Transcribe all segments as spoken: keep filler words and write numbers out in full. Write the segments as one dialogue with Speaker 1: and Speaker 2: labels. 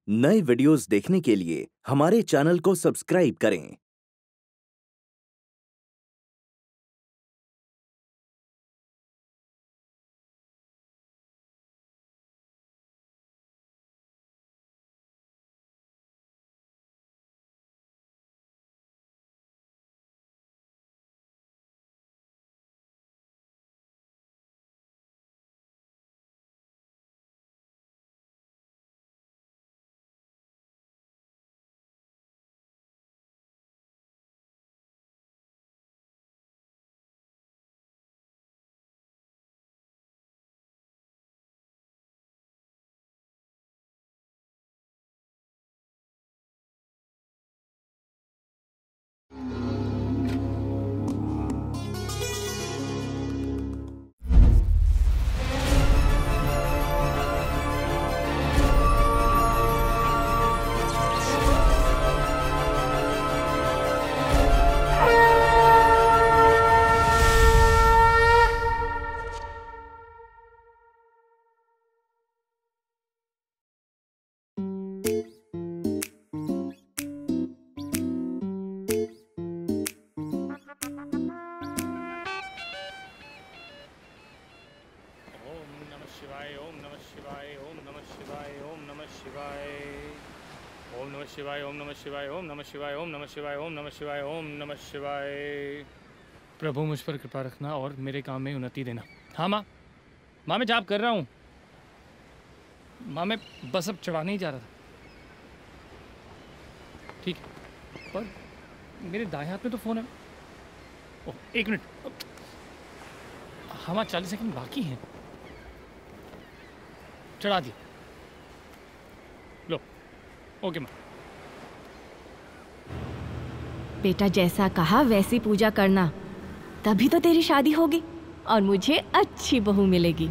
Speaker 1: नए वीडियोस देखने के लिए हमारे चैनल को सब्सक्राइब करें।
Speaker 2: शिवाय ओम नमः शिवाय ओम नमः शिवाय ओम नमः शिवाय ओम नमः शिवाय ओम नमः शिवाय। प्रभु मुझ पर कृपा रखना और मेरे काम में उन्नति देना। हाँ माँ, माँ मैं जाप कर रहा हूँ। माँ मैं बस अब चढ़ाने ही जा रहा था। ठीक है, पर मेरे दाएं हाथ में तो फ़ोन है। ओह एक मिनट, हाँ माँ चालीस सेकंड बाकी हैं। चढ़ा दिया, लो। ओके माँ।
Speaker 3: बेटा जैसा कहा वैसी पूजा करना, तभी तो तेरी शादी होगी और मुझे अच्छी बहू मिलेगी।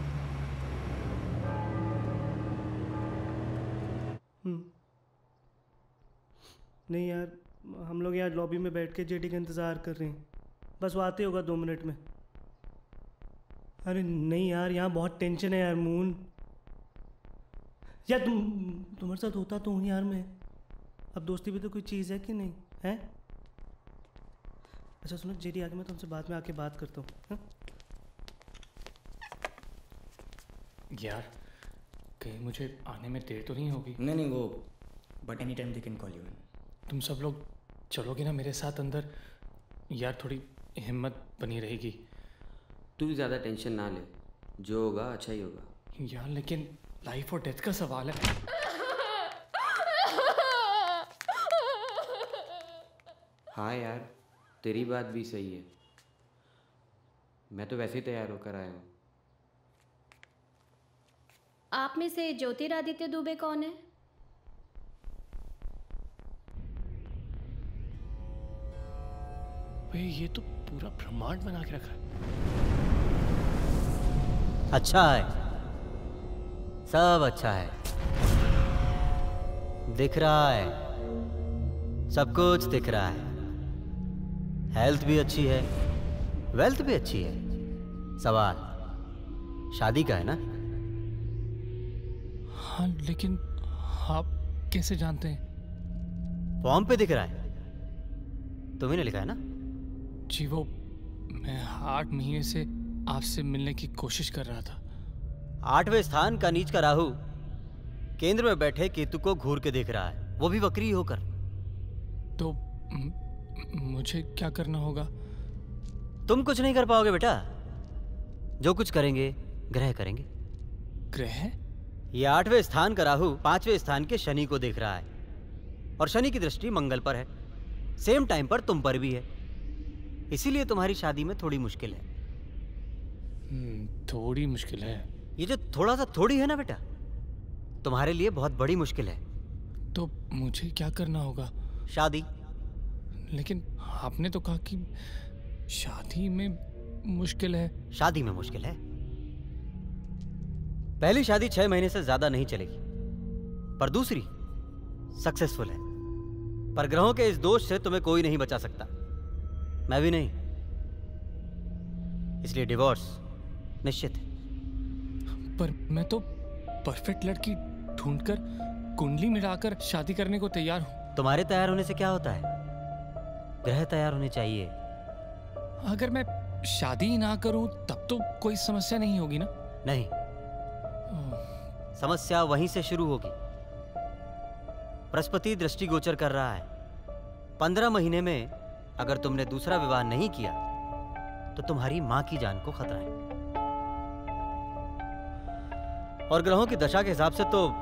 Speaker 4: नहीं यार, हम लोग यहाँ लॉबी में बैठ के जेडी का इंतज़ार कर रहे हैं, बस वो आते होगा दो मिनट में। अरे नहीं यार, यहाँ बहुत टेंशन है यार मून। यार तुम तुम्हारे साथ होता तो हूँ यार मैं। अब दोस्ती भी तो कोई चीज़ है कि नहीं है? अच्छा सुनो, जेडी आके मैं तुमसे बाद में आके बात करता हूँ।
Speaker 2: यार कहीं मुझे आने में देर तो नहीं होगी?
Speaker 5: नहीं नहीं वो but any time they can call you.
Speaker 2: तुम सब लोग चलोगे ना मेरे साथ अंदर? यार थोड़ी हिम्मत बनी रहेगी।
Speaker 6: तू ज़्यादा टेंशन ना ले, जो होगा अच्छा ही होगा।
Speaker 2: यार लेकिन लाइफ और डेथ का सवाल है।
Speaker 6: हाँ यार तेरी बात भी सही है, मैं तो वैसे ही तैयार होकर आया हूँ।
Speaker 7: आप में से ज्योतिरादित्य दुबे कौन है?
Speaker 2: वे ये तो पूरा ब्रह्मांड बना के रखा है।
Speaker 8: अच्छा है, सब अच्छा है, दिख रहा है, सब कुछ दिख रहा है। हेल्थ भी अच्छी है, वेल्थ भी अच्छी है। सवाल शादी का है ना?
Speaker 2: हाँ लेकिन आप कैसे जानते हैं?
Speaker 8: फॉर्म पे दिख रहा है, तुम्ही ने लिखा है ना?
Speaker 2: जी वो मैं आठ महीने से आपसे मिलने की कोशिश कर रहा था।
Speaker 8: आठवें स्थान का नीच का राहु केंद्र में बैठे केतु को घूर के देख रहा है, वो भी वक्री होकर।
Speaker 2: तो म, मुझे क्या करना होगा?
Speaker 8: तुम कुछ नहीं कर पाओगे बेटा, जो कुछ करेंगे ग्रह करेंगे।
Speaker 2: ग्रह?
Speaker 8: ये आठवें स्थान का राहु पांचवें स्थान के शनि को देख रहा है, और शनि की दृष्टि मंगल पर है, सेम टाइम पर तुम पर भी है। इसीलिए तुम्हारी शादी में थोड़ी मुश्किल है।
Speaker 2: थोड़ी मुश्किल है?
Speaker 8: ये जो थोड़ा सा थोड़ी है ना बेटा, तुम्हारे लिए बहुत बड़ी मुश्किल है।
Speaker 2: तो मुझे क्या करना होगा?
Speaker 8: शादी।
Speaker 2: लेकिन आपने तो कहा कि शादी में मुश्किल है।
Speaker 8: शादी में मुश्किल है। पहली शादी छह महीने से ज्यादा नहीं चलेगी, पर दूसरी सक्सेसफुल है। पर ग्रहों के इस दोष से तुम्हें कोई नहीं बचा सकता, मैं भी नहीं। इसलिए डिवोर्स निश्चित है।
Speaker 2: पर मैं तो परफेक्ट लड़की ढूंढकर कुंडली मिलाकर शादी करने को तैयार हूँ।
Speaker 8: तुम्हारे तैयार होने से क्या होता है? ग्रह तैयार होने चाहिए।
Speaker 2: अगर मैं शादी ही ना करूं तब तो कोई समस्या नहीं होगी ना?
Speaker 8: नहीं, समस्या वहीं से शुरू होगी। बृहस्पति दृष्टिगोचर कर रहा है। पंद्रह महीने में अगर तुमने दूसरा विवाह नहीं किया तो तुम्हारी मां की जान को खतरा है। और ग्रहों की दशा के हिसाब से तो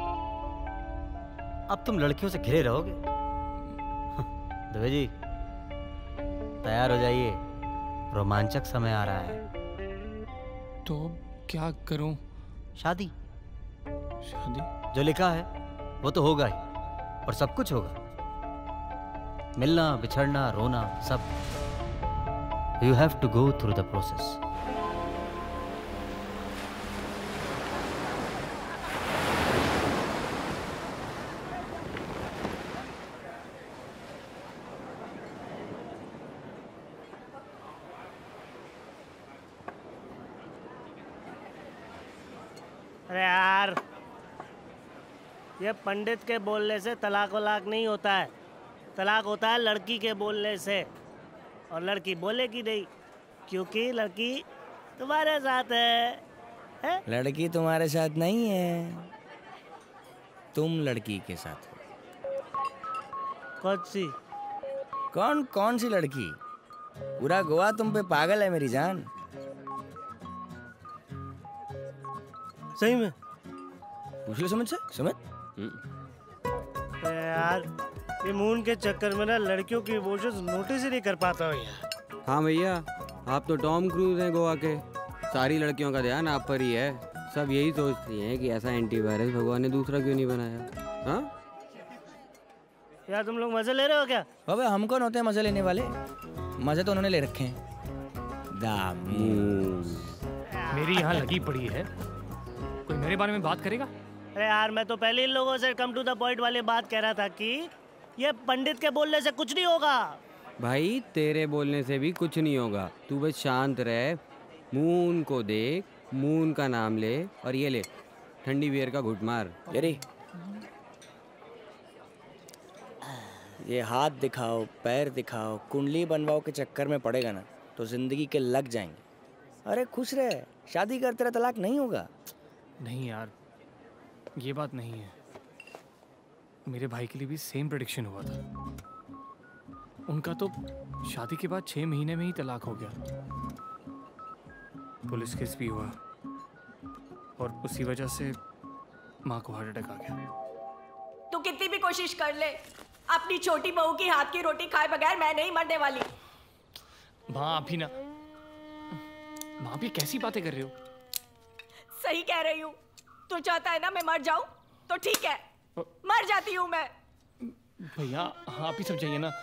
Speaker 8: अब तुम लड़कियों से घिरे रहोगे। दुबे जी, तैयार हो जाइए, रोमांचक समय आ रहा है।
Speaker 2: तो क्या करूं?
Speaker 8: शादी।
Speaker 2: शादी?
Speaker 8: जो लिखा है वो तो होगा ही, और सब कुछ होगा। मिलना, बिछड़ना, रोना, सब। You have to go through the process.
Speaker 4: अरे यार, ये पंडित के बोलने से तलाक वलाक नहीं होता है। तलाक होता है लड़की के बोलने से, और लड़की बोलेगी नहीं क्योंकि लड़की तुम्हारे साथ है, है?
Speaker 9: लड़की तुम्हारे साथ नहीं है, तुम लड़की के साथ हो।
Speaker 4: कौन सी?
Speaker 9: कौन कौन सी लड़की? पूरा गोवा तुम पे पागल है मेरी जान।
Speaker 4: सही में?
Speaker 9: पूछ लो सुमित से। सुमित,
Speaker 4: अरे यार, ये मून के चक्कर में ना लड़कियों की इमोशंस नोटिस ही नहीं कर पाता हूँ यार।
Speaker 6: हाँ भैया, आप तो टॉम क्रूज हैं गोवा के। सारी लड़कियों का ध्यान आप पर ही है। सब यही सोचती हैं कि ऐसा एंटीवायरस भगवान ने दूसरा क्यों नहीं बनाया। हाँ
Speaker 4: यार, तुम लोग मजे ले रहे हो क्या?
Speaker 9: अबे हम कौन होते हैं मजे लेने वाले? मजे तो उन्होंने ले रखे हैं। दामू।
Speaker 2: मेरी यहाँ लगी पड़ी है, कोई मेरे बारे में बात करेगा?
Speaker 4: अरे यार, मैं तो पहले इन लोगों से कम टू द पॉइंट वाली बात कह रहा था कि ये पंडित के बोलने से कुछ नहीं होगा।
Speaker 6: भाई, तेरे बोलने से भी कुछ नहीं होगा। तू बस शांत रह, मून को देख, मून का नाम ले, और ये ले ठंडी बियर का घुट मार।
Speaker 9: अरे ये हाथ दिखाओ, पैर दिखाओ, कुंडली बनवाओ के चक्कर में पड़ेगा ना तो जिंदगी के लग जाएंगे। अरे खुश रहे, शादी कर, तेरा तलाक नहीं होगा।
Speaker 2: नहीं यार, ये बात नहीं है। मेरे भाई के लिए भी सेम प्रेडिक्शन हुआ था। उनका तो शादी के बाद छह महीने में ही तलाक हो गया। पुलिस केस भी हुआ और उसी वजह से माँ को हार्ट अटैक आ गया।
Speaker 3: तू कितनी भी कोशिश कर ले, अपनी छोटी बहू की हाथ की रोटी खाए बगैर मैं नहीं मरने वाली।
Speaker 2: माँ अभी ना, माँ भी कैसी बातें कर रही हो?
Speaker 3: सही कह रही हूँ। तू चाहता है ना मैं मर जाऊं तो ठीक है, मर जाती हूँ मैं।
Speaker 2: भैया हाँ, आप ही समझाइए ना।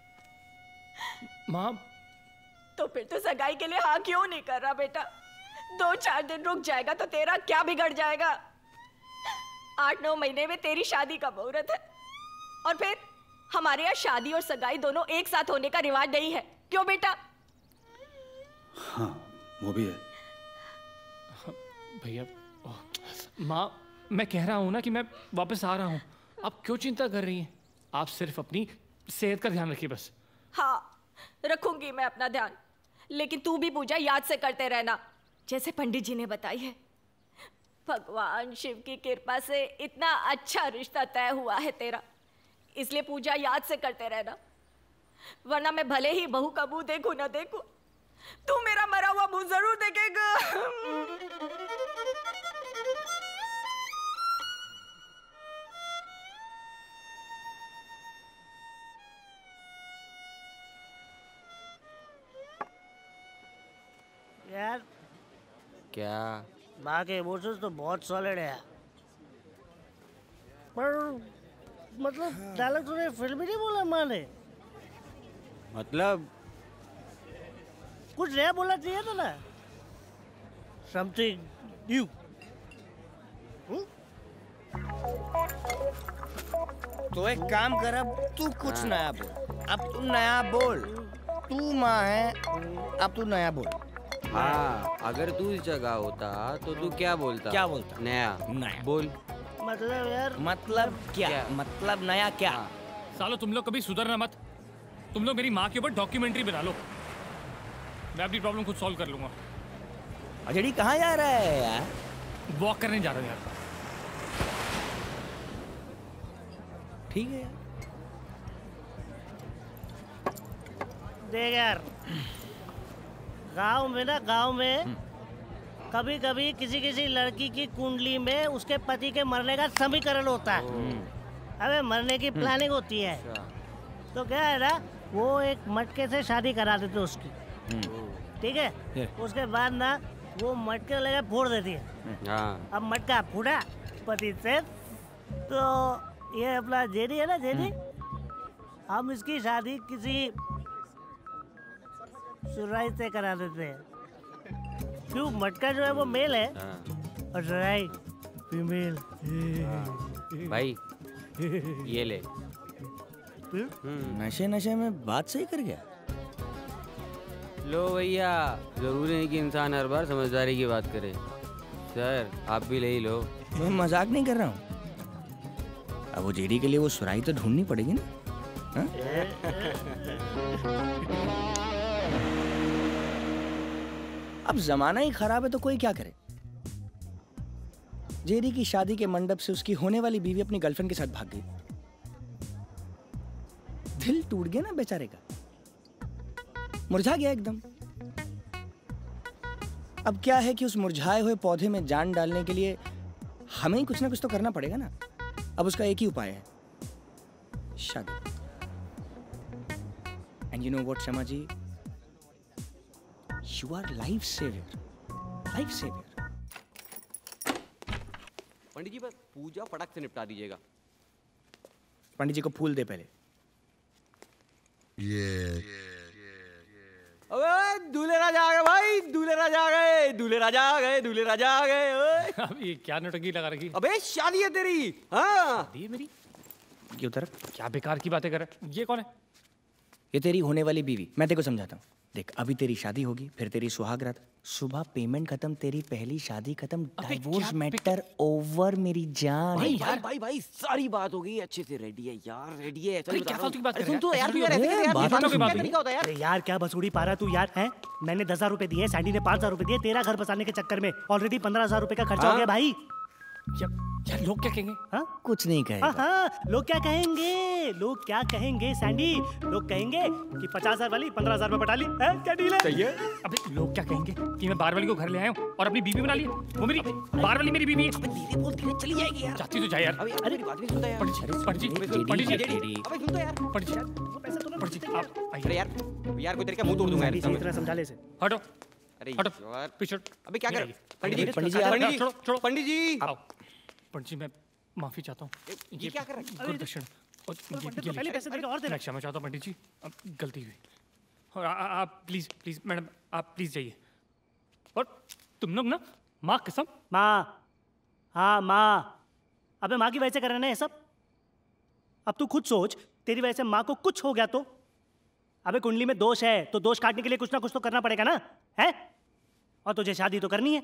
Speaker 2: माँ
Speaker 3: तो फिर तो सगाई के लिए हाँ क्यों नहीं कर रहा बेटा? दो चार दिन रुक जाएगा तो तेरा क्या बिगड़ जाएगा? आठ नौ महीने में तेरी शादी का मुहूर्त है, और फिर हमारे यहाँ शादी और सगाई दोनों एक साथ होने का रिवाज नहीं है, क्यों बेटा?
Speaker 10: हाँ वो भी है।
Speaker 2: भैया माँ, मैं कह रहा हूँ ना कि मैं वापस आ रहा हूँ। आप क्यों चिंता कर रही हैं? आप सिर्फ अपनी सेहत का ध्यान रखिए बस।
Speaker 3: हाँ, रखूंगी मैं अपना ध्यान, लेकिन तू भी पूजा याद से करते रहना, जैसे पंडित जी ने बताई है। भगवान शिव की कृपा से इतना अच्छा रिश्ता तय हुआ है तेरा, इसलिए पूजा याद से करते रहना, वरना मैं भले ही बहू का मुंह देखूं ना देखूं, तू मेरा मरा हुआ मुंह जरूर देखेगा।
Speaker 4: यार
Speaker 6: क्या?
Speaker 4: माँ के इमोशंस तो बहुत सॉलिड है, पर मतलब डायलॉग तूने फिल्म ही नहीं बोला माँ ने।
Speaker 6: मतलब
Speaker 4: कुछ नया बोलना चाहिए था ना, समथिंग न्यू।
Speaker 9: तो एक काम कर, अब तू कुछ नया बोल। अब तू नया बोल, तू माँ है, अब तू नया बोल।
Speaker 6: हाँ, अगर तू इस जगह होता तो तू क्या बोलता?
Speaker 9: क्या बोलता?
Speaker 6: नया।
Speaker 9: नया
Speaker 6: बोल।
Speaker 4: मतलब यार
Speaker 9: मतलब क्या, क्या? मतलब नया क्या?
Speaker 2: सालो तुम लोग कभी सुधरना मत। तुम लोग मेरी माँ के ऊपर डॉक्यूमेंट्री बना लो, मैं अपनी प्रॉब्लम खुद सॉल्व कर लूंगा।
Speaker 9: अजड़ी कहाँ जा रहा है यार?
Speaker 2: वॉक करने जा रहा हूँ यार।
Speaker 9: ठीक है यार।
Speaker 4: देख यार, गांव में ना गांव में कभी कभी किसी किसी लड़की की कुंडली में उसके पति के मरने का समीकरण होता है। अबे मरने की प्लानिंग होती है, तो क्या है ना, वो एक मटके से शादी करा देते उसकी, ठीक है। उसके बाद ना वो मटके लेकर फोड़ देती है। अब मटका फूटा पति से, तो ये अपना जेडी है ना, जेडी, हम इसकी शादी किसी सुराई से करा देते हैं। क्यों, मटका जो है वो मेल है और सुराई फीमेल।
Speaker 6: भाई ये ले।
Speaker 9: नशे नशे में बात सही कर गया।
Speaker 6: लो भैया, जरूरी नहीं कि इंसान हर बार समझदारी की बात करे। सर आप भी ले ही लो।
Speaker 9: मैं मजाक नहीं कर रहा हूँ। अब वो जेडी के लिए वो सुराई तो ढूंढनी पड़ेगी ना। अब जमाना ही खराब है तो कोई क्या करे। जेडी की शादी के मंडप से उसकी होने वाली बीवी अपनी गर्लफ्रेंड के साथ भाग गई। दिल टूट गया ना बेचारे का, मुरझा गया एकदम। अब क्या है कि उस मुरझाए हुए पौधे में जान डालने के लिए हमें ही कुछ ना कुछ तो करना पड़ेगा ना। अब उसका एक ही उपाय है, शादी। And you know what Shama ji, you are life saviour, life saviour.
Speaker 6: Pandit ji बस पूजा फटाक से निपटा दीजिएगा।
Speaker 9: पंडित जी को फूल दे पहले।
Speaker 6: ये अबे दूल्हे राजा आ गए भाई, दूल्हे राजा आ गए, दूल्हे राजा आ गए, दूल्हे राजा आ गए। ओए
Speaker 2: अब ये क्या नौटंकी लगा रखी?
Speaker 6: अबे शादी है तेरी। हाँ
Speaker 2: शादी है मेरी?
Speaker 9: क्यों तरफ?
Speaker 2: क्या बेकार की बातें कर रहा है? ये कौन है?
Speaker 9: ये तेरी होने वाली बीवी। मैं तेरे को समझाता हूँ। देख, अभी तेरी शादी होगी, फिर तेरी सुहाग रात, सुबह पेमेंट खत्म, तेरी पहली शादी खत्म, डाइवोर्स मैटर ओवर मेरी जान।
Speaker 6: भाई भाई भाई भाई सारी बात हो गई, अच्छे से रेडी है यार, रेडी है।
Speaker 2: चल क्या फालतू की बात कर रहा है?
Speaker 6: सुन तो यार, तू यार ऐसे कर यार, बातों की बात नहीं होता यार।
Speaker 4: यार क्या बसूड़ी पा रहा तू यार, है? मैंने दस हजार रुपए दिए, सैंडी ने पाँच हजार रुपए दिए, तेरा घर बसाने के चक्कर में ऑलरेडी पंद्रह हजार रुपए का खर्चा हो गया भाई।
Speaker 2: यार लोग क्या कहेंगे?
Speaker 4: हाँ
Speaker 9: कुछ नहीं कहेंगे।
Speaker 4: हाँ हाँ, लोग क्या कहेंगे, लोग क्या कहेंगे सैंडी? लोग कहेंगे कि पचास हजार वाली पंद्रह हजार में बटा ली, है? क्या डील है?
Speaker 2: चाहिए। अबे लोग क्या कहेंगे कि मैं बार वाली को घर ले आया हूँ और अपनी बीवी बना ली। वो मेरी बार वाली मेरी बीवी है।
Speaker 6: अबे धीरे बोल, धीरे चली जाएगी यार।
Speaker 2: जाती तो जाए यार।
Speaker 6: अबे मेरी बात भी सुनता यार।
Speaker 2: पंडित जी, पंडित जी, पंडित जी,
Speaker 6: अबे सुन तो यार।
Speaker 2: पंडित जी, पंडित जी आप
Speaker 6: अरे यार, यार कोई तेरे का मुंह तोड़ दूंगा यार।
Speaker 4: इतना समझा ले से।
Speaker 2: हटो,
Speaker 6: अरे
Speaker 2: हटो,
Speaker 6: यार
Speaker 2: पीछे।
Speaker 6: अबे क्या कर? पंडित जी,
Speaker 9: पंडित जी,
Speaker 6: पंडित जी,
Speaker 2: छोड़ो, छोड़ो।
Speaker 6: पंडित जी।
Speaker 2: आओ। पंडित जी मैं माफी चाहता हूँ।
Speaker 6: ये क्या कर रहा है?
Speaker 2: गुरदक्षिण और ये
Speaker 4: पहले पैसे देगा और देना।
Speaker 2: मैं क्षमा चाहता हूँ पंडित जी, अब गलती हुई। और आ, आ, आप प्लीज प्लीज मैडम आप प्लीज जाइए। और तुम लोग ना माँ कसम।
Speaker 4: माँ, हाँ माँ। अबे माँ की वजह से कर रहे हैं ना ये सब। अब तू खुद सोच, तेरी वजह से माँ को कुछ हो गया तो? अबे कुंडली में दोष है तो दोष काटने के लिए कुछ ना कुछ तो करना पड़ेगा ना, है? और तुझे शादी तो करनी है।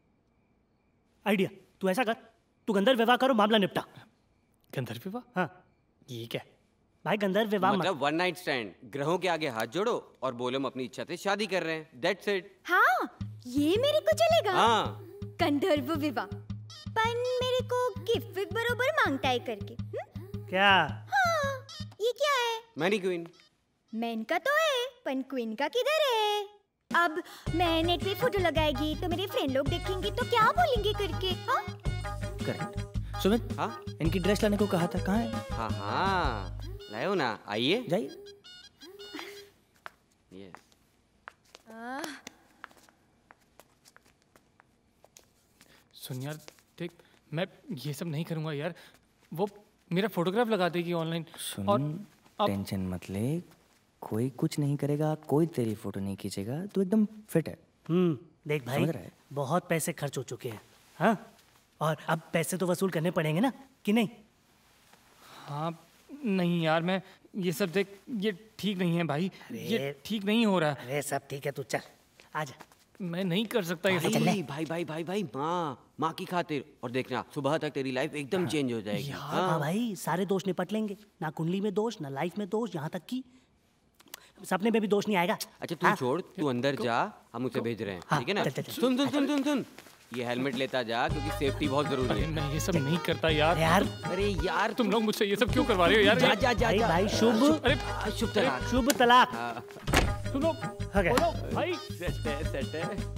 Speaker 4: आइडिया, तू ऐसा कर, तू गंधर्व विवाह करो, मामला निपटा।
Speaker 2: गंधर्व विवाह?
Speaker 4: हाँ।
Speaker 2: ये क्या?
Speaker 4: भाई गंधर्व विवाह
Speaker 6: मतलब वन नाइट स्टैंड, ग्रहों के आगे हाथ जोड़ो और बोलो हम अपनी इच्छा से शादी कर रहे हैं, दैट्स इट।
Speaker 7: हाँ, ये मेरे को चलेगा।
Speaker 6: हाँ।
Speaker 7: गंधर्व विवाह, पर मेरे को गिफ्ट बरोबर मांगता है करके। हुँ?
Speaker 4: क्या?
Speaker 7: हाँ, ये क्या है?
Speaker 6: Many queen.
Speaker 7: मैन का तो है, पर क्वीन का किधर है? अब मैं नेट पे फोटो लगाएगी तो मेरे फ्रेंड लोग देखेंगे तो क्या बोलेंगे करके, हाँ?
Speaker 9: करेक्ट। सुमित,
Speaker 6: हाँ
Speaker 9: इनकी ड्रेस लाने को कहा था, कहाँ है?
Speaker 6: हाँ हाँ लाओ ना, आइए
Speaker 9: जाइए।
Speaker 6: यस।
Speaker 2: सुन यार देख, मैं ये सब नहीं करूँगा यार। वो मेरा फोटोग्राफ लगा देगी ऑनलाइन।
Speaker 9: सुन,
Speaker 2: और
Speaker 9: टेंशन मत ले, कोई कुछ नहीं करेगा, कोई तेरी फोटो नहीं खींचेगा, तू एकदम फिट है।
Speaker 4: हम्म, देख भाई,
Speaker 9: समझ रहा है?
Speaker 4: बहुत पैसे खर्च हो चुके हैं, हाँ? और अब पैसे तो वसूल करने पड़ेंगे ना, कि नहीं?
Speaker 2: हाँ नहीं यार, मैं ये सब देख, ये ठीक नहीं है भाई, ये ठीक नहीं हो रहा है।
Speaker 4: अरे सब ठीक है, तू चल, आजा
Speaker 2: मैं नहीं कर सकता ये सब।
Speaker 6: भाई भाई भाई भाई भाई माँ माँ की खातिर, और देखना सुबह तक तेरी लाइफ एकदम चेंज हो जाएगी।
Speaker 4: हाँ भाई, सारे दोष निपट लेंगे, ना कुंडली में दोष, ना लाइफ में दोष, यहाँ तक कि सपने में भी दोष नहीं आएगा।
Speaker 6: अच्छा तू छोड़, तू अंदर जा, हम उसे भेज रहे हैं, ठीक है ना? सुन सुन सुन सुन सुन, ये हेलमेट लेता जा क्योंकि सेफ्टी बहुत जरूरी है।
Speaker 2: मैं ये सब नहीं करता यार।
Speaker 4: यार
Speaker 6: अरे यार
Speaker 2: तुम लोग मुझसे ये सब क्यों करवा रहे हो यार?
Speaker 6: जा जा जा
Speaker 4: भाई,
Speaker 6: जा।
Speaker 4: भाई शुभ
Speaker 6: अरे शुभ तलाक,
Speaker 4: शुभ तलाक।
Speaker 2: सुनो बोलो भाई।
Speaker 6: सेट है सेट है।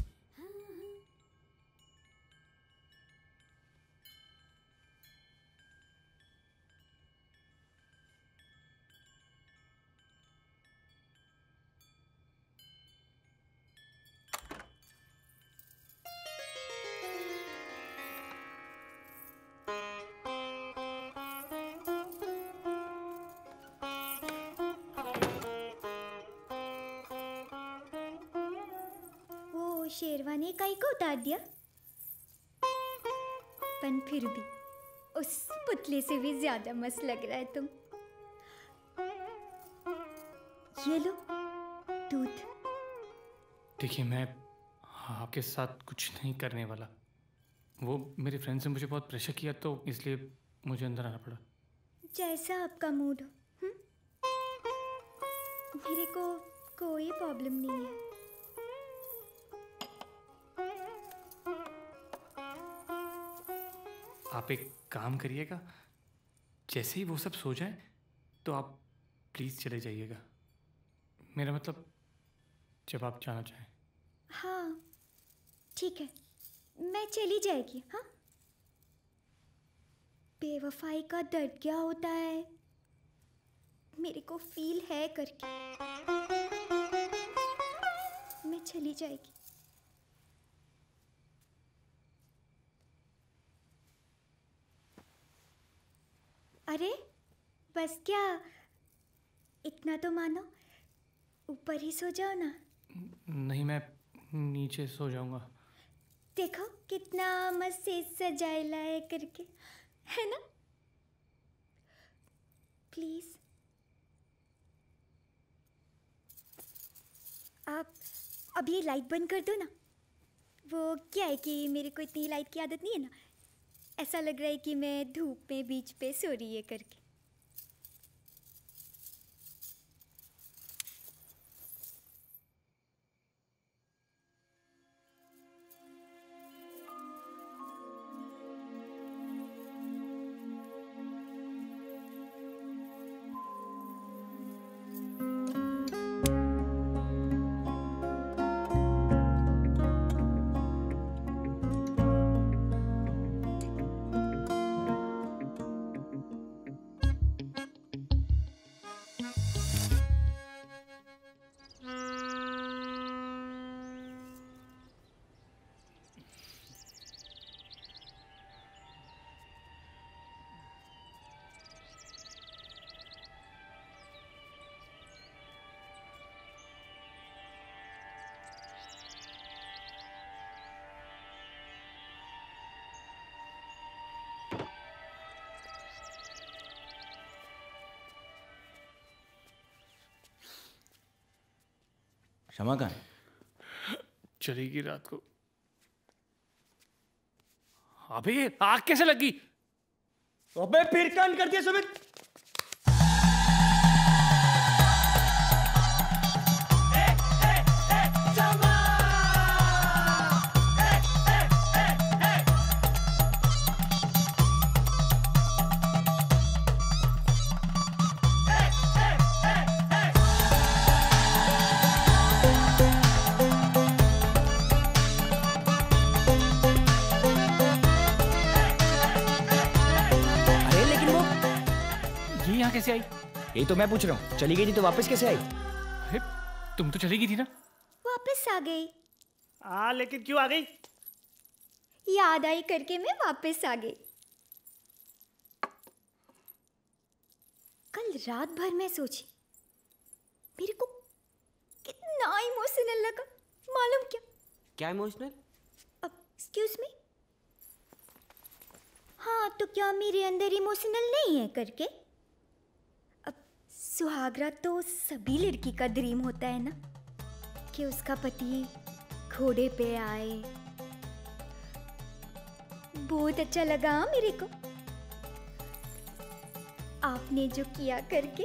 Speaker 7: शेरवानी काई को उतार दिया, पर फिर भी उस पुतले से भी ज्यादा मस्त लग रहा है तुम। ये लो दूध।
Speaker 2: देखिए मैं आपके साथ कुछ नहीं करने वाला। वो मेरे फ्रेंड्स ने मुझे बहुत प्रेशर किया तो इसलिए मुझे अंदर आना पड़ा।
Speaker 7: जैसा आपका मूड हो। हुँ? मेरे को कोई प्रॉब्लम नहीं है।
Speaker 2: आप एक काम करिएगा, जैसे ही वो सब सो जाए तो आप प्लीज़ चले जाइएगा। मेरा मतलब जब आप जाना चाहें।
Speaker 7: हाँ ठीक है, मैं चली जाएगी। हाँ, बेवफाई का दर्द क्या होता है मेरे को फील है करके मैं चली जाएगी। अरे बस क्या, इतना तो मानो, ऊपर ही सो जाओ ना।
Speaker 2: नहीं मैं नीचे सो जाऊंगा।
Speaker 7: देखो कितना मस्त से सजाए लाए करके, है ना? प्लीज आप अब ये लाइट बंद कर दो ना। वो क्या है कि मेरे को इतनी लाइट की आदत नहीं है ना, ऐसा लग रहा है कि मैं धूप में बीच पे सो रही है करके।
Speaker 9: क्षमा कहाँ
Speaker 2: चलेगी रात को। अबे आग कैसे लगी?
Speaker 9: अबे फिर कान कर दिया सुमित।
Speaker 2: कैसे आई?
Speaker 9: यही तो मैं पूछ रहा हूँ, चली गई थी तो वापस कैसे आई?
Speaker 2: अरे तुम तो चली गई थी ना।
Speaker 7: वापस आ गई।
Speaker 4: हाँ लेकिन क्यों आ गई?
Speaker 7: याद आई करके मैं वापस आ गई। कल रात भर मैं सोची, मेरे को कितना इमोशनल लगा, मालूम क्या?
Speaker 6: क्या इमोशनल?
Speaker 7: अब एक्सक्यूज मी, हाँ तो क्या मेरे अंदर इमोशनल नहीं है करके? सुहागरात तो सभी लड़की का ड्रीम होता है ना, कि उसका पति घोड़े पे आए। बहुत अच्छा लगा हाँ मेरे को आपने जो किया करके।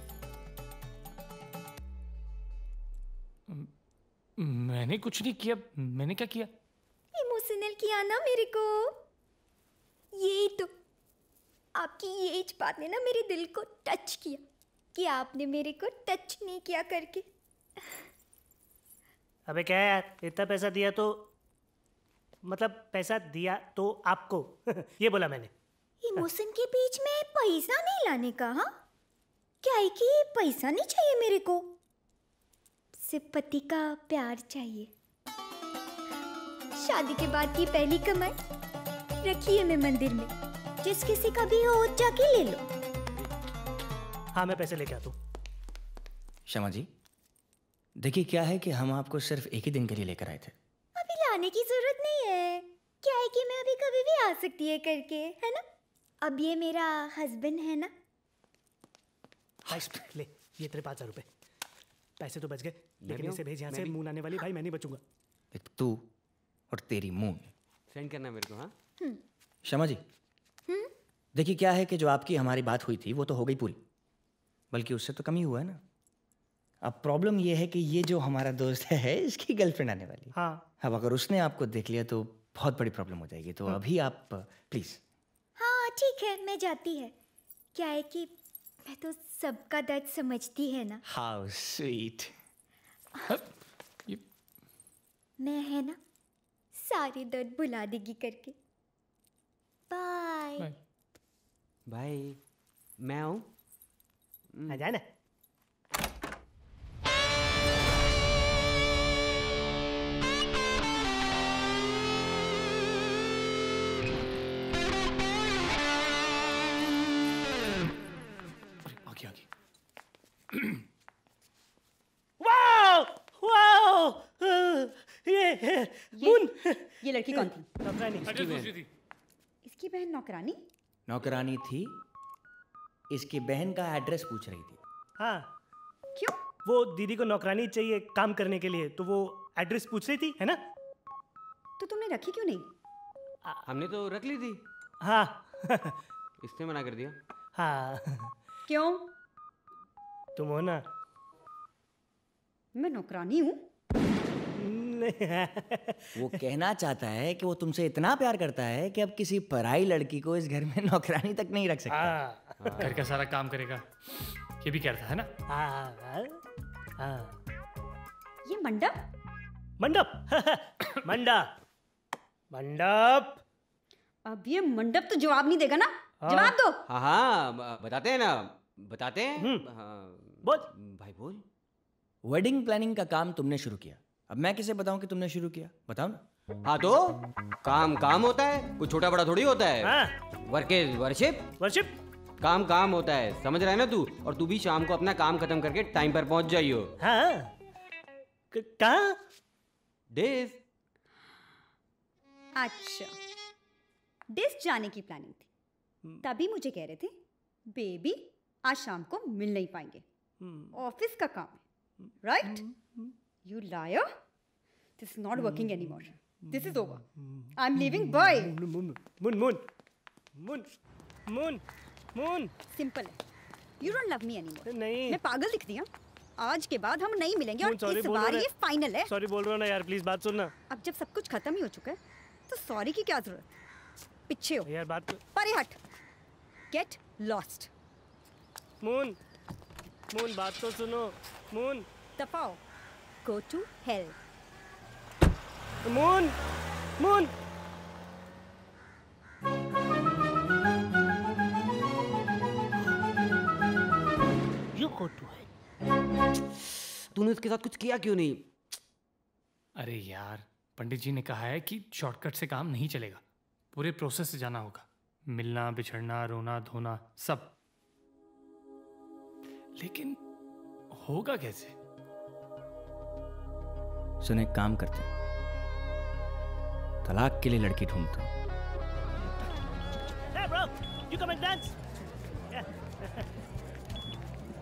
Speaker 2: मैंने कुछ नहीं किया। मैंने क्या किया?
Speaker 7: इमोशनल किया ना मेरे को। यही तो आपकी ये बात ने ना मेरे दिल को टच किया कि आपने मेरे को टच नहीं किया करके।
Speaker 4: अबे क्या है यार, इतना पैसा दिया तो मतलब पैसा दिया तो आपको ये बोला मैंने।
Speaker 7: इमोशन के बीच में पैसा नहीं लाने का। हाँ क्या है कि पैसा नहीं चाहिए मेरे को, सिर्फ पति का प्यार चाहिए। शादी के बाद की पहली कमाई रखी है मैं मंदिर में, जिस किसी का भी हो जाके ले लो।
Speaker 4: हाँ मैं पैसे लेके आता हूँ।
Speaker 9: शमा जी देखिए क्या है कि हम आपको सिर्फ एक ही दिन के लिए लेकर आए थे।
Speaker 7: अभी लाने की जरूरत नहीं है। क्या है कि मैं अभी कभी भी आ सकती है करके, है ना। अब ये मेरा हस्बैंड है ना।
Speaker 4: ले ये तेरे पाँच हजार रुपए पैसे तो बच गए, लेकिन इसे भेज यहाँ से। मून आने वाली भाई, मैं नहीं बचूंगा।
Speaker 9: एक तू और तेरी मून
Speaker 6: सेंड करना मेरे को। हाँ
Speaker 9: शमा जी देखिए क्या है कि जो आपकी हमारी बात हुई थी वो तो हो गई पूरी, बल्कि उससे तो कम ही हुआ है ना। अब प्रॉब्लम ये है कि ये जो हमारा दोस्त है इसकी गर्लफ्रेंड आने वाली।
Speaker 4: हाँ
Speaker 9: अब अगर उसने आपको देख लिया तो बहुत बड़ी प्रॉब्लम हो जाएगी। तो अभी आप प्लीज।
Speaker 7: हाँ ठीक है मैं जाती है। क्या है कि मैं तो सबका दर्द समझती है ना।
Speaker 9: How sweet.
Speaker 7: मैं है ना सारे दर्द भुला देगी करके। Bye
Speaker 6: bye. मैं आऊँ?
Speaker 4: आ जाए ना।
Speaker 2: आगे आगे।
Speaker 4: वाओ वाओ ये मून।
Speaker 11: ये लड़की कौन थी?
Speaker 4: नौकरानी।
Speaker 11: इसकी बहन नौकरानी?
Speaker 9: नौकरानी थी, इसकी बहन का एड्रेस पूछ रही थी।
Speaker 4: हाँ
Speaker 11: क्यों?
Speaker 4: वो दीदी को नौकरानी चाहिए काम करने के लिए, तो वो एड्रेस पूछ रही थी, है ना।
Speaker 11: तो तुमने रखी क्यों नहीं?
Speaker 6: आ, हमने तो रख ली थी।
Speaker 4: हाँ
Speaker 6: इसने मना कर दिया।
Speaker 4: हाँ
Speaker 11: क्यों?
Speaker 4: तुम हो ना।
Speaker 11: मैं नौकरानी हूँ।
Speaker 9: वो कहना चाहता है कि वो तुमसे इतना प्यार करता है कि अब किसी पराई लड़की को इस घर में नौकरानी तक नहीं रख सकता।
Speaker 2: घर का सारा काम करेगा, ये भी कहता है ना।
Speaker 11: ये मंडप
Speaker 4: मंडप मंडप मंडप।
Speaker 11: अब ये मंडप तो जवाब नहीं देगा ना। जवाब दो।
Speaker 6: हाँ हाँ बताते हैं ना, बताते हैं। हाँ,
Speaker 4: बोल
Speaker 6: भाई बोल।
Speaker 9: वेडिंग प्लानिंग का काम तुमने शुरू किया, अब मैं किसे बताऊं कि तुमने शुरू किया? बताओ ना।
Speaker 6: हाँ तो काम काम होता है, कुछ छोटा बड़ा थोड़ी होता है।
Speaker 4: हाँ।
Speaker 6: Work is worship.
Speaker 4: वर्शिप
Speaker 6: काम काम होता है, समझ रहा है ना तू। और तू भी शाम को अपना काम खत्म करके टाइम पर पहुंच जाइयो।
Speaker 4: हाँ कहाँ?
Speaker 6: डेज।
Speaker 11: अच्छा डेज जाने की प्लानिंग थी, तभी मुझे कह रहे थे बेबी आज शाम को मिल नहीं पाएंगे, ऑफिस का काम है, right? You liar! This is not working anymore. This is over. I'm leaving. Bye.
Speaker 4: Moon, moon, moon, moon, moon, moon, moon.
Speaker 11: Simple है. You don't love me anymore.
Speaker 4: नहीं.
Speaker 11: मैं पागल दिखती हूँ? आज के बाद हम नहीं मिलेंगे और
Speaker 4: sorry
Speaker 11: इस बार ये फाइनल है.
Speaker 4: Sorry बोल रहा हूँ ना यार, प्लीज बात सुनना.
Speaker 11: अब जब सब कुछ खत्म ही हो चुका है, तो सॉरी की क्या जरूरत? पीछे हो.
Speaker 4: यार बात.
Speaker 11: परे हट. Get lost.
Speaker 4: Moon, moon बात तो सुनो. Moon.
Speaker 11: दफाओ. Go to hell.
Speaker 4: Moon, moon. You go to hell.
Speaker 6: तूने उसके साथ कुछ किया क्यों नहीं?
Speaker 2: अरे यार पंडित जी ने कहा है कि शॉर्टकट से काम नहीं चलेगा, पूरे प्रोसेस से जाना होगा। मिलना, बिछड़ना, रोना, धोना सब। लेकिन होगा कैसे?
Speaker 9: सुन एक काम करते हैं, तलाक के लिए लड़की ढूंढते हैं।
Speaker 4: Hey bro, you come and dance. Yeah.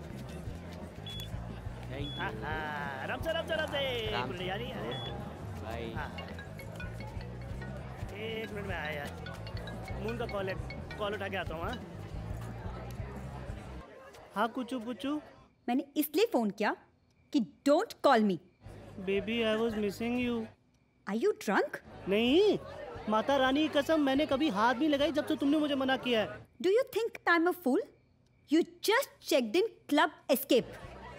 Speaker 4: आहा, राम से राम से राम से।
Speaker 6: राम।
Speaker 4: कुल्ली यारी, अरे।
Speaker 6: बाय।
Speaker 4: एक मिनट में आया यार, मून का कॉल है, कॉल उठा के आता हूँ। हाँ हाँ कुचू पुचू,
Speaker 11: मैंने इसलिए फोन किया कि don't call me.
Speaker 4: Baby I was missing you.
Speaker 11: Are you drunk?
Speaker 4: नहीं, माता रानी की कसम मैंने कभी हाथ नहीं लगाई जब से तुमने मुझे मना किया है।
Speaker 11: Do you think I am a fool? You just checked in club escape.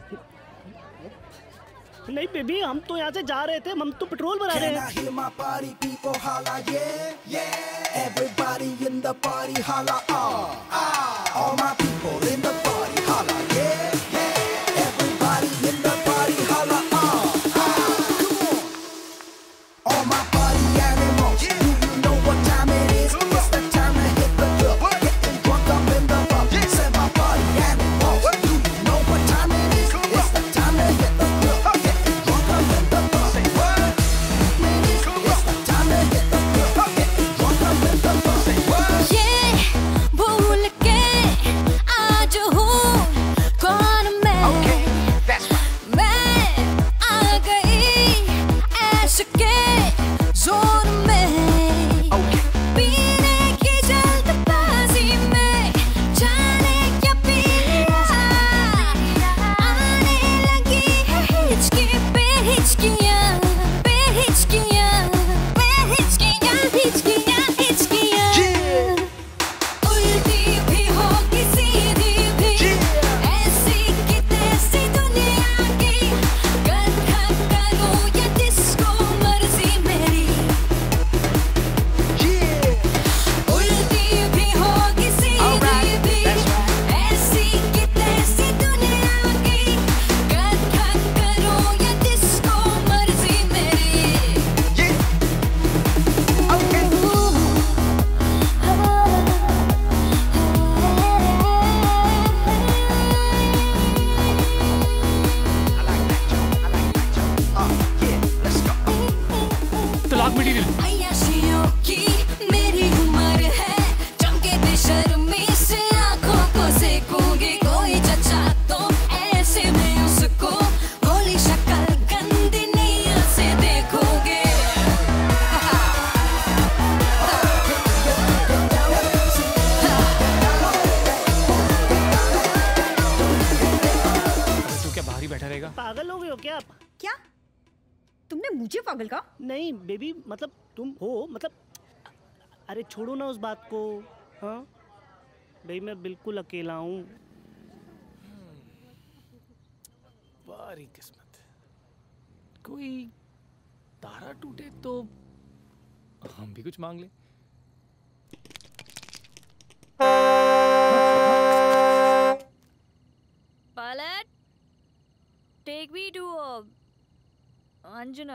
Speaker 4: नहीं बेबी, हम तो यहाँ से जा रहे थे, हम तो पेट्रोल भरा रहे हैं। पागल हो गए हो क्या आप?
Speaker 11: क्या तुमने मुझे पागल कहा?
Speaker 4: नहीं बेबी, मतलब तुम हो, मतलब अरे छोड़ो ना उस बात को। हाँ भाई मैं बिल्कुल अकेला हूँ।
Speaker 2: बारी किस्मत, कोई तारा टूटे तो हम भी कुछ मांग ले।
Speaker 3: Pilot, take me to Anjana.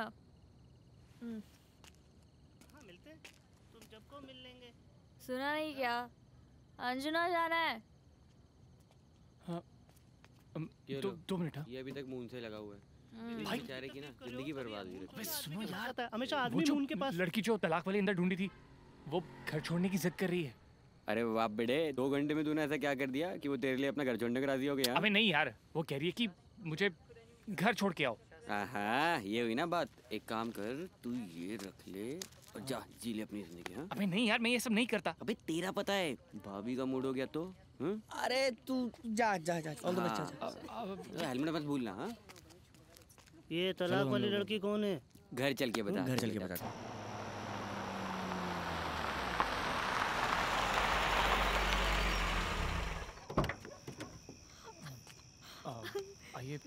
Speaker 4: हाँ मिलते हैं, तुम जब को मिल लेंगे।
Speaker 3: सुना नहीं क्या? अंजना जाना है।
Speaker 2: हाँ
Speaker 6: ये
Speaker 2: दो, दो मिनट। हाँ
Speaker 6: ये अभी तक मून से लगा हुआ है
Speaker 2: भाई,
Speaker 6: बेचारे की ना जिंदगी बर्बाद हुई
Speaker 2: अबे सुनो यार,
Speaker 4: हमेशा आदमी
Speaker 2: जो
Speaker 4: उनके पास
Speaker 2: लड़की जो तलाक वाले अंदर ढूंढी थी, वो घर छोड़ने की जिद कर रही है।
Speaker 6: अरे बाप बेटे, दो घंटे में तूने ऐसा क्या कर दिया कि वो तेरे लिए अपना घर छोड़ने को राजी हो गया?
Speaker 2: अबे नहीं यार, वो कह रही है कि मुझे घर छोड़ के आओ।
Speaker 6: हाँ ये हुई ना बात। एक काम कर, तू ये रख ले और जा जी ले अपनी जिंदगी। हाँ
Speaker 2: अबे नहीं यार, मैं ये सब नहीं करता।
Speaker 6: अबे तेरा पता है भाभी का मूड हो गया तो? हाँ
Speaker 9: अरे तू जा जा जा ऑल द बेस्ट।
Speaker 6: हेलमेट मत भूलना। हाँ
Speaker 4: ये तलाक वाली लड़की कौन है?
Speaker 6: घर चल के बता।
Speaker 9: घर चल के बता।
Speaker 2: आइए।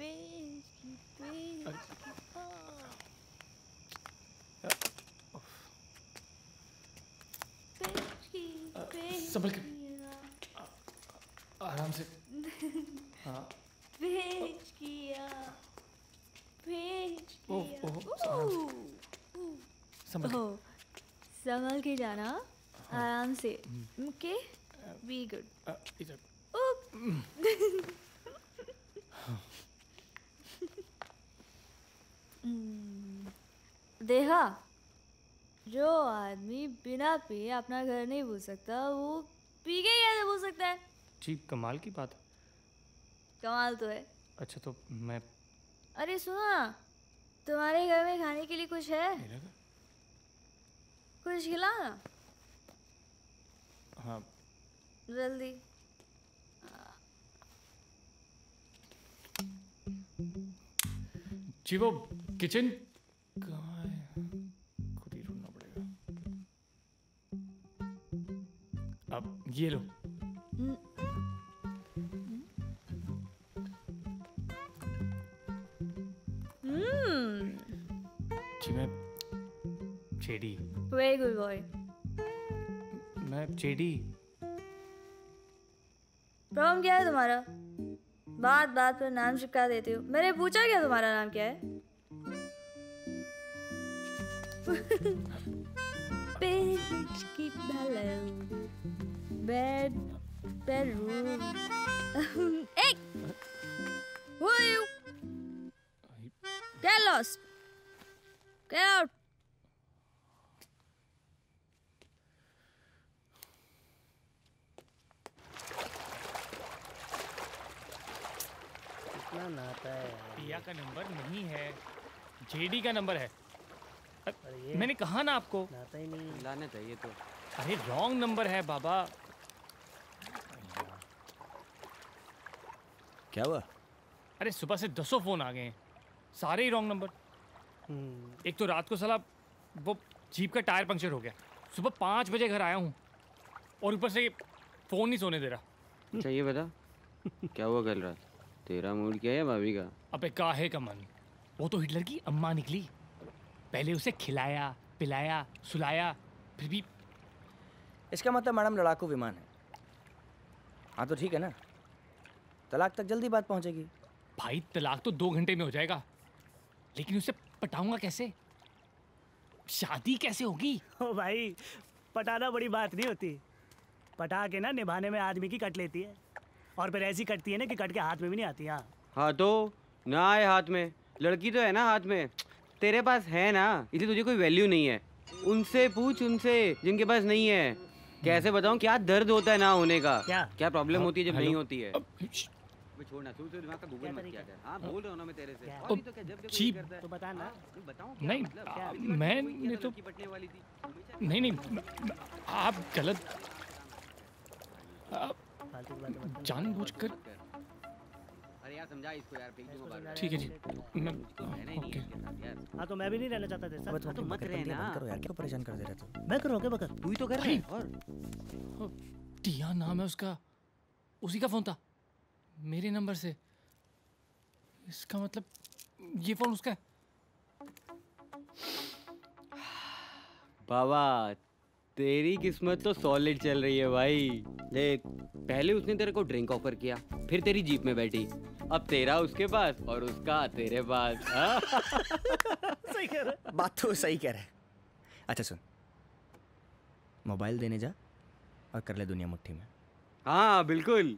Speaker 2: संभल के, आराम से। हाँ
Speaker 3: भेज किया, भेज
Speaker 2: ओह
Speaker 3: किया।
Speaker 2: ओह संभल के।
Speaker 3: संभल के जाना, आराम से। Okay, be good.
Speaker 2: इधर।
Speaker 3: देखा, जो आदमी बिना पिए अपना घर नहीं भूल सकता, वो पी के कैसे भूल सकता है?
Speaker 2: जी कमाल की बात है।
Speaker 3: कमाल तो है।
Speaker 2: अच्छा तो मैं,
Speaker 3: अरे सुनो ना, तुम्हारे घर में खाने के लिए कुछ है? कुछ खिला ना।
Speaker 2: हाँ
Speaker 3: जल्दी।
Speaker 2: जी वो किचन कहाँ है? खुद ही ढूंढना पड़ेगा। अब ये लो। जी मैं चेडी।
Speaker 3: Very good boy.
Speaker 2: मैं चेडी।
Speaker 3: प्रॉब्लम क्या है तुम्हारा? बात बात पर नाम चिपका देती हो। मैंने पूछा क्या तुम्हारा नाम क्या है? Bitch, keep hello. Bed, bedroom. Hey! Who are you? Get lost. Get out.
Speaker 4: कितना नाता है।
Speaker 2: पिया का नंबर नहीं है, जेडी का नंबर है। मैंने कहा ना आपको।
Speaker 4: नाता ही नहीं।
Speaker 6: लाना चाहिए तो।
Speaker 2: अरे रॉन्ग नंबर है बाबा।
Speaker 9: क्या हुआ?
Speaker 2: अरे सुबह से दसों फोन आ गए हैं, सारे ही रॉन्ग नंबर। एक तो रात को साला वो जीप का टायर पंक्चर हो गया, सुबह पाँच बजे घर आया हूँ और ऊपर से फोन नहीं सोने दे रहा।
Speaker 6: अच्छा ये बता क्या हुआ कल रात? तेरा मूड क्या है भाभी का?
Speaker 2: अबे काहे का मन, वो तो हिटलर की अम्मा निकली। पहले उसे खिलाया पिलाया सुलाया, फिर भी।
Speaker 9: इसका मतलब मैडम लड़ाकू विमान है। हाँ तो ठीक है ना, तलाक तक जल्दी बात पहुंचेगी।
Speaker 2: भाई तलाक तो दो घंटे में हो जाएगा, लेकिन उसे पटाऊंगा कैसे? शादी कैसे होगी?
Speaker 4: ओ भाई, पटाना बड़ी बात नहीं होती। पटा के ना निभाने में आदमी की कट लेती है, और फिर ऐसी कटती है ना कि कट के हाथ में भी नहीं आती। हाँ
Speaker 6: हाँ तो ना आए हाथ में, लड़की तो है ना हाथ में, तेरे पास है ना, इसलिए तुझे कोई वैल्यू नहीं है। उनसे पूछ, उनसे जिनके पास नहीं है। कैसे बताऊं क्या दर्द होता है ना होने का? क्या क्या प्रॉब्लम होती है जब नहीं होती है? छोड़ना, तू तो दिमाग का गूगल मत किया कर। हाँ बोल रहा हूँ ना मैं तेरे से। और भी तो क्या, जब देखो ये करता है।
Speaker 4: तो बता ना।
Speaker 6: बताऊं
Speaker 2: नहीं मैंने तो नहीं नहीं आप गलत जानबूझकर।
Speaker 6: अरे यार समझा इसको यार, फेंक दूंगा बार।
Speaker 2: ठीक है जी, मैं ओके।
Speaker 4: हाँ तो मैं भी नहीं रहना चाहता तेरे साथ।
Speaker 9: अब तो मत रहना करो यार, क्यों परेशान कर दे रहे तू?
Speaker 4: मैं करूँ क्या बकर?
Speaker 6: तू ही तो कर रहा है। और
Speaker 2: टिया नाम है उसका, उसी का फोन था मेरे नंबर से। इसका मतलब ये फोन उसका है।
Speaker 6: बाबा तेरी किस्मत तो सॉलिड चल रही है भाई। देख, पहले उसने तेरे को ड्रिंक ऑफर किया, फिर तेरी जीप में बैठी, अब तेरा उसके पास और उसका तेरे पास।
Speaker 9: सही कह रहा है। बात तो सही कह रहा है। अच्छा सुन, मोबाइल देने जा और कर ले दुनिया मुट्ठी में।
Speaker 6: हाँ बिल्कुल।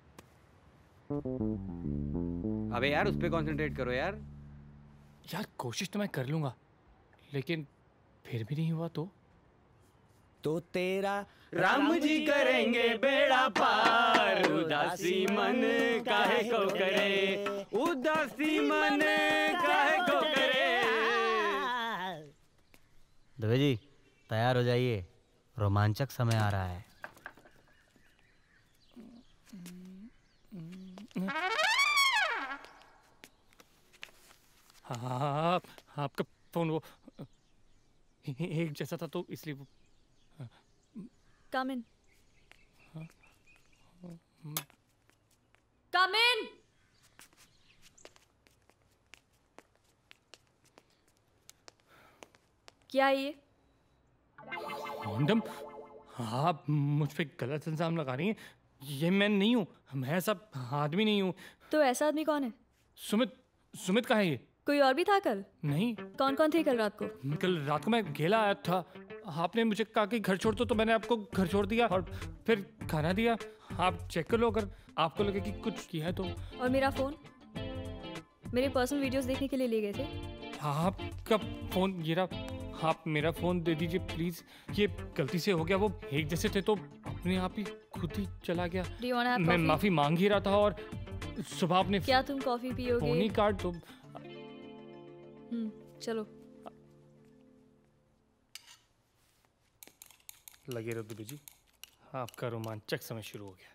Speaker 6: अबे यार उस पे कंसंट्रेट करो यार।
Speaker 2: यार कोशिश तो मैं कर लूंगा, लेकिन फिर भी नहीं हुआ तो
Speaker 9: तो तेरा
Speaker 6: राम जी करेंगे बेड़ा पार, उदासी मन काहे को करे, उदासी मन काहे को करे।
Speaker 8: दुबे जी तैयार हो जाइए, रोमांचक समय आ रहा है।
Speaker 2: हाँ आपका फोन वो एक जैसा था तो इसलिए वो।
Speaker 3: Come in. Come in. क्या ये?
Speaker 2: मैडम आप मुझ पे गलत इल्जाम लगा रही हैं। ये मैं नहीं हूँ, मैं ऐसा आदमी नहीं हूँ।
Speaker 3: तो ऐसा आदमी कौन है?
Speaker 2: सुमित। सुमित कहाँ है ये?
Speaker 3: कोई और भी था कल?
Speaker 2: नहीं।
Speaker 3: कौन कौन थे कल रात को?
Speaker 2: कल रात को मैं अकेला आया था, आपने मुझे कहा कि घर छोड़ दो तो मैंने आपको घर छोड़ दिया और फिर खाना दिया। आप चेक कर लो अगर आपको लगे कि कुछ किया है तो।
Speaker 3: और मेरा फोन? मेरे पर्सनल वीडियोस देखने के लिए ले गए थे?
Speaker 2: आपका फोन ये रहा, आप मेरा फोन दे दीजिए प्लीज। ये गलती से हो गया, वो एक जैसे थे तो अपने आप ही खुद ही चला गया। मैं माफी मांग ही रहा था और सुबह आपने।
Speaker 3: क्या तुम कॉफी पियोगे?
Speaker 2: फोन ही काट दो।
Speaker 3: हम्म
Speaker 12: चलो
Speaker 2: लगे रहो दुबे जी, आपका रोमांचक समय शुरू हो गया।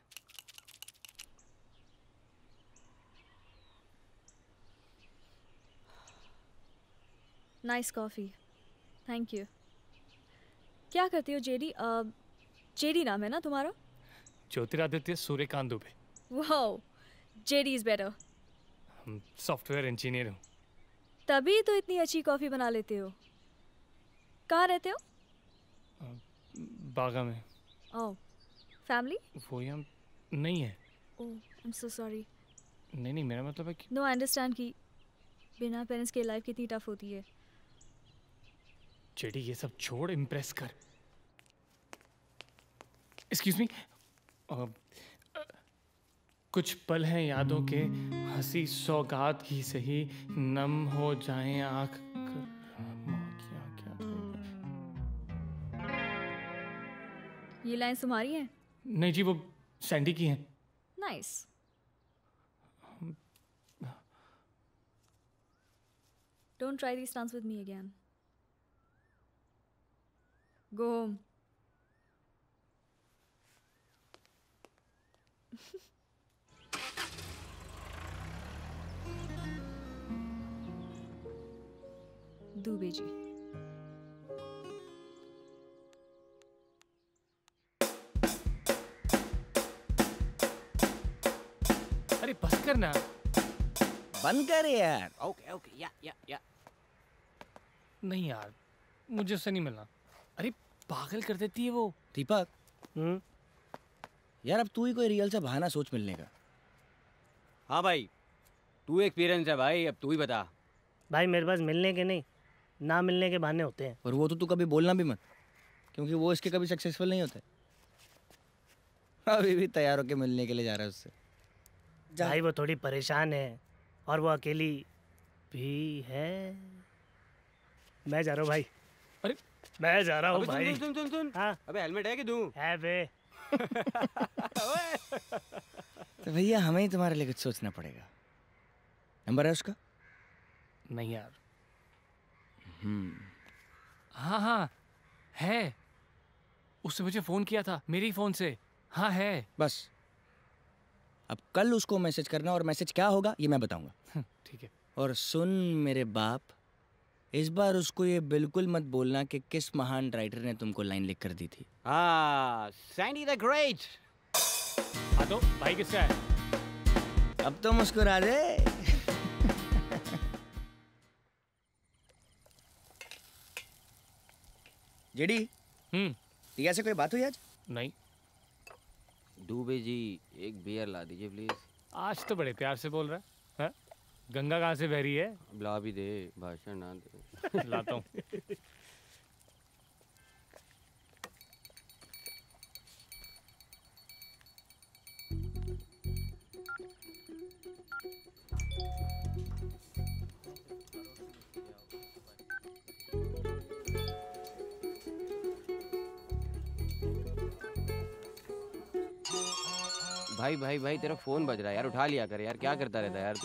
Speaker 12: Nice coffee, thank you. क्या करती हो जेडी? जेडी नाम है ना तुम्हारा?
Speaker 2: Jyotiraditya Suryakant Dubey.
Speaker 12: Wow, JD is better.
Speaker 2: हम सॉफ्टवेयर इंजीनियर हूँ।
Speaker 12: तभी तो इतनी अच्छी कॉफ़ी बना लेते हो। कहाँ रहते हो?
Speaker 2: बागा में।
Speaker 12: Oh, family?
Speaker 2: वो यहाँ नहीं है।
Speaker 12: Oh, I am so sorry.
Speaker 2: नहीं नहीं, मेरा मतलब है कि
Speaker 12: नो, आई अंडरस्टैंड कि बिना पेरेंट्स के लाइफ कितनी टफ होती है।
Speaker 2: जेडी ये सब छोड़, इम्प्रेस कर। एक्सक्यूज मी, कुछ पल हैं यादों के, हंसी सौगात ही सही, नम हो जाएं आँख कर क्या क्या।
Speaker 12: ये लाइन्स तुम्हारी हैं?
Speaker 2: नहीं जी, वो सैंडी की हैं।
Speaker 12: Nice. Don't try these stunts with me again. Go home. Dubey ji.
Speaker 2: अरे बस करना।
Speaker 9: बंद कर यार।
Speaker 6: ओके ओके, या या या।
Speaker 2: नहीं यार, मुझे उससे नहीं मिलना। अरे पागल कर देती है वो।
Speaker 9: दीपक, हम्म यार अब तू ही कोई रियल सा बहाना सोच मिलने का।
Speaker 6: हाँ भाई, तू एक्सपीरियंस है भाई, अब तू ही बता।
Speaker 4: भाई मेरे पास मिलने के नहीं, ना मिलने के बहाने होते हैं।
Speaker 9: और वो तो तू कभी बोलना भी मत, क्योंकि वो इसके कभी सक्सेसफुल नहीं होते। अभी भी तैयार होके मिलने के लिए जा रहा है उससे।
Speaker 4: भाई वो थोड़ी परेशान है और वो अकेली भी है। मैं जा रहा हूँ भाई।
Speaker 2: अरे
Speaker 4: मैं जा रहा हूँ भाई।
Speaker 6: सुन सुन सुन सुन।
Speaker 4: हाँ
Speaker 6: अबे हेलमेट है कि दूं?
Speaker 4: है बे।
Speaker 9: तो भैया हमें ही तुम्हारे लिए कुछ सोचना पड़ेगा। नंबर है उसका?
Speaker 2: नहीं यार।
Speaker 9: हम्म
Speaker 2: हाँ हाँ है, उसने मुझे फोन किया था मेरी फोन से। हाँ है।
Speaker 9: बस अब कल उसको मैसेज करना, और मैसेज क्या होगा ये मैं बताऊंगा।
Speaker 2: ठीक है।
Speaker 9: और सुन मेरे बाप, इस बार उसको ये बिल्कुल मत बोलना कि किस महान राइटर ने तुमको लाइन लिख कर दी थी।
Speaker 6: हाँ, सैंडी द ग्रेट।
Speaker 2: हाँ तो भाई किससे है?
Speaker 9: अब तो मुस्कुरा दे। जेडी,
Speaker 2: हम्म
Speaker 9: टिया से कोई बात हुई आज?
Speaker 2: नहीं।
Speaker 6: दुबे जी एक बियर ला दीजिए प्लीज।
Speaker 2: आज तो बड़े प्यार से बोल रहा है, है? गंगा कहाँ से बह रही है?
Speaker 6: ला भी दे, भाषण ना दे।
Speaker 2: लाता हूँ।
Speaker 6: भाई भाई भाई तेरा फोन बज रहा है यार, उठा लिया कर यार, क्या करता रहता है यार तू।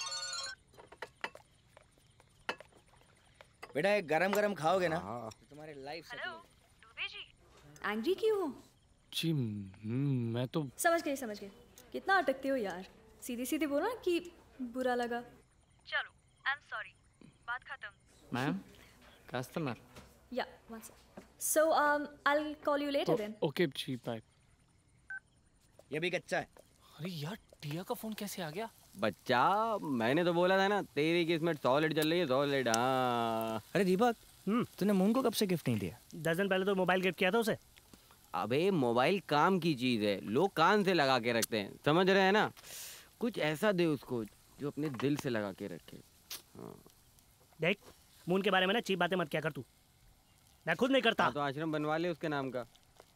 Speaker 9: बेटा एक गरम गरम खाओगे ना तो तुम्हारी लाइफ सेटल हो जाएगी।
Speaker 12: एंग्री क्यों हो?
Speaker 2: जी मैं तो
Speaker 12: समझ गई समझ गई। कितना अटकते हो यार, सीधी सीधी बोलो ना कि बुरा लगा।
Speaker 13: चलो, आई एम सॉरी, बात खत्म।
Speaker 14: Ma'am, customer.
Speaker 12: या one second. So um I'll call you later then.
Speaker 2: Okay ji, bye.
Speaker 9: ये भी कच्चा है।
Speaker 2: अरे यार टिया का फोन कैसे आ गया?
Speaker 6: बच्चा, मैंने तो बोला था ना तेरी किस्मत सॉलिड चल रही है, सॉलिड। हाँ।
Speaker 9: अरे दीपक, तूने मून को कब से गिफ्ट नहीं दिया?
Speaker 4: दस दिन पहले तो मोबाइल गिफ्ट किया था उसे।
Speaker 6: अबे मोबाइल काम की चीज है, लोग कान से लगा के रखते हैं, समझ रहे हैं ना? कुछ ऐसा दे उसको जो अपने दिल से लगा के रखे। हाँ।
Speaker 4: देख, मून के बारे में ना चीप बातें मत क्या कर तू, मैं खुद नहीं करता।
Speaker 6: तो आश्रम बनवा ले उसके नाम का।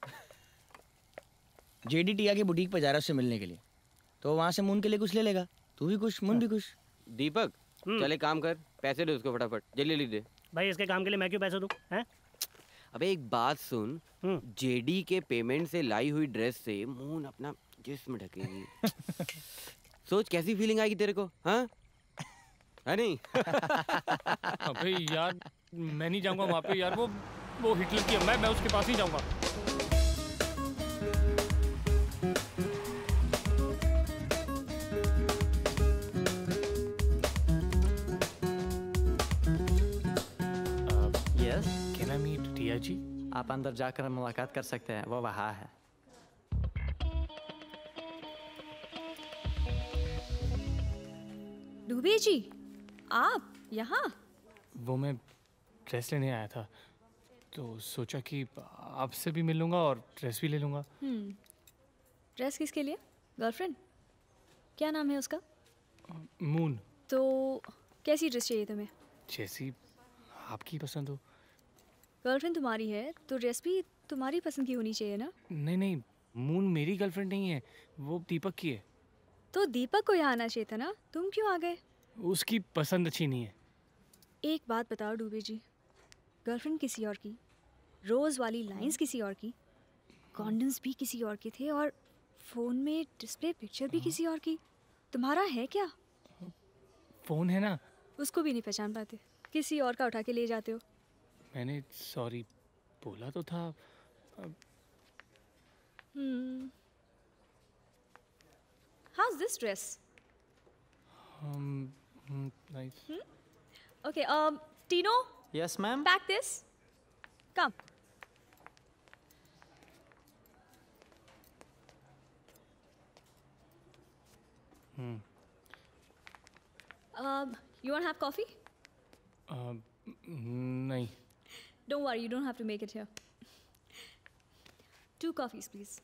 Speaker 9: जेडी टिया की बुटीक पर जा रहा है उससे मिलने के लिए, तो वहां से मून के लिए कुछ ले लेगा। तू भी खुश, मून भी खुश।
Speaker 6: दीपक चले काम कर, पैसे दे उसको फटाफट, जल्दी जल्दी दे।
Speaker 4: भाई इसके काम के लिए मैं क्यों पैसे दूं? हैं?
Speaker 6: अबे एक बात सुन, जेडी के पेमेंट से लाई हुई ड्रेस से मून अपना जिस्म ढकेगी। सोच कैसी फीलिंग आएगी तेरे को। हाँ है नहीं?
Speaker 2: अबे यार मैं नहीं जाऊंगा वहाँ पे यार, वो वो हिटलर की अम्मा है, मैं उसके पास ही जाऊंगा।
Speaker 14: Yes
Speaker 2: can I meet Tia ji?
Speaker 14: आप अंदर जाकर मुलाकात कर सकते हैं, वो वहाँ है।
Speaker 12: डूबे जी, आप यहाँ?
Speaker 2: वो मैं ड्रेस लेने आया था, तो सोचा कि आपसे भी मिल लूंगा और ड्रेस भी ले लूंगा।
Speaker 12: हम्म, ड्रेस किसके लिए? गर्लफ्रेंड? क्या नाम है उसका?
Speaker 2: मून।
Speaker 12: तो कैसी ड्रेस चाहिए तुम्हें?
Speaker 2: जैसी आपकी पसंद हो।
Speaker 12: गर्लफ्रेंड तुम्हारी है तो ड्रेस भी तुम्हारी पसंद की होनी चाहिए ना?
Speaker 2: नहीं नहीं, मून मेरी गर्लफ्रेंड नहीं है, वो दीपक की है।
Speaker 12: तो दीपक को यहाँ आना चाहिए था ना, तुम क्यों आ गए?
Speaker 2: उसकी पसंद अच्छी नहीं है।
Speaker 12: एक बात बताओ डूबे जी, गर्लफ्रेंड किसी और की, रोज़ वाली लाइंस किसी और की, कॉन्डम्स भी किसी और के थे और फ़ोन में डिस्प्ले पिक्चर भी किसी और की, तुम्हारा है क्या?
Speaker 2: फ़ोन है ना।
Speaker 12: उसको भी नहीं पहचान पाते, किसी और का उठा के ले जाते हो।
Speaker 2: मैंने सॉरी बोला तो था।
Speaker 12: हम्म, how's this dress?
Speaker 2: Um, mm, nice.
Speaker 12: Hmm? Okay, um, Tino?
Speaker 14: Yes, ma'am.
Speaker 12: Pack this. Come.
Speaker 2: Hmm.
Speaker 12: Um, you want to have coffee?
Speaker 2: Um, नहीं.
Speaker 12: Don't worry, you don't have to make it here. Two coffees, please.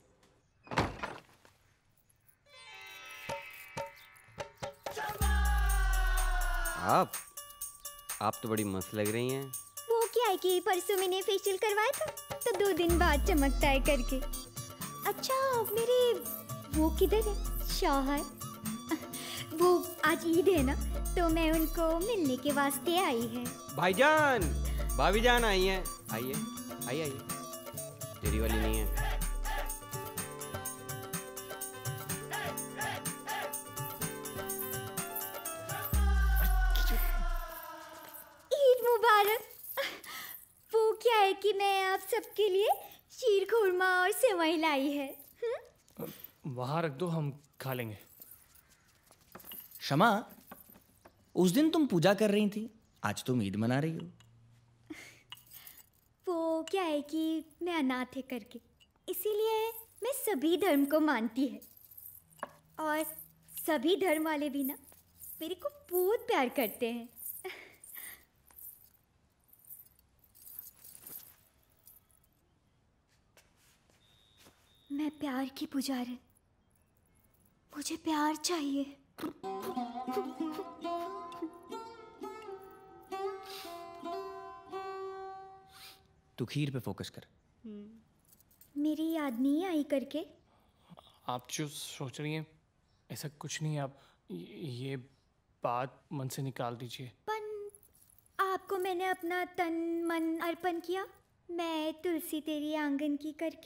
Speaker 6: आप आप तो बड़ी मस्त लग रही हैं।
Speaker 7: वो क्या है कि परसों मैंने फेशियल करवाया था तो दो दिन बाद चमकता है करके। अच्छा मेरे वो किधर है शौहर? वो आज ईद है ना तो मैं उनको मिलने के वास्ते आई है।
Speaker 6: भाईजान, भाभी जान आई हैं। आइए आइए आइए, तेरी वाली नहीं है।
Speaker 7: ईद मुबारक। वो क्या है कि मैं आप सबके लिए शीर खुरमा और सेवई लाई है।
Speaker 2: वहाँ रख दो, हम खा लेंगे।
Speaker 9: शमा, उस दिन तुम पूजा कर रही थी, आज तुम ईद मना रही हो।
Speaker 7: वो क्या है कि मैं अनाथ है करके, इसीलिए मैं सभी धर्म को मानती है और सभी धर्म वाले भी ना मेरे को बहुत प्यार करते हैं। मैं प्यार की पुजारी, मुझे प्यार चाहिए।
Speaker 9: तू खीर पे फोकस कर।
Speaker 7: मेरी याद नहीं आई करके।
Speaker 2: आप जो सोच रही हैं ऐसा कुछ नहीं है, आप ये बात मन से निकाल दीजिए।
Speaker 7: पन आपको मैंने अपना तन मन अर्पण किया, मैं तुलसी तेरी आंगन की करके।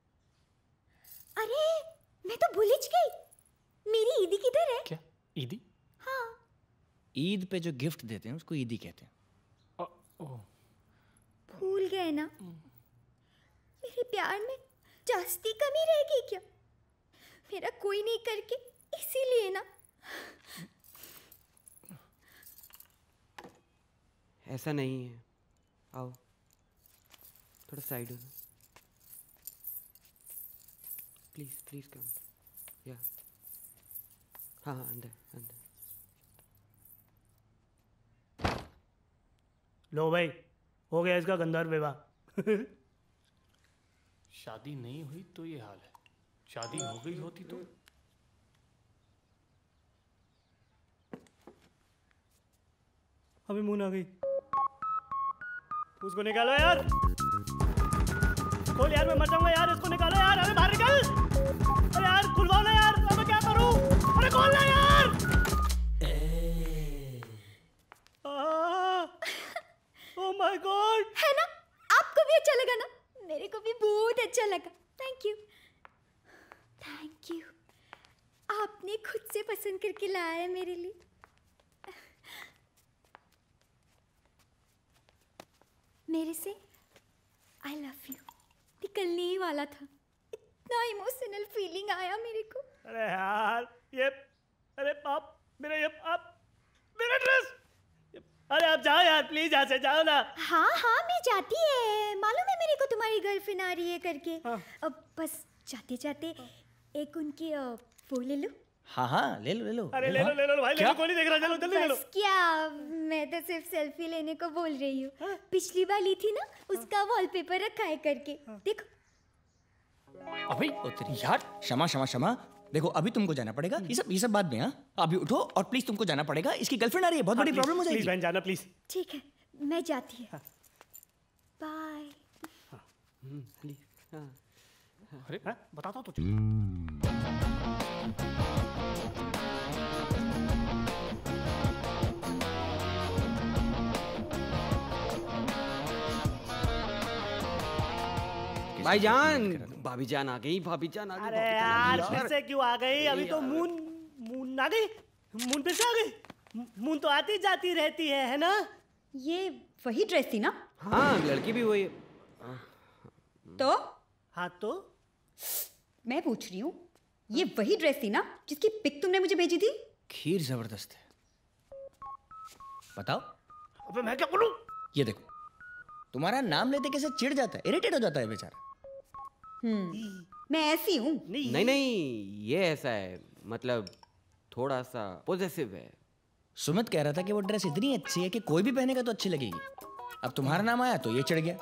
Speaker 7: अरे मैं तो भूल ही गई, मेरी ईदी किधर है?
Speaker 2: क्या ईदी?
Speaker 7: हाँ,
Speaker 9: ईद पे जो गिफ्ट देते हैं उसको ईदी कहते हैं।
Speaker 2: ओह,
Speaker 7: भूल गए ना? मेरे प्यार में जास्ती कमी रहेगी क्या? मेरा कोई नहीं करके, इसीलिए ना।
Speaker 6: ऐसा नहीं है, आओ थोड़ा साइड हो ना, प्लीज प्लीज कम। या हाँ हाँ अंदर अंदर।
Speaker 4: लो भाई, हो गया इसका गंधर्व विवाह।
Speaker 2: शादी नहीं हुई तो ये हाल है, शादी हो गई होती तो।
Speaker 4: अभी मुंह आ गई, उसको निकालो यार, खोल यार, मैं मर जाऊंगा यार, इसको निकालो यार। अरे बाहर निकल, अरे यार खुलवाओ ना यार, अब मैं क्या करूं? अरे खोल ना यार। Oh my God.
Speaker 7: है ना, आपको भी अच्छा लगा ना? मेरे को भी बहुत अच्छा लगा। थैंक यू थैंक यू, आपने खुद से पसंद करके लाया है मेरे लिए। मेरे से आई लव यू निकलने ही वाला था। इतना इमोशनल फीलिंग आया मेरे को।
Speaker 4: अरे यार ये, अरे आप मेरा ये आप मेरा ड्रेस, अरे आप जाओ यार प्लीज, यहाँ से जाओ ना।
Speaker 7: हाँ हाँ मैं जाती है, मालूम है मेरे को तुम्हारी गर्लफ्रेंड आ रही है करके। हाँ। अब बस जाते जाते एक उनकी वो ले लो।
Speaker 9: हाँ हाँ ले लो ले लो।
Speaker 4: अरे ले लो ले लो भाई, ले लो, कोई नहीं देख रहा, चलो जल्दी ले लो।
Speaker 7: बस क्या, मैं तो सिर्फ सेल्फी लेने को बोल रही हूँ। हाँ? पिछली बार ली थी ना, उसका वॉलपेपर रखा है करके। हाँ? देखो।
Speaker 9: अभी तेरी यार, क्षमा क्षमा क्षमा। देखो अभी तुमको जाना पड़ेगा, ये सब ये सब बाद में। हाँ अभी उठो और प्लीज तुमको जाना पड़ेगा, इसकी गर्लफ्रेंड आ रही है, बहुत बड़ी प्रॉब्लम हो जाएगी।
Speaker 4: प्लीज बहन जाना प्लीज।
Speaker 7: ठीक है मैं जाती है। बाय।
Speaker 6: प्लीज।
Speaker 4: अरे बताता तो
Speaker 6: भाईजान, भाभी जान आ गई, भाभी जान आ गई।
Speaker 4: अरे यार फिर से क्यों आ गई? अभी तो मून मून आ गई, मून फिर से आ गई। मून तो आती जाती रहती है, है ना?
Speaker 11: ये वही ड्रेस थी ना?
Speaker 6: हाँ लड़की भी वही।
Speaker 11: तो
Speaker 4: हाँ तो
Speaker 11: मैं पूछ रही हूँ, ये वही ड्रेस थी ना जिसकी पिक तुमने मुझे भेजी थी?
Speaker 9: खीर जबरदस्त है, बताओ।
Speaker 4: अबे मैं क्या बोलूं?
Speaker 9: ये देखो, तुम्हारा नाम लेते कैसे चिढ़ जाता है, इरिटेट हो जाता है बेचारा।
Speaker 11: हम्म, मैं ऐसी हूँ।
Speaker 6: नहीं नहीं, नहीं ये ऐसा है, मतलब थोड़ा सा पॉजेसिव है।
Speaker 9: सुमित कह रहा था कि वो ड्रेस इतनी अच्छी है कि कोई भी पहनेगा तो अच्छी लगेगी। अब तुम्हारा नाम आया तो ये चिढ़ गया।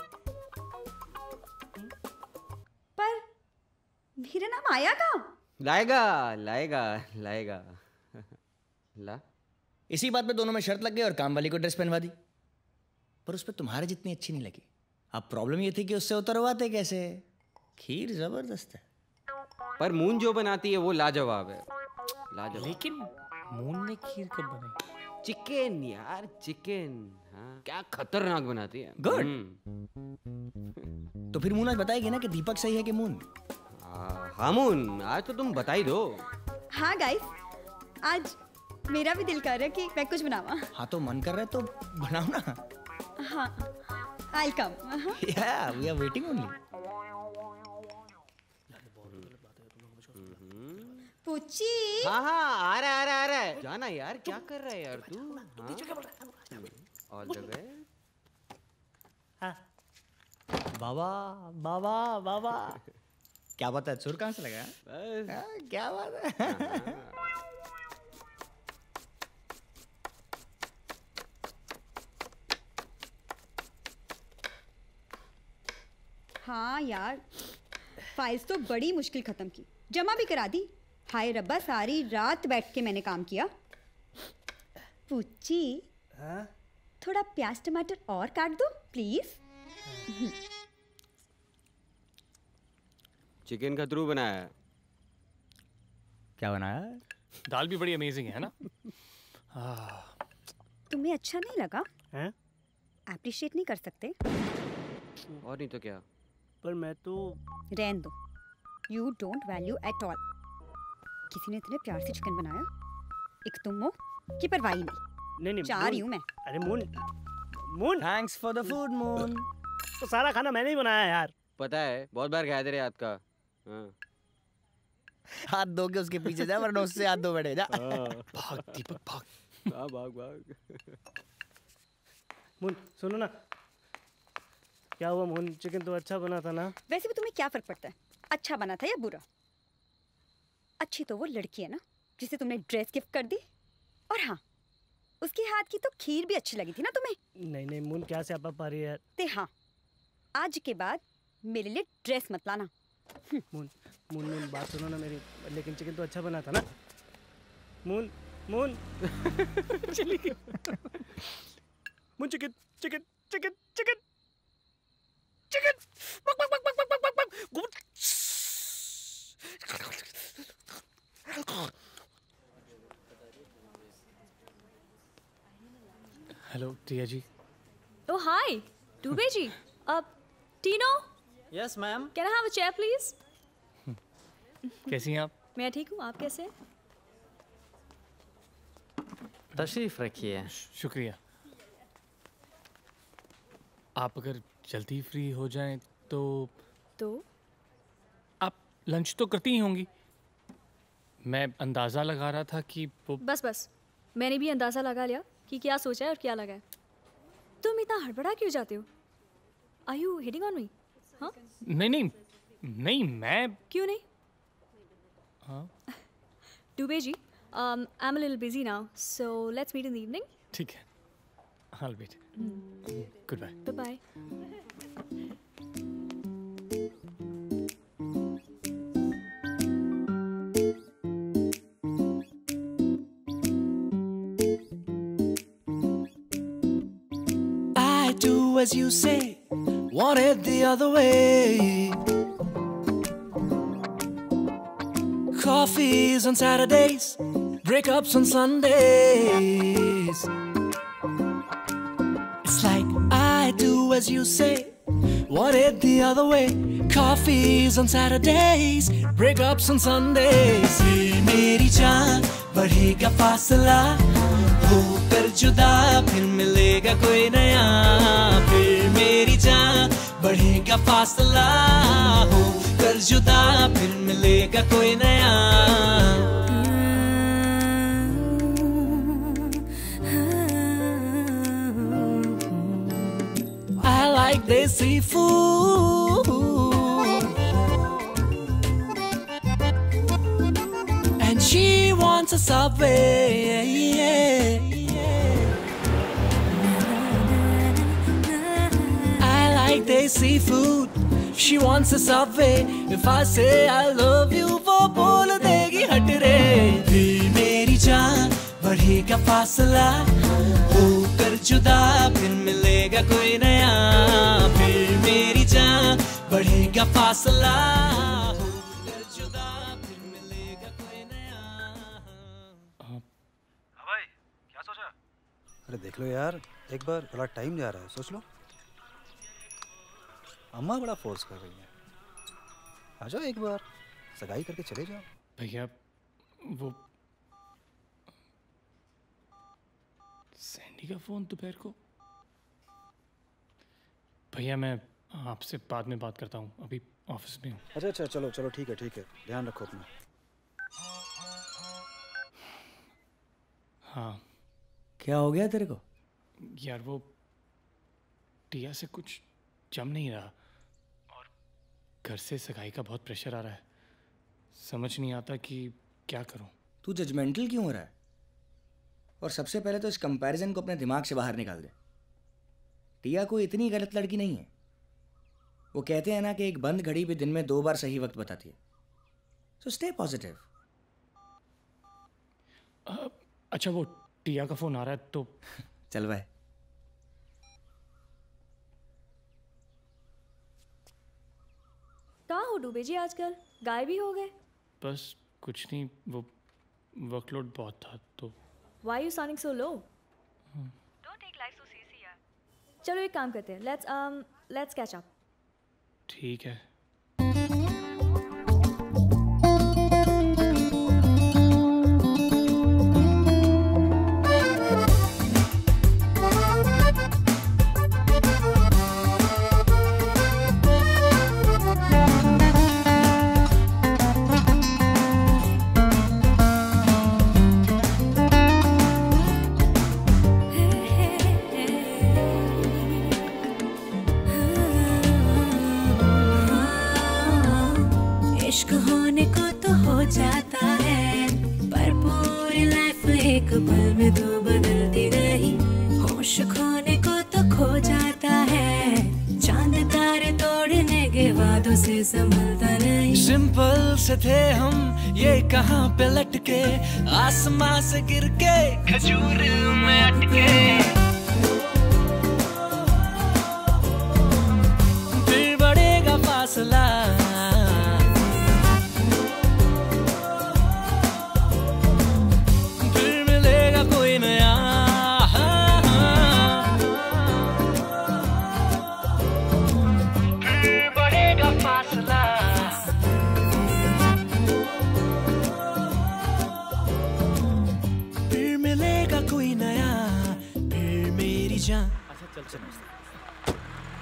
Speaker 11: पर मेरा नाम आया कहाँ?
Speaker 6: लाएगा लाएगा लाएगा ला।
Speaker 9: इसी बात पे दोनों में शर्त लग गई और काम वाली को ड्रेस पहनवा दी, पर उस पर तुम्हारे जितनी अच्छी नहीं लगी। अब प्रॉब्लम ये थी कि उससे उतरवाते कैसे। खीर जबरदस्त है,
Speaker 6: पर मून जो बनाती है वो लाजवाब है, लाजवाब।
Speaker 2: लेकिन मून ने खीर कब बनाई?
Speaker 6: चिकन यार, चिकन। हाँ क्या खतरनाक बनाती है।
Speaker 9: गुड। तो फिर मून आज बताएगी ना कि दीपक सही है कि मून?
Speaker 6: हाँ मून, आज तो तुम बता ही दो।
Speaker 11: हाँ गाइस, आज मेरा भी दिल कर रहा है कि मैं कुछ बनावा।
Speaker 9: हाँ तो मन कर रहा है तो बनाओ ना।
Speaker 11: हाँ I'll come.
Speaker 9: Yeah, we are waiting only.
Speaker 11: पुच्ची।
Speaker 6: हाँ हाँ आ रहा है आ रहा है आ रहा है। जाना यार, क्या कर रहा है यार तू? All the best.
Speaker 9: हाँ बाबा बाबा बाबा, क्या बात है, सुर कहाँ से लगा? बस क्या बात है।
Speaker 11: हाँ यार, फाइल्स तो बड़ी मुश्किल खत्म की, जमा भी करा दी। हाय रब्बा, सारी रात बैठ के मैंने काम किया। पुच्ची, हाँ? थोड़ा प्याज टमाटर और काट दो प्लीज।
Speaker 6: चिकन खतरू बनाया है।
Speaker 9: क्या बनाया?
Speaker 2: दाल भी बड़ी अमेजिंग है ना?
Speaker 11: तुम्हें अच्छा नहीं लगा? अप्रिशिएट नहीं कर सकते?
Speaker 6: और नहीं तो क्या।
Speaker 4: पर मैं तो
Speaker 11: रहने दो, you don't value at all. किसी ने इतने प्यार से चिकन बनाया, एक तुम हो कि परवाही नहीं।
Speaker 4: नहीं नहीं
Speaker 11: चाह रही हूँ मैं।
Speaker 4: अरे Moon, Moon
Speaker 9: thanks for the food Moon.
Speaker 4: तो सारा खाना मैंने ही बनाया यार।
Speaker 6: पता है, बहुत बार खाया तेरे हाथ का। हाँ।
Speaker 9: हाथ धो के उसके पीछे जा, वरना उससे हाथ धो बैठे जा।
Speaker 2: भाग दीपक भाग।
Speaker 6: भाग भाग भाग।
Speaker 4: मून सुनो ना, क्या हुआ मून, चिकन तो अच्छा बना था ना?
Speaker 11: वैसे भी तुम्हें क्या फर्क पड़ता है, अच्छा बना था या बुरा? अच्छी तो वो लड़की है ना जिसे तुमने ड्रेस गिफ्ट कर दी, और हाँ उसके हाथ की तो खीर भी अच्छी लगी थी ना तुम्हें।
Speaker 4: नहीं नहीं मून, क्या से आप पा रही है यार।
Speaker 11: ते हाँ, आज के बाद मेरे लिए ड्रेस मत लाना।
Speaker 4: मून मून मून बात सुनो ना मेरी, लेकिन चिकन तो अच्छा बना था ना? मून मून चली गई। Moon chicken chicken chicken chicken chicken बक बक बक बक बक बक बक।
Speaker 2: Hello Tia ji.
Speaker 12: Oh hi, Dubey ji. अब टीनो।
Speaker 14: Yes ma'am.
Speaker 12: Can I have a chair please?
Speaker 2: कैसी हैं आप?
Speaker 12: मैं ठीक हूँ, आप कैसे हैं?
Speaker 14: तशरीफ रखिए।
Speaker 2: शुक्रिया। आप अगर जल्दी फ्री हो जाएं तो
Speaker 12: तो
Speaker 2: आप लंच तो करती ही होंगी। मैं अंदाज़ा लगा रहा था कि वो
Speaker 12: बस बस मैंने भी अंदाज़ा लगा लिया कि क्या सोचा है और क्या लगा है। तुम इतना हड़बड़ा क्यों जाते हो? Are you hitting on me? हाँ
Speaker 2: नहीं नहीं नहीं मैं
Speaker 12: क्यों नहीं?
Speaker 2: हाँ
Speaker 12: Dubey ji, um, I'm a little busy now, so let's meet in the evening.
Speaker 2: ठीक है, I'll wait. Goodbye.
Speaker 12: Bye bye.
Speaker 15: I do as you say, want it the other way. Coffees on Saturdays, breakups on Sundays. It's like I do as you say, want it the other way. Coffees on Saturdays, breakups on Sundays. फिर मेरी जान बढ़ेगा फासला, होकर जुदा फिर मिलेगा कोई नया. फिर मेरी जान बढ़ेगा फासला, होकर जुदा फिर मिलेगा कोई नया. I like desi food, and she wants a Subway. I like desi food, she wants a Subway. If I say I love you, वो बोल देगी हट रे. फिर मेरी जान बढ़ेगा फासला, होकर जुदा फिर मिलेगा कोई नया. फिर मेरी जान बढ़ेगा फासला, होकर जुदा फिर मिलेगा कोई नया.
Speaker 10: हाँ भाई, क्या सोचा? अरे देख लो यार, एक बार बड़ा टाइम जा रहा है, सोच लो. अम्मा बड़ा फोर्स कर रही है. आ जाओ एक बार, सगाई करके चले जाओ.
Speaker 2: भैया वो सैंडी का फोन दोपहर को. भैया मैं आपसे बाद में बात करता हूँ, अभी ऑफिस में हूँ.
Speaker 10: अच्छा अच्छा, चलो चलो, ठीक है ठीक है, ध्यान रखो अपना.
Speaker 2: हाँ.
Speaker 9: क्या हो गया तेरे को?
Speaker 2: यार वो टिया से कुछ जम नहीं रहा और घर से सगाई का बहुत प्रेशर आ रहा है. समझ नहीं आता कि क्या करूँ.
Speaker 9: तू जजमेंटल क्यों हो रहा है? और सबसे पहले तो इस कंपैरिजन को अपने दिमाग से बाहर निकाल दे. टिया कोई इतनी गलत लड़की नहीं है. वो कहते हैं ना कि एक बंद घड़ी भी दिन में दो बार सही वक्त बताती है. So stay positive.
Speaker 2: अच्छा वो टिया का फोन आ रहा है तो
Speaker 9: चल भाई.
Speaker 12: कहाँ हो डूबे जी आजकल? गायब ही हो गए.
Speaker 2: बस कुछ नहीं, वो वर्कलोड बहुत था तो.
Speaker 12: Why are you sounding so low?
Speaker 13: Don't take life so seriously यार.
Speaker 12: चलो एक काम करते हैं. Let's um let's catch up.
Speaker 2: ठीक है.
Speaker 16: इश्क होने को तो हो जाता है, पर पूरी लाइफ एक पल में तो बदलती रही. होश खोने को तो खो जाता है, चांद तारे तोड़ने के वादों से संभलता नहीं.
Speaker 15: सिंपल से थे हम, ये कहाँ पे लटके, आसमां से गिर के खजूर में अटके. फिर बढ़ेगा फासला, फिर मिलेगा कोई नया. फिर बढ़ेगा फासला, फिर मिलेगा कोई नया. फिर मेरी जान.
Speaker 9: अच्छा चल चल.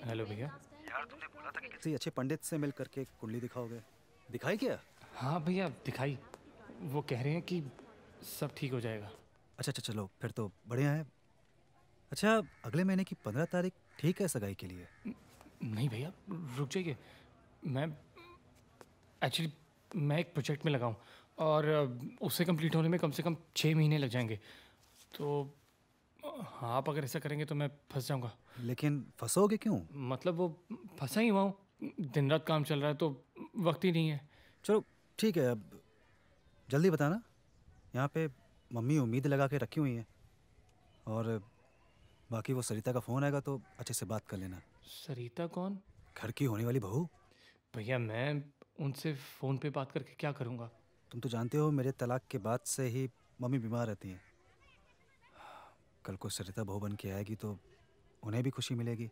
Speaker 2: हेलो भैया।
Speaker 10: यार तुमने बोला था कि किसी अच्छे पंडित से मिल करके कुंडली दिखाओगे, दिखाई क्या?
Speaker 2: हाँ भैया दिखाई, वो कह रहे हैं कि सब ठीक हो जाएगा।
Speaker 10: अच्छा अच्छा चलो फिर तो बढ़िया है। अच्छा अगले महीने की पंद्रह तारीख ठीक है सगाई के लिए?
Speaker 2: नहीं भैया रुक जाइए, मैं एक्चुअली मैं एक प्रोजेक्ट में लगा हूँ और उससे कंप्लीट होने में कम से कम छः महीने लग जाएंगे, तो हाँ आप अगर ऐसा करेंगे तो मैं फंस जाऊँगा।
Speaker 10: लेकिन फंसोगे क्यों?
Speaker 2: मतलब वो फंसा ही हुआ हूँ, दिन रात काम चल रहा है तो वक्त ही नहीं है।
Speaker 10: चलो ठीक है, अब जल्दी बताना। यहाँ पे मम्मी उम्मीद लगा के रखी हुई हैं, और बाकी वो सरिता का फ़ोन आएगा तो अच्छे से बात कर लेना।
Speaker 2: सरिता कौन?
Speaker 10: घर की होने वाली बहू।
Speaker 2: भैया मैं उनसे फ़ोन पे बात करके क्या करूँगा?
Speaker 10: तुम तो जानते हो मेरे तलाक के बाद से ही मम्मी बीमार रहती हैं। कल को सरिता बहू बन के आएगी तो उन्हें भी खुशी मिलेगी।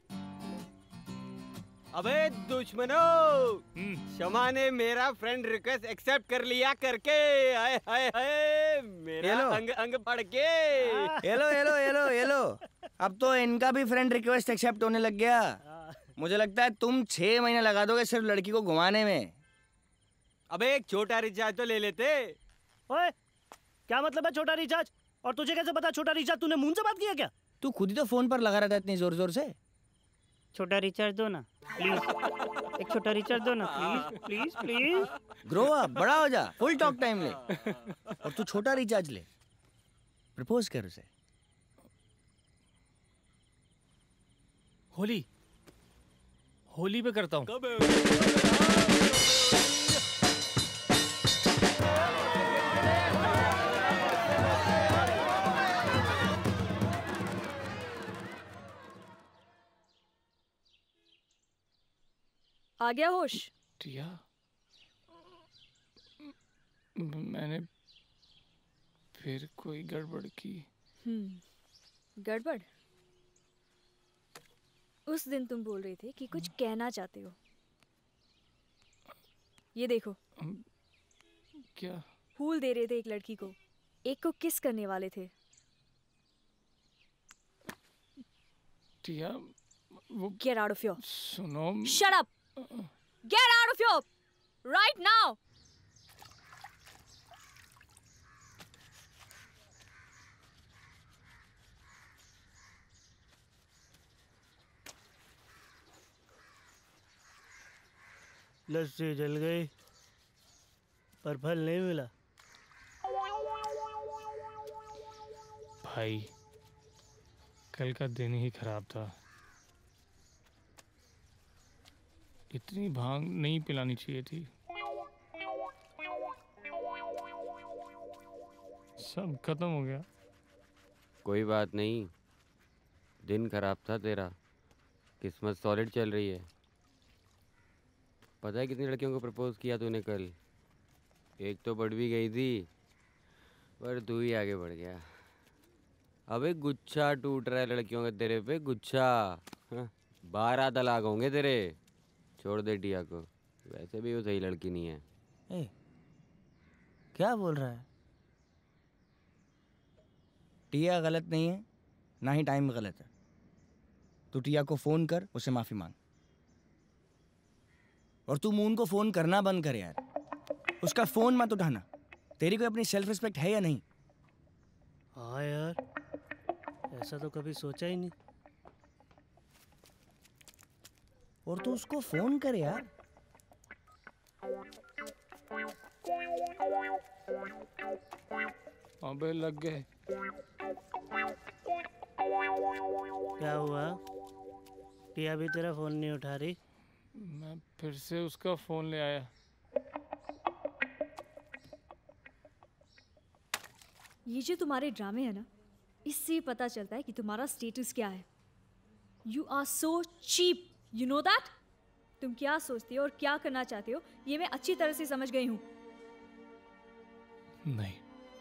Speaker 6: अबे दुश्मनों, शमा ने मेरा फ्रेंड रिक्वेस्ट एक्सेप्ट कर लिया करके, हाय हाय हाय मेरा अंग अंग बढ़ के।
Speaker 9: हेलो हेलो हेलो हेलो, अब तो इनका भी फ्रेंड रिक्वेस्ट एक्सेप्ट होने लग गया। मुझे लगता है तुम छह महीने लगा दोगे सिर्फ लड़की को घुमाने में।
Speaker 6: अबे एक छोटा रिचार्ज तो ले लेते।
Speaker 4: ओए क्या मतलब है छोटा रिचार्ज? और तुझे कैसे पता छोटा रिचार्ज? तूने मुंह से बात किया क्या?
Speaker 9: तू खुद ही तो फोन पर लगा रहता है इतनी जोर जोर से।
Speaker 4: छोटा रिचार्ज दो ना प्लीज, एक छोटा रिचार्ज दो ना please please please.
Speaker 9: Grow up, बड़ा हो जा, फुल टॉक टाइम ले। और तू छोटा रिचार्ज ले, प्रपोज कर उसे।
Speaker 2: होली होली पे करता हूँ।
Speaker 12: आ गया होश?
Speaker 2: टिया, मैंने फिर कोई गड़बड़ की।
Speaker 12: हम्म गड़बड़? उस दिन तुम बोल रहे थे कि कुछ कहना चाहते हो। ये देखो।
Speaker 2: क्या?
Speaker 12: फूल दे रहे थे एक लड़की को, एक को किस करने वाले थे।
Speaker 2: टिया वो
Speaker 12: Get out of here.
Speaker 2: सुनो।
Speaker 12: Shut up. Get out of here right now.
Speaker 4: लस्सी जल गई पर फल नहीं मिला।
Speaker 2: भाई कल का दिन ही खराब था, इतनी भांग नहीं पिलानी चाहिए थी। सब खत्म हो गया।
Speaker 6: कोई बात नहीं, दिन खराब था तेरा, किस्मत सॉलिड चल रही है। पता है कितनी लड़कियों को प्रपोज किया तूने कल? एक तो बढ़ भी गई थी पर तू ही आगे बढ़ गया। अबे गुच्छा टूट रहा है लड़कियों का तेरे पे, गुच्छा। हाँ, बारह तलाक होंगे तेरे। छोड़ दे टिया को, वैसे भी वो सही लड़की नहीं है।
Speaker 9: ए, क्या बोल रहा है? टिया गलत नहीं है, ना ही टाइम गलत है। तू टिया को फोन कर, उसे माफी मांग। और तू मून को फोन करना बंद कर यार, उसका फोन मत उठाना। तेरी कोई अपनी सेल्फ रिस्पेक्ट है या नहीं?
Speaker 4: हाँ यार, ऐसा तो कभी सोचा ही नहीं।
Speaker 9: और तू उसको फोन कर यार।
Speaker 2: अबे लग गए।
Speaker 4: क्या हुआ? टिया भी तेरा फोन नहीं उठा रही?
Speaker 2: मैं फिर से उसका फोन ले आया।
Speaker 12: ये जो तुम्हारे ड्रामे है ना, इससे पता चलता है कि तुम्हारा स्टेटस क्या है। You are so cheap, you know that? तुम क्या सोचते हो और क्या करना चाहते हो ये मैं अच्छी तरह से समझ गई हूँ।
Speaker 2: नहीं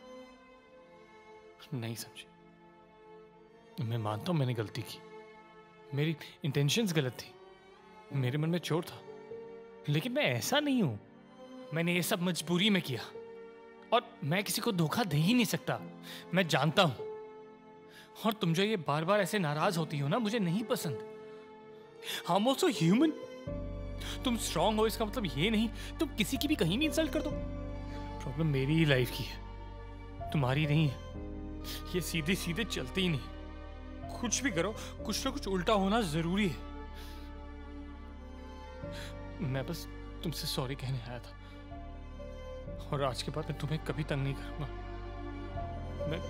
Speaker 2: नहीं समझी। मैं मानता हूँ मैंने गलती की, मेरी इंटेंशंस गलत थी, मेरे मन में चोट था, लेकिन मैं ऐसा नहीं हूं। मैंने ये सब मजबूरी में किया और मैं किसी को धोखा दे ही नहीं सकता, मैं जानता हूं। और तुम जो ये बार बार ऐसे नाराज होती हो ना, मुझे नहीं पसंद। I am also human. तुम स्ट्रांग हो इसका मतलब ये नहीं तुम किसी की भी कहीं भी इंसल्ट कर दो। प्रॉब्लम मेरी ही लाइफ की है, तुम्हारी नहीं है। ये सीधे सीधे चलते ही नहीं, कुछ भी करो कुछ ना कुछ उल्टा होना जरूरी है। मैं बस तुमसे सॉरी कहने आया था और आज के बाद मैं तुम्हें कभी तंग नहीं करूंगा। मैं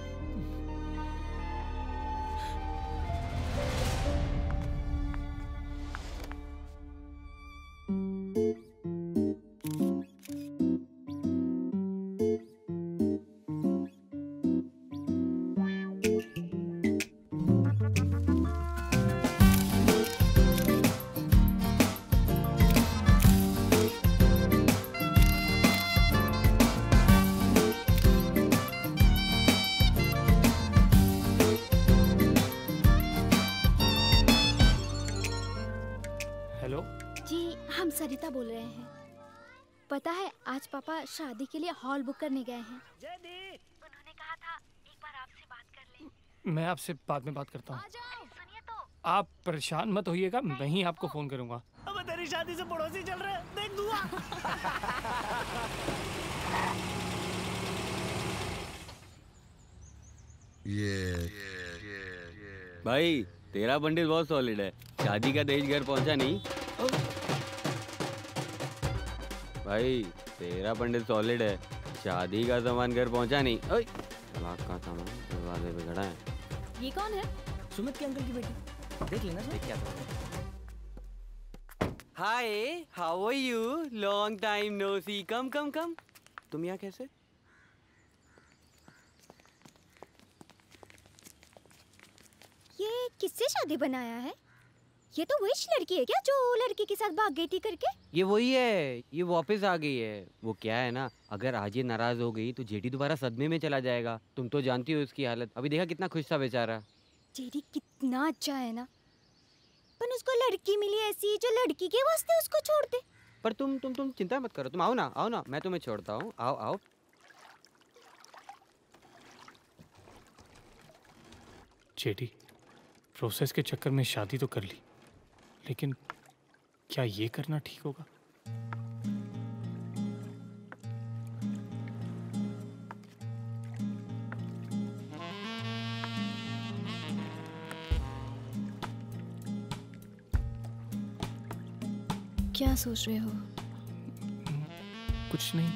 Speaker 12: सरिता बोल रहे हैं। पता है आज पापा शादी के लिए हॉल बुक करने गए हैं।
Speaker 13: उन्होंने कहा था एक बार आपसे बात कर ले।
Speaker 2: मैं आपसे बाद में बात करता हूँ।
Speaker 13: सुनिए तो।
Speaker 2: आप परेशान मत होइएगा, मैं ही आपको फोन करूंगा।
Speaker 4: अब तेरी शादी से पड़ोसी चल रहे हैं, देख दुआ।
Speaker 6: ये भाई तेरा बंडल बहुत सॉलिड है, शादी का दहेज घर पहुंचा नहीं। भाई तेरा बंडल सॉलिड है, शादी का सामान घर पहुंचा नहीं। ओए तलाक का सामान दरवाजे पे खड़ा है।
Speaker 12: ये कौन है?
Speaker 9: सुमित के अंकल की बेटी, देख लेना। देख क्या
Speaker 6: hi, how are you? Long time no see. Come come come. तुम यहाँ कैसे?
Speaker 12: ये किससे शादी बनाया है? ये तो वही लड़की है क्या जो लड़की के साथ भाग गई थी करके?
Speaker 6: ये वही है, ये वापस आ गई है। वो क्या है ना, अगर आज ये नाराज हो गई तो जेडी दोबारा सदमे में चला जाएगा। तुम तो जानती हो उसकी हालत। अभी देखा कितना खुश था बेचारा।
Speaker 12: जेडी कितना अच्छा है ना, पर उसको लड़की मिली ऐसी जो लड़की के वास्ते उसको छोड़ दे।
Speaker 6: पर तुम तुम तुम चिंता मत करो, तुम आओ ना, आओ ना, मैं तुम्हें छोड़ता हूँ। आओ आओ।
Speaker 2: जेडी प्रोसेस के चक्कर में शादी तो कर ली, लेकिन क्या ये करना ठीक होगा?
Speaker 12: क्या सोच रहे हो?
Speaker 2: कुछ नहीं।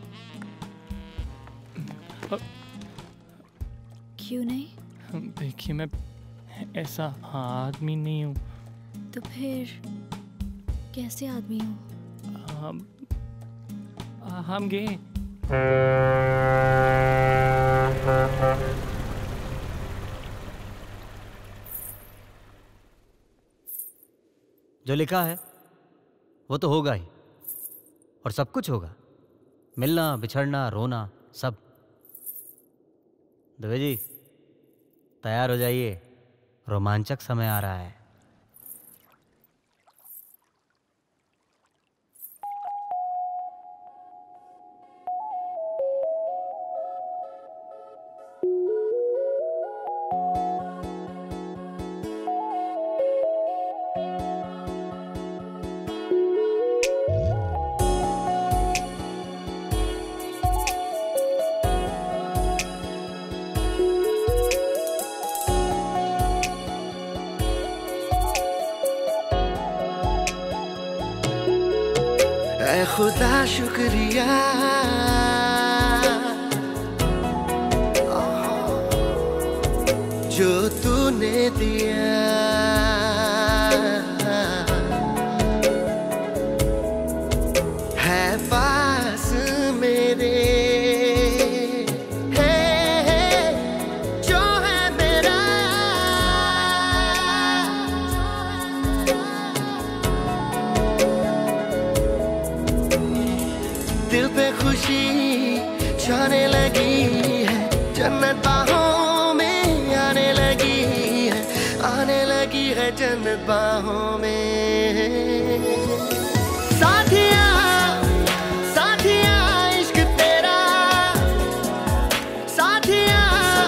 Speaker 12: क्यों नहीं?
Speaker 2: देखिए मैं ऐसा आदमी नहीं हूँ।
Speaker 12: तो फिर कैसे आदमी हो?
Speaker 2: हम हम गे।
Speaker 8: जो लिखा है वो तो होगा ही, और सब कुछ होगा। मिलना, बिछड़ना, रोना, सब। दुबे जी तैयार हो जाइए, रोमांचक समय आ रहा है।
Speaker 15: खुदा शुक्रिया जो तूने दिया, है पास मेरे, है, है जो है मेरा। दिल पे खुशी छाने लगी है, जन्नत बाहों में आने लगी है, आने लगी है जन्नत बाहों में। साथिया साथिया इश्क तेरा, साथिया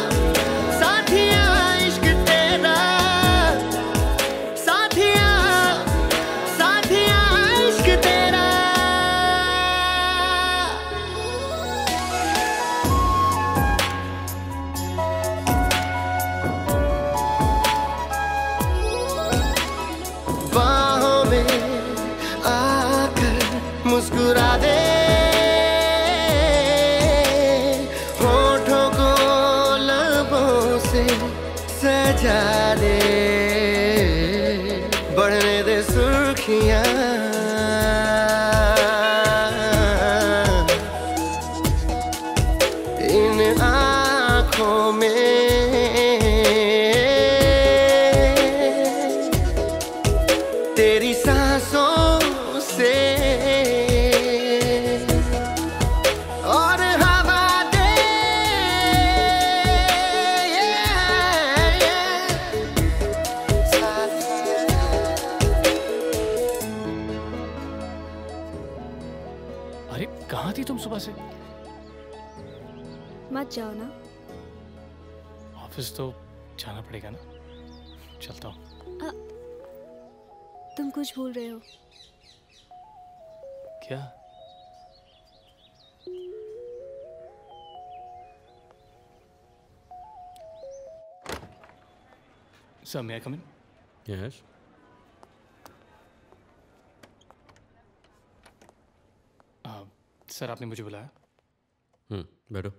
Speaker 15: साथिया इश्क तेरा, साथिया
Speaker 17: सुर्खियां इन आँखों में तेरी सांसों से और हवा दे
Speaker 2: अरे कहाँ थी तुम सुबह से?
Speaker 12: मत जाओ ना।
Speaker 2: ऑफिस तो जाना पड़ेगा ना, चलता हूँ।
Speaker 12: तुम कुछ भूल रहे हो।
Speaker 2: क्या? Sir, may I come in?
Speaker 18: Yes.
Speaker 2: uh, sir आपने मुझे बुलाया?
Speaker 18: हम्म बैठो।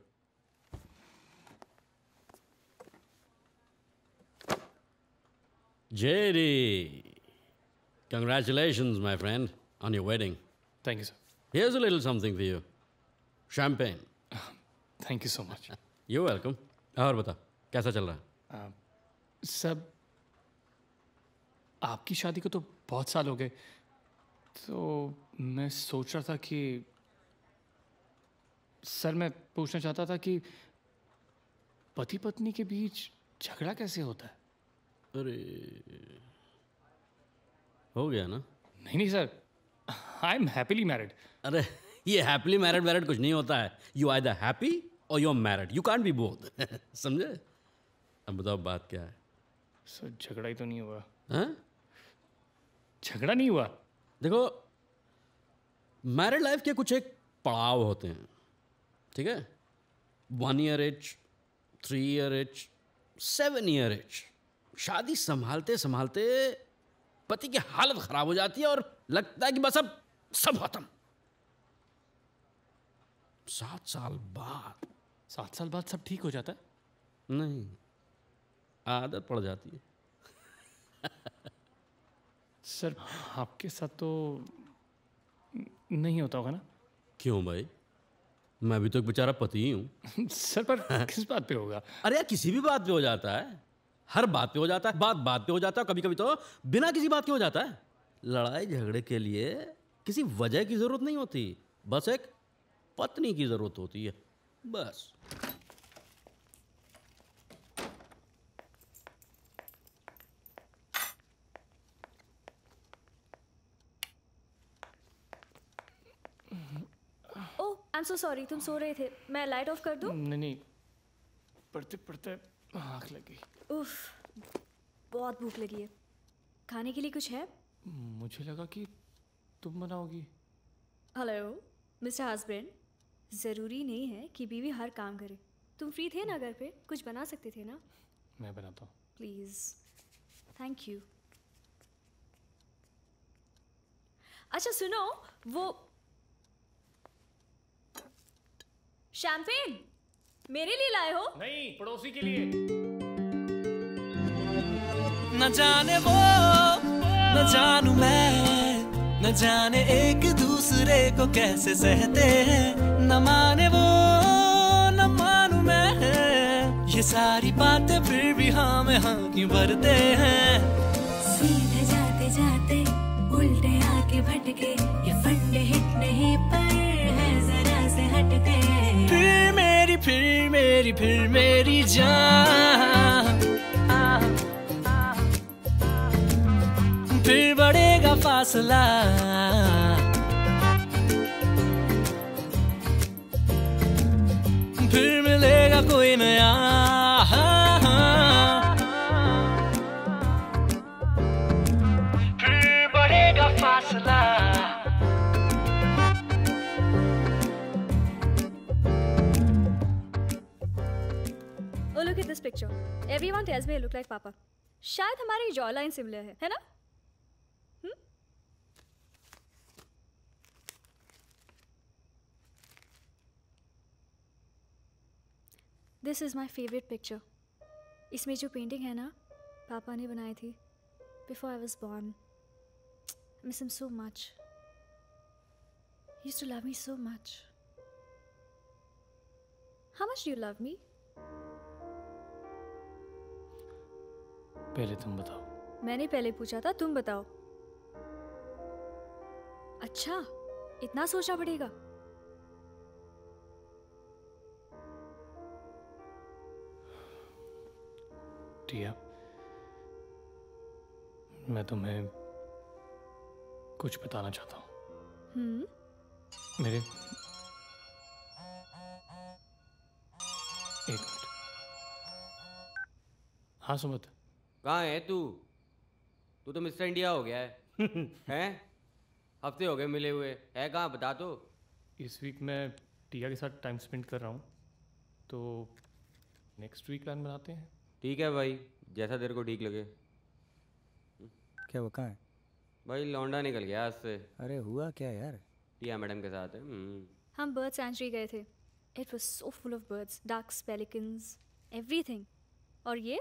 Speaker 18: J D, congratulations, my friend, on your wedding.
Speaker 2: Thank you, sir.
Speaker 18: Here's a little something for you. Champagne.
Speaker 2: Thank you so much.
Speaker 18: You're welcome. और बता, कैसा चल रहा है?
Speaker 2: uh, सब आपकी शादी को तो बहुत साल हो गए, तो मैं सोच रहा था कि सर मैं पूछना चाहता था कि पति पत्नी के बीच झगड़ा कैसे होता है?
Speaker 18: अरे हो गया ना?
Speaker 2: नहीं नहीं sir, I am happily married.
Speaker 18: अरे ये हैप्पीली मैरिड मैरिड कुछ नहीं होता है। यू आइदर हैप्पी और you are married, you can't be both. समझे? अब बताओ बात क्या है?
Speaker 2: सर झगड़ा ही तो नहीं हुआ।
Speaker 18: हाँ?
Speaker 2: झगड़ा नहीं हुआ।
Speaker 18: देखो, मैरिड लाइफ के कुछ एक पड़ाव होते हैं, ठीक है? One year age, three year age, seven year age. शादी संभालते संभालते पति की हालत खराब हो जाती है और लगता है कि बस अब सब खत्म। सात साल बाद
Speaker 2: सात साल बाद सब ठीक हो जाता है?
Speaker 18: नहीं, आदत पड़ जाती है।
Speaker 2: सर आपके साथ तो नहीं होता होगा ना?
Speaker 18: क्यों भाई? मैं भी तो एक बेचारा पति ही हूँ।
Speaker 2: सर पर किस बात पे होगा?
Speaker 18: अरे यार किसी भी बात पे हो जाता है, हर बात पे हो जाता है, बात बात पे हो जाता है, कभी कभी तो बिना किसी बात के हो जाता है। लड़ाई झगड़े के लिए किसी वजह की जरूरत नहीं होती, बस एक पत्नी की जरूरत होती है, बस।
Speaker 12: ओह आई एम सो सॉरी, तुम सो रहे थे। मैं लाइट ऑफ कर दूं?
Speaker 2: नहीं नहीं, पढ़ते पढ़ते आँख लगी।
Speaker 12: उफ, बहुत भूख लगी है। खाने के लिए कुछ है?
Speaker 2: मुझे लगा कि तुम बनाओगी।
Speaker 12: हेलो मिस्टर हस्बैंड, ज़रूरी नहीं है कि बीवी हर काम करे। तुम फ्री थे ना घर पे? कुछ बना सकते थे ना?
Speaker 2: मैं बनाता हूँ।
Speaker 12: Please, thank you. अच्छा सुनो, वो शैम्पेन मेरे लिए लाए हो?
Speaker 2: नहीं, पड़ोसी के लिए।
Speaker 15: न जाने वो न जानू मैं, न जाने एक दूसरे को कैसे सहते हैं। न माने वो न मानू मैं, ये सारी बातें फिर भी हाँ में हाँ क्यों भरते हैं।
Speaker 16: सीधे जाते जाते उल्टे आके भटके, ये फंडे हिट नहीं पर है जरा से हटके।
Speaker 15: फिर मेरी फिर मेरी फिर मेरी जान, फिर बढ़ेगा फासला। फिर मिलेगा कोई नया, फिर बढ़ेगा फासला।
Speaker 12: Oh, look at this picture. Everyone tells me I look like Papa. शायद हमारी जॉ लाइन सिमिलर है, है ना? Hmm? This is my favorite picture. इसमें जो पेंटिंग है ना, पापा ने बनाई थी before I was born. miss him so much. He used to love me so much. How much do you love me?
Speaker 2: पहले तुम बताओ.
Speaker 12: मैंने पहले पूछा था, तुम बताओ. अच्छा, इतना सोचना पड़ेगा.
Speaker 2: टिया, मैं तुम्हें कुछ बताना चाहता हूँ.
Speaker 12: हम्म.
Speaker 2: मेरे एक मिनट. हाँ सुमित.
Speaker 6: कहाँ है तू? तू तो मिस्टर इंडिया हो गया है. हैं? हफ्ते हो गए मिले हुए. है कहाँ, बता तो.
Speaker 2: इस वीक मैं टिया के साथ टाइम स्पेंड कर रहा हूँ, तो नेक्स्ट वीक प्लान बनाते हैं.
Speaker 6: ठीक है भाई, जैसा तेरे को ठीक लगे.
Speaker 9: क्या वो कहाँ है?
Speaker 6: भाई लौंडा निकल गया आज से.
Speaker 9: अरे हुआ क्या यार?
Speaker 6: टिया मैडम के साथ है. हम्म.
Speaker 12: हम बर्ड सेंचुरी गए थे. It was so full of birds, ducks, pelicans, everything. और ये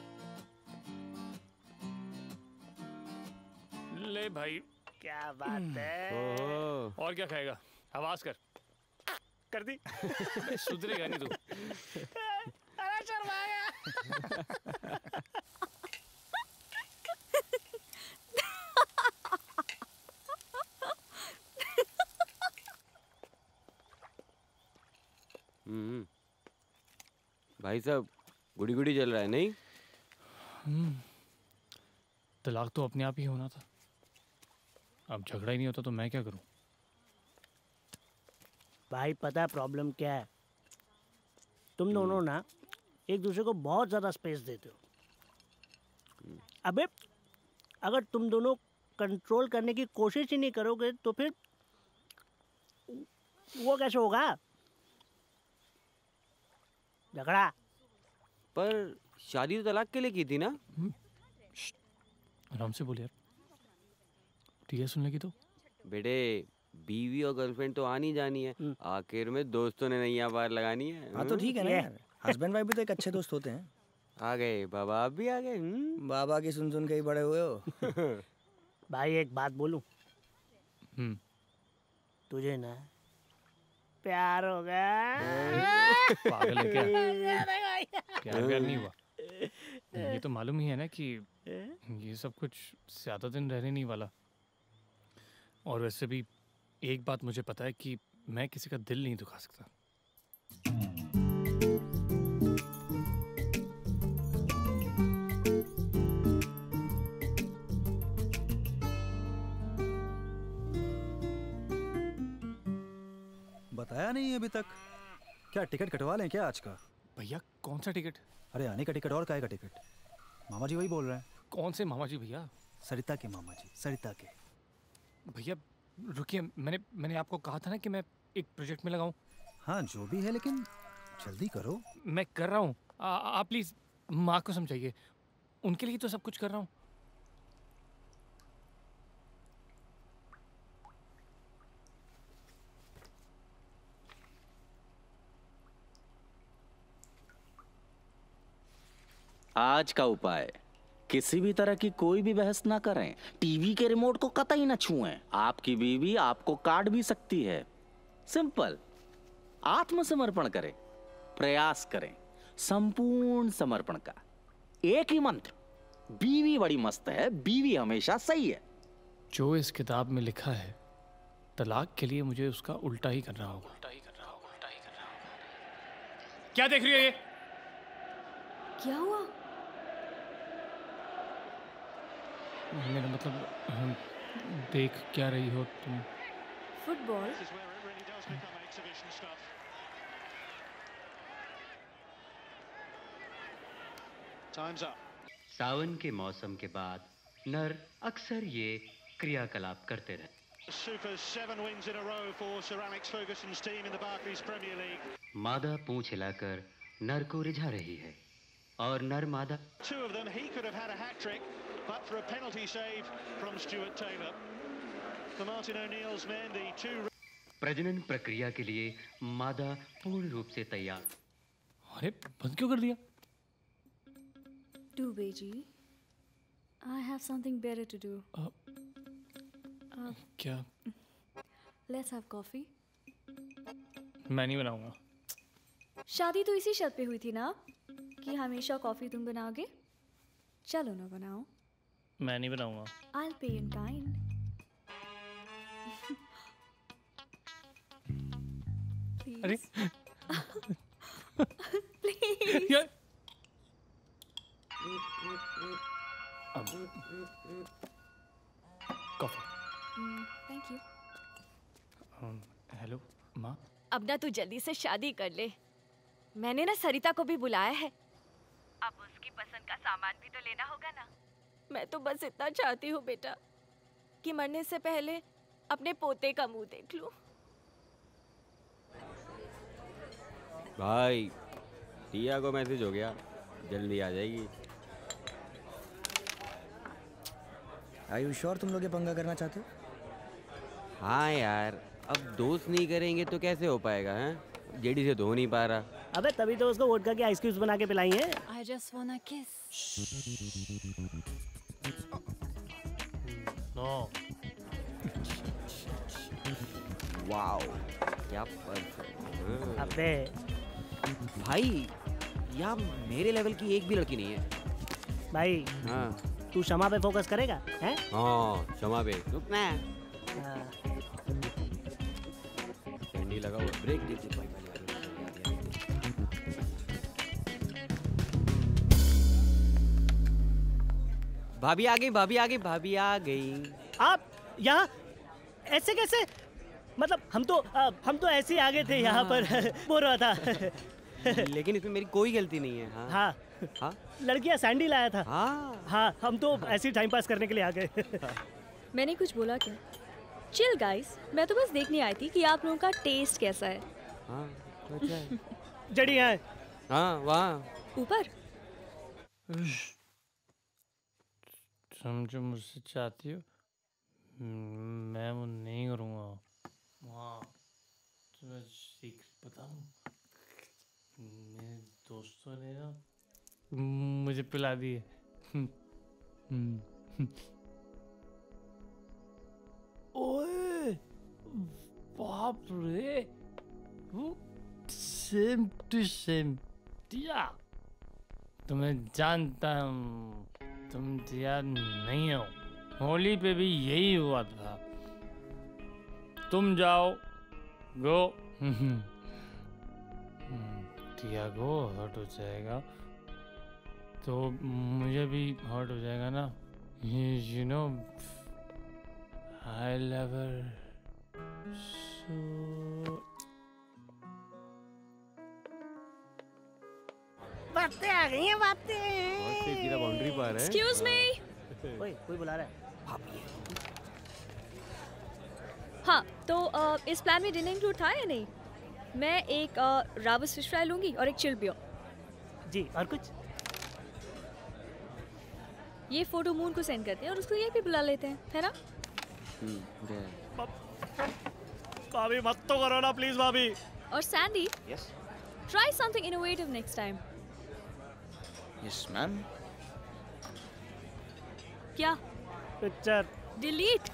Speaker 2: ले भाई.
Speaker 4: क्या बात है.
Speaker 6: ओहो.
Speaker 2: और क्या खाएगा? आवाज कर. कर दी. सुधरेगा नहीं तू.
Speaker 4: अरे शर्मा गया.
Speaker 6: हम्म. भाई साहब गुड़ी गुड़ी चल रहा है नहीं?
Speaker 2: हम्म. तलाक तो अपने आप ही होना था. अब झगड़ा ही नहीं होता तो मैं क्या करूं?
Speaker 4: भाई पता है प्रॉब्लम क्या है? तुम दोनों ना एक दूसरे को बहुत ज़्यादा स्पेस देते हो. अबे अगर तुम दोनों कंट्रोल करने की कोशिश ही नहीं करोगे तो फिर वो कैसे होगा? झगड़ा.
Speaker 6: पर शादी तो तलाक के लिए की थी ना?
Speaker 2: आराम से बोल यार. ठीक है, सुन लगी तो.
Speaker 6: बेटे बीवी और गर्लफ्रेंड तो आनी जानी है. आखिर में दोस्तों ने नैया पार लगानी है.
Speaker 9: हाँ तो ठीक है ना यार. हस्बैंड वाइफ भी तो एक अच्छे दोस्त होते हैं.
Speaker 6: आ गए बाबा, आप भी आ गए.
Speaker 9: बाबा की सुन सुन के ही बड़े हुए हो.
Speaker 4: भाई एक बात बोलूं?
Speaker 2: हम्म.
Speaker 4: तुझे ना प्यार हो गया.
Speaker 2: पागल है क्या? प्यार प्यार नहीं हुआ. ये तो मालूम ही है ना कि ये सब कुछ ज्यादा दिन रहने नहीं वाला. और वैसे भी एक बात मुझे पता है कि मैं किसी का दिल नहीं दुखा सकता.
Speaker 10: बताया नहीं अभी तक. क्या टिकट कटवा लें क्या आज का?
Speaker 2: भैया कौन सा टिकट?
Speaker 10: अरे आने का टिकट और काय का टिकट? मामा जी वही बोल रहे हैं.
Speaker 2: कौन से मामा जी भैया?
Speaker 10: सरिता के मामा जी, सरिता के.
Speaker 2: भैया रुकिए, मैंने मैंने आपको कहा था ना कि मैं एक प्रोजेक्ट में लगाऊं.
Speaker 10: हाँ जो भी है, लेकिन जल्दी करो.
Speaker 2: मैं कर रहा हूँ. आप प्लीज माँ को समझाइए. उनके लिए तो सब कुछ कर रहा हूँ.
Speaker 19: आज का उपाय, किसी भी तरह की कोई भी बहस ना करें. टीवी के रिमोट को कतई ना छुएं. आपकी बीवी आपको काट भी सकती है. सिंपल. आत्मसमर्पण करें, प्रयास करें संपूर्ण समर्पण का. एक ही मंत्र, बीवी बड़ी मस्त है, बीवी हमेशा सही है.
Speaker 2: जो इस किताब में लिखा है, तलाक के लिए मुझे उसका उल्टा ही करना होगा. उल्टा ही करना होगा. उल्टा ही करना होगा. क्या देख रही है ये?
Speaker 12: क्या हुआ?
Speaker 2: मेरा मतलब, हम देख क्या रही हो तुम?
Speaker 12: फुटबॉल.
Speaker 20: सावन के मौसम के बाद नर अक्सर ये क्रियाकलाप करते रहते. मादा पूंछ हिलाकर नर को रिझा रही है और नर मादा.
Speaker 21: Two of them, he could have had a hat trick, but for a penalty save from Stuart Taylor. For Martin O'Neill's men, the two.
Speaker 20: प्रजनन प्रक्रिया के लिए मादा पूर्ण रूप से तैयार.
Speaker 2: अरे बंद क्यों कर दिया?
Speaker 12: Dubey ji, I have something better to do.
Speaker 2: Uh, क्या?
Speaker 12: Let's have coffee.
Speaker 2: मैं नहीं बनाऊंगा।
Speaker 12: शादी तो इसी शर्त पे हुई थी ना कि हमेशा कॉफी तुम बनाओगे। चलो ना बनाओ।
Speaker 2: मैं नहीं बनाऊंगा।
Speaker 12: I'll pay in kind. Please.
Speaker 2: अरे
Speaker 12: Please.
Speaker 2: यार अब कॉफी।
Speaker 12: Thank you.
Speaker 2: हेलो माँ।
Speaker 3: अब ना तू जल्दी से शादी कर ले। मैंने ना सरिता को भी बुलाया है। अब उसकी पसंद का सामान भी तो लेना होगा ना। मैं तो बस इतना चाहती हूँ बेटा कि मरने से पहले अपने पोते का मुंह देख लूं।
Speaker 6: भाई टिया को मैसेज हो गया, जल्दी आ जाएगी।
Speaker 9: Are you sure तुम लोग ये पंगा करना चाहते हो?
Speaker 6: हाँ यार, अब दोस्त नहीं करेंगे तो कैसे हो पाएगा? हैं जेडी से धो नहीं पा रहा।
Speaker 4: अबे तभी तो उसको वोडका की आइस क्यूब्स बना के पिलाई है।
Speaker 12: I just wanna kiss.
Speaker 2: No.
Speaker 6: Wow क्या परफेक्ट।
Speaker 4: अबे
Speaker 6: भाई यार मेरे लेवल की एक भी लड़की नहीं है
Speaker 4: भाई।
Speaker 6: हाँ
Speaker 4: तू क्षमा पे फोकस करेगा हैं?
Speaker 6: हाँ क्षमा पे रुकना।
Speaker 4: हाँ।
Speaker 6: कैंडी लगा हुआ, ब्रेक दे दे भाई। भाभी आ गई, भाभी आ गई, भाभी आ गई।
Speaker 4: आप यहाँ ऐसे कैसे? मतलब हम तो आ, हम तो ऐसे ही आ गए थे यहाँ पर। बोल रहा था।
Speaker 6: लेकिन इसमें मेरी कोई गलती नहीं है। हाँ
Speaker 4: हाँ,
Speaker 6: हाँ?
Speaker 4: लड़कियाँ सैंडी लाया था।
Speaker 6: हाँ
Speaker 4: हाँ, हम तो ऐसे ही टाइम पास करने के लिए आ गए।
Speaker 12: मैंने कुछ बोला क्या? चिल गाइस, मैं तो बस देखने आई थी कि आप लोगों का टेस्ट कैसा है।
Speaker 6: हाँ अच्छा है।
Speaker 4: जड़ी है।
Speaker 6: हाँ वहाँ
Speaker 12: ऊपर।
Speaker 2: तुम जो मुझसे चाहती हो मैं वो नहीं करूँगा। वहाँ तुम्हें सीक्रेट बताऊँ, मेरे दोस्तों ने ना मुझे पिला दी है। ओए बाप रे, वो सेम टू सेम दिया। तुम्हें जानता हूँ, तुम दिया नहीं हो। होली पे भी यही हुआ था। तुम जाओ गो टियागो हर्ट हो जाएगा तो मुझे भी हर्ट हो जाएगा ना। You know I love her so.
Speaker 4: बातें आ गई हैं, बातें।
Speaker 6: सीधा बाउंड्री पार है।
Speaker 12: Excuse me।
Speaker 4: ओए कोई बुला रहा है।
Speaker 12: हाँ तो आ, इस प्लान में डिनर इंक्लूड था या नहीं? मैं एक रावस फिश फ्राई लूंगी और एक चिल बियर।
Speaker 4: जी और कुछ?
Speaker 12: ये फोटो मून को सेंड करते हैं और उसको ये भी बुला लेते हैं, है ना?
Speaker 4: भाभी मत तो करो ना प्लीज भाभी।
Speaker 12: और Sandy,
Speaker 9: yes
Speaker 12: try something innovative next time.
Speaker 9: Yes ma'am.
Speaker 12: क्या?
Speaker 4: Picture
Speaker 12: delete.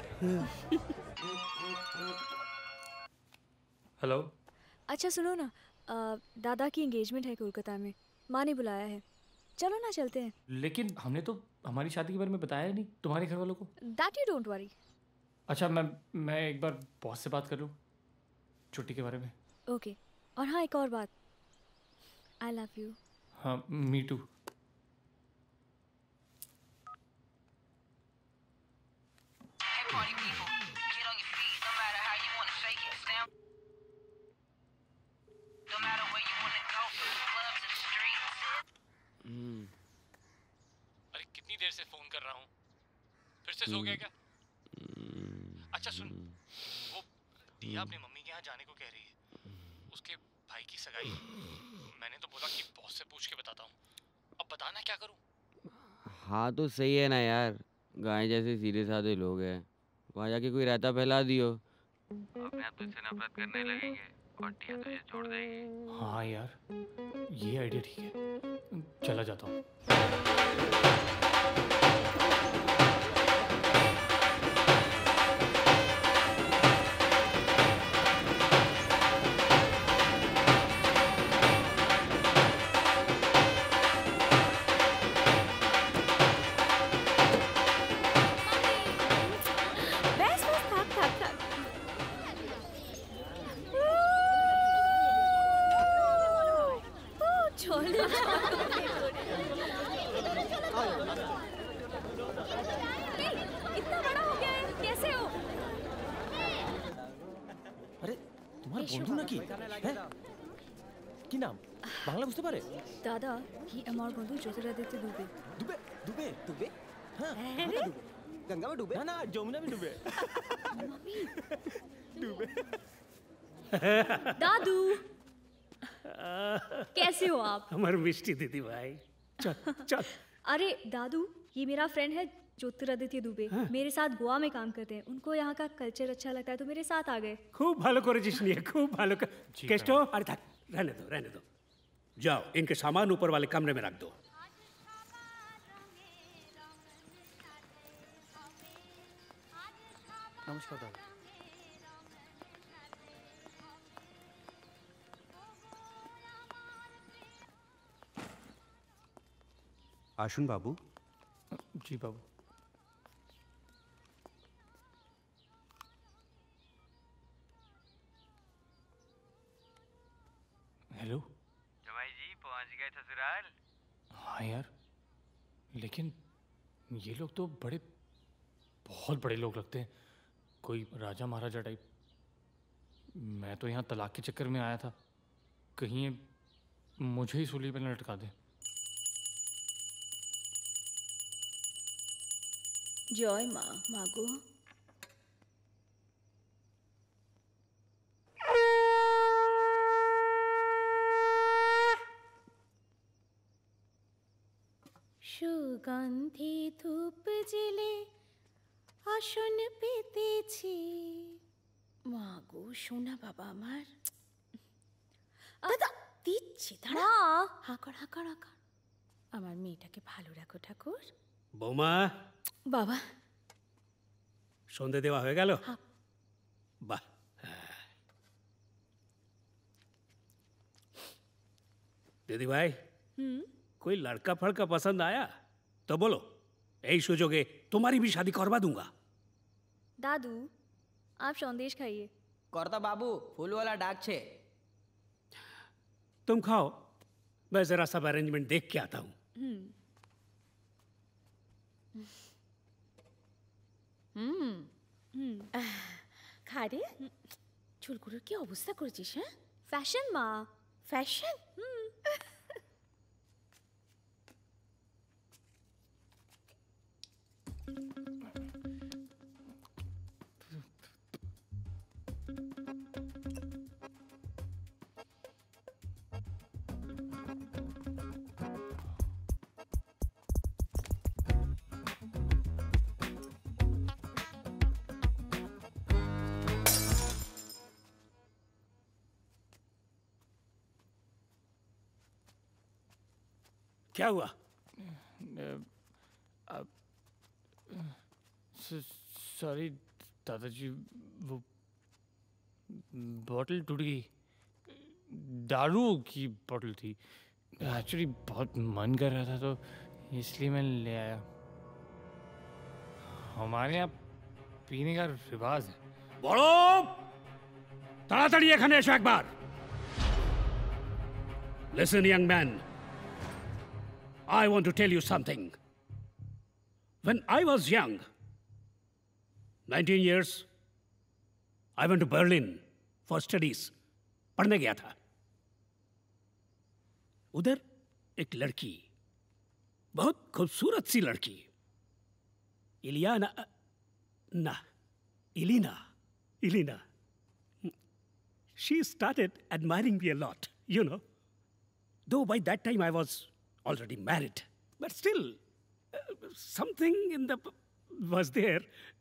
Speaker 2: हेलो।
Speaker 12: अच्छा सुनो ना, आ, दादा की एंगेजमेंट है कोलकाता में, माँ ने बुलाया है, चलो ना चलते हैं।
Speaker 2: लेकिन हमने तो हमारी शादी के बारे में बताया नहीं तुम्हारे घर वालों को।
Speaker 12: That you don't worry.
Speaker 2: अच्छा मैं मैं एक बार बॉस से बात कर लूँ छुट्टी के बारे में।
Speaker 12: Okay okay. और हाँ एक और बात, आई लव यू।
Speaker 2: हाँ मी टू। अरे कितनी देर से फोन कर रहा हूँ, फिर से सो गया क्या? अच्छा सुन, वो दिया अपनी मम्मी के यहाँ जाने को कह रही है, उसके भाई की सगाई। मैंने तो बोला कि बॉस से पूछ के बताता हूँ, अब बताना क्या करूँ?
Speaker 6: हाँ तो सही है ना यार, गाय जैसे सीधे साधे लोग हैं, वहाँ जाके कोई रहता फैला दियो, अपने आप तुझसे नफरत करने लगेंगे और टिया तुझे छोड़ देगी।
Speaker 2: हाँ यार ये आइडिया ठीक है, चला जाता हूँ।
Speaker 1: বন্ধু নাকি কি নাম বাংলা বুঝতে পারে
Speaker 12: দাদা কি আমার বন্ধু জ্যোতিরাদিত্য দুবে
Speaker 1: দুবে দুবে দুবে हाँ गंगा में डूबे ना ना जमुना में डूबे डूबे
Speaker 12: दादू कैसे हो आप
Speaker 22: हमारे मिष्टी दीदी भाई चल चल
Speaker 12: अरे दादू ये मेरा फ्रेंड है ज्योतिरादित्य दुबे हाँ? मेरे साथ गोवा में काम करते हैं उनको यहाँ का कल्चर अच्छा लगता है तो मेरे साथ आ गए
Speaker 22: खूब ভালো করেছিস নিয়ে खूब ভালো केस्टो अरे थाक रहने दो रहने दो जाओ इनके सामान ऊपर वाले कमरे में रख दो
Speaker 1: नमस्कार दादा
Speaker 10: आशुन बाबू
Speaker 2: जी बाबू हेलो
Speaker 6: जमाई जी पहुंच गए ससुराल
Speaker 2: हाँ यार लेकिन ये लोग तो बड़े बहुत बड़े लोग लगते हैं कोई राजा महाराजा टाइप मैं तो यहाँ तलाक के चक्कर में आया था कहीं मुझे ही सूली पे न लटका दे
Speaker 3: जय माँ मागो সুগন্ধি ধূপ জেলে আসন পেতেছি মাগো সোনা বাবা আমার দাদা দিচ্ছি দাঁড়া হাকড় হাকড় হাকড় আমার মেয়েটাকে ভালো রাখো ঠাকুর
Speaker 22: বৌমা
Speaker 3: বাবা
Speaker 22: সন্ধে দেওয়া হয়ে গেল বাহ दीदी भाई कोई लड़का फड़का पसंद आया तो बोलो यही सुजोगे तुम्हारी भी शादी करवा दूंगा
Speaker 12: दादू आप संदेश खाइए
Speaker 23: करता बाबू फूल वाला डाक छे
Speaker 22: तुम खाओ मैं जरा सब अरेंजमेंट देख के आता हूँ
Speaker 3: খারে চুলগুলোর কি অবস্থা করেছিস হ্যাঁ
Speaker 12: ফ্যাশন মা
Speaker 3: ফ্যাশন
Speaker 22: क्या हुआ
Speaker 2: सॉरी दादाजी वो बॉटल टूट गई दारू की बॉटल थी एक्चुअली बहुत मन कर रहा था तो इसलिए मैं ले आया हमारे यहाँ पीने का रिवाज है
Speaker 22: বড় তাড়াতাড়ি এখানে এসো একবার Listen young man I want to tell you something. When I was young, nineteen years, I went to Berlin for studies. पढ़ने गया था उधर एक लड़की बहुत खूबसूरत सी लड़की इलियाना ना Ilina Ilina she started admiring me a lot you know though by that time I was already married, but still uh, something in the was there.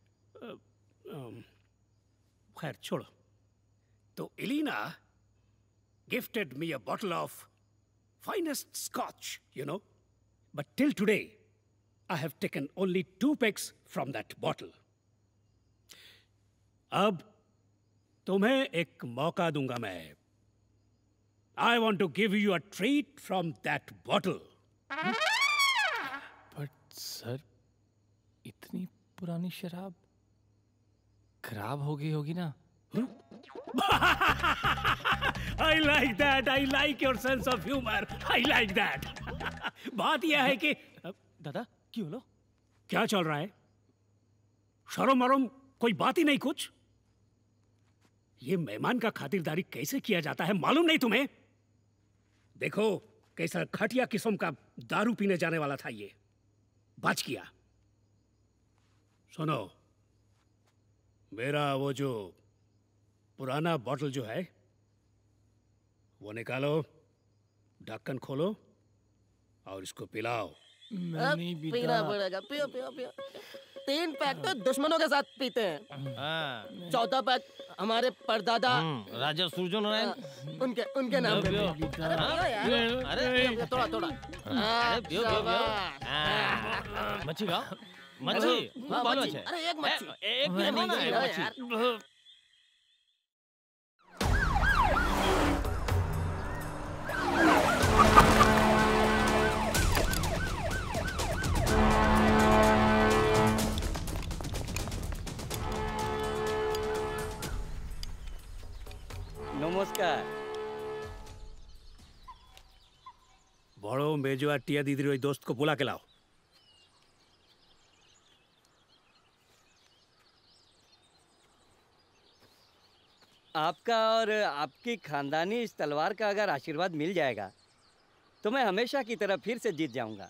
Speaker 22: खैर छोड़ो तो Elena gifted me a bottle of finest scotch, you know. But till today, I have taken only two pegs from that bottle. अब तुम्हें एक मौका दूंगा मैं. I want to give you a treat from that bottle.
Speaker 2: But sir इतनी पुरानी शराब खराब हो गई होगी ना
Speaker 22: I like that. I like your sense of humor. I like that. बात यह है कि
Speaker 1: दादा क्यों लो
Speaker 22: क्या चल रहा है शर्म मरम कोई बात ही नहीं कुछ ये मेहमान का खातिरदारी कैसे किया जाता है मालूम नहीं तुम्हें? देखो कैसा घटिया किस्म का दारू पीने जाने वाला था ये, बच गया। सुनो, मेरा वो जो पुराना बॉटल जो है वो निकालो, ढक्कन खोलो और इसको पिलाओ।
Speaker 1: अब पीना पड़ेगा। पियो पियो पियो। तीन पैक तो दुश्मनों के साथ पीते हैं, चौथा पैक हमारे परदादा
Speaker 5: राजा सूर्यनारायण
Speaker 1: उनके उनके नाम पे। अरे पियो यार, अरे थोड़ा थोड़ा।
Speaker 5: अरे पियो पियो पियो। मच्छी खाओ, मच्छी बहुत अच्छा है।
Speaker 1: अरे एक मच्छी,
Speaker 5: एक भी नहीं है मच्छी।
Speaker 8: नमस्कार।
Speaker 22: बड़ो मेजो और टिया दीदी रोई दोस्त को बुला के लाओ।
Speaker 8: आपका और आपकी खानदानी इस तलवार का अगर आशीर्वाद मिल जाएगा तो मैं हमेशा की तरह फिर से जीत जाऊंगा।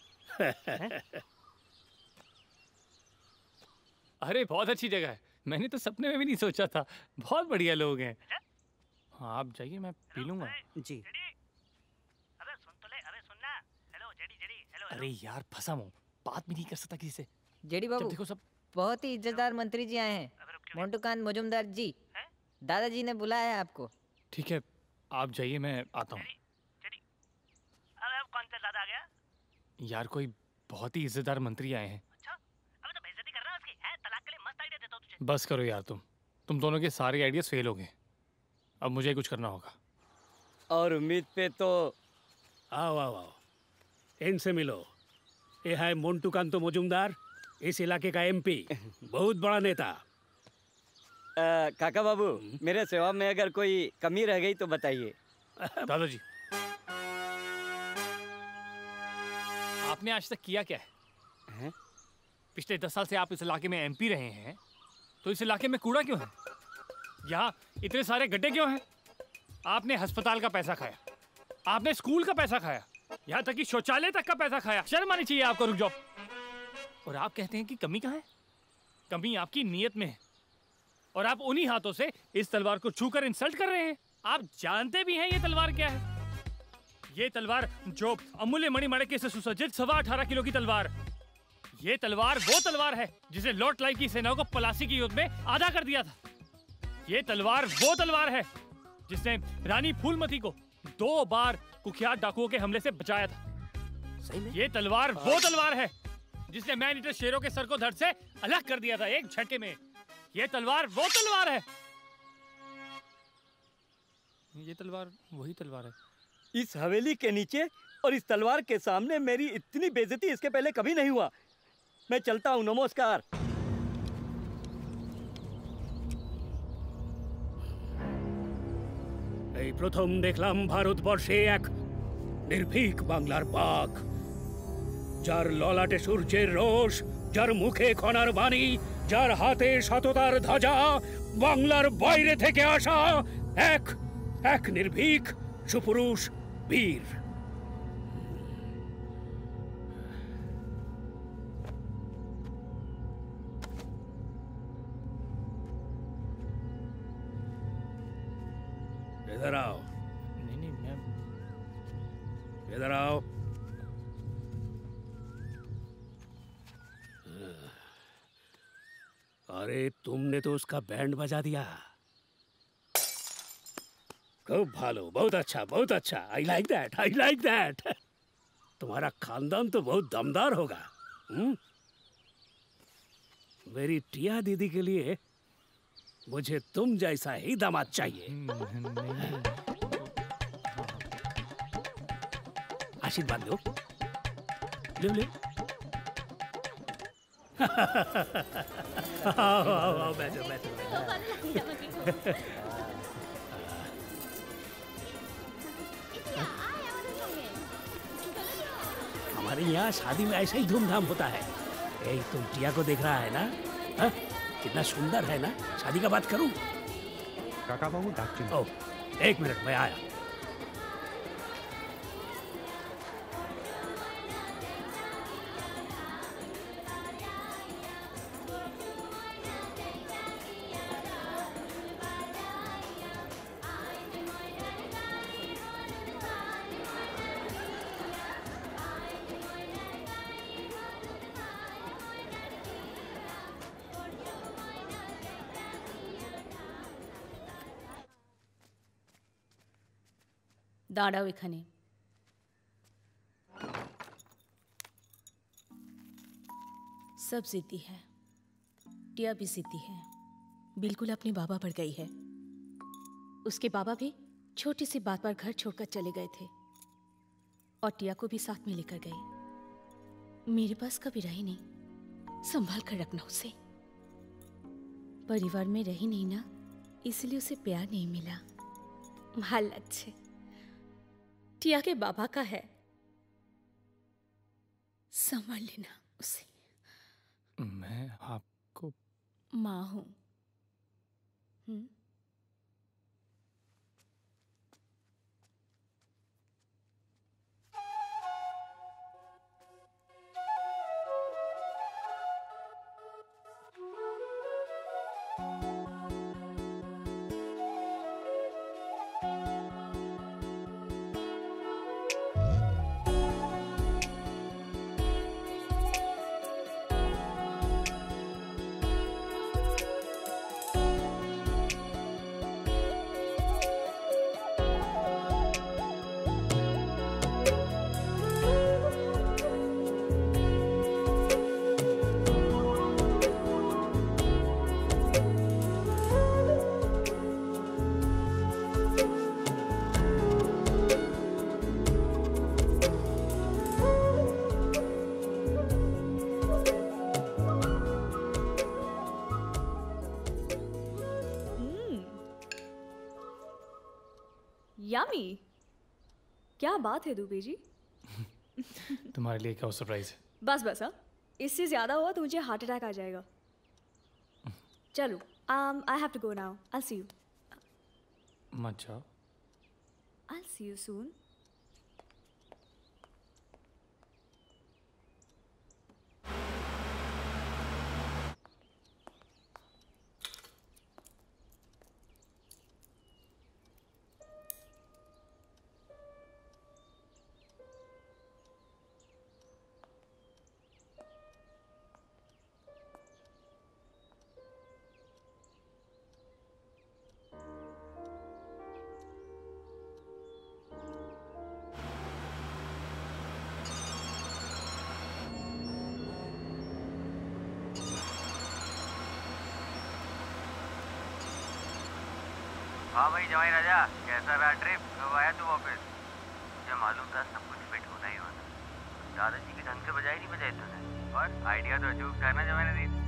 Speaker 2: अरे बहुत अच्छी जगह है, मैंने तो सपने में भी नहीं सोचा था। बहुत बढ़िया लोग हैं। हाँ आप जाइए, मैं पी लूंगा।
Speaker 8: जी।
Speaker 4: अबे सुन तो ले, अबे सुनना। Hello JD JD, hello.
Speaker 2: अरे यार फंसा हूँ, बात भी नहीं कर सकता किसी से।
Speaker 7: जेडी बाबू,
Speaker 2: देखो सब
Speaker 7: बहुत ही इज्जतदार मंत्री जी आए हैं। मोंटूकांत मुजुमदार जी, दादाजी ने बुलाया है आपको।
Speaker 2: ठीक है, आप जाइए, मैं आता हूँ।
Speaker 4: अबे अब कौन सा दादा आ गया?
Speaker 2: यार कोई बहुत ही इज्जतदार मंत्री आए हैं।
Speaker 4: अच्छा, अबे तो बेइज्जती कर रहा है उसकी। है तलाक के लिए मस्त आइडिया देता हूँ तुझे।
Speaker 2: बस करो यार, तुम तुम दोनों के सारे आइडियाज फेल हो गए। अब मुझे कुछ करना होगा।
Speaker 8: और उम्मीद पे तो
Speaker 22: आओ आओ आओ, इनसे मिलो। ये है मोंटूकांत मुजुमदार, इस इलाके का एमपी, बहुत बड़ा नेता।
Speaker 8: आ, काका बाबू, मेरे सेवा में अगर कोई कमी रह गई तो बताइए।
Speaker 2: दादाजी, आपने आज तक किया क्या है?
Speaker 8: हैं?
Speaker 2: पिछले दस साल से आप इस इलाके में एमपी रहे हैं, तो इस इलाके में कूड़ा क्यों है? यहाँ इतने सारे गड्ढे क्यों हैं? आपने अस्पताल का पैसा खाया, आपने स्कूल का पैसा खाया, यहाँ तक कि शौचालय तक का पैसा खाया। शर्म आनी चाहिए आपको। रुक जाओ। और आप कहते हैं कि कमी कहाँ है? कमी आपकी नीयत में है। और आप उन्हीं हाथों से इस तलवार को छूकर इंसल्ट कर रहे हैं। आप जानते भी हैं ये तलवार क्या है? ये तलवार जो अमूल्य मणिमाणिक्य से सुसज्जित सवा अठारह किलो की तलवार, ये तलवार वो तलवार है जिसे लॉर्ड क्लाइव की सेनाओं को पलासी के युद्ध में आधा कर दिया था। ये तलवार वो तलवार है जिसने रानी फूलमती को दो बार कुख्यात डाकुओं के हमले से बचाया था। सही में? ये तलवार वो तलवार है जिसने मैन ईटर शेरों के सर को धड़ से अलग कर दिया था एक झटके में। ये तलवार वो तलवार है। ये तलवार वही तलवार है।
Speaker 8: इस हवेली के नीचे और इस तलवार के सामने मेरी इतनी बेइज्जती इसके पहले कभी नहीं हुआ। मैं चलता हूँ, नमस्कार।
Speaker 22: এই প্রথম দেখলাম ভারতবর্ষে এক নির্ভীক বাংলার বাঘ, যার ললাটে সূর্যের রোষ, যার মুখে খনার বাণী, যার হাতে সততার ধ্বজা, বাংলার বাইরে থেকে আসা এক এক নির্ভীক সুপুরুষ বীর। इधर आओ।
Speaker 2: नहीं नहीं मैं
Speaker 22: इधर आओ। अरे तुमने तो उसका बैंड बजा दिया। खूब भालो, बहुत अच्छा, बहुत अच्छा। I like that, I like that. तुम्हारा खानदान तो बहुत दमदार होगा। हुँ? मेरी टिया दीदी के लिए मुझे तुम जैसा ही दामाद चाहिए। आशीर्वाद दो। लो लो। आओ आओ आओ, बैठो बैठो। हमारे यहाँ शादी में ऐसा ही धूमधाम होता है। ए, तुम टिया को देख रहा है ना? हा? कितना सुंदर है ना? शादी का बात करूं?
Speaker 10: काका बाबू डाक चिन्ह।
Speaker 22: ओह, एक मिनट मैं आया।
Speaker 3: দাঁড়াও এখানে। सब जिद्दी है, टिया भी जिद्दी है, बिल्कुल अपने बाबा पर गई है। उसके बाबा भी छोटी सी बात पर घर छोड़कर चले गए थे और टिया को भी साथ में लेकर गए। मेरे पास कभी रही नहीं, संभाल कर रखना उसे। परिवार में रही नहीं ना, इसलिए उसे प्यार नहीं मिला। हालत से टिया के बाबा का है, संभाल लेना उसे।
Speaker 2: मैं आपको
Speaker 3: माँ हूं। हम्म
Speaker 12: यामी, क्या बात है दुबे जी?
Speaker 2: तुम्हारे लिए क्या सरप्राइज है?
Speaker 12: बस बस हाँ, इससे ज्यादा हुआ तो मुझे हार्ट अटैक आ जाएगा। चलो, um, I have to go now. I'll see you.
Speaker 2: मत जाओ।
Speaker 12: I'll see you soon.
Speaker 6: हाँ भाई जवाई राजा, कैसा रहा ट्रिप? कब आया तू वापस? मुझे मालूम था सब कुछ फिट होना ही होना। दादाजी के ढंग से बजाई नहीं बजाई तूने, और आइडिया तो अचूक था ना जो मैंने दी।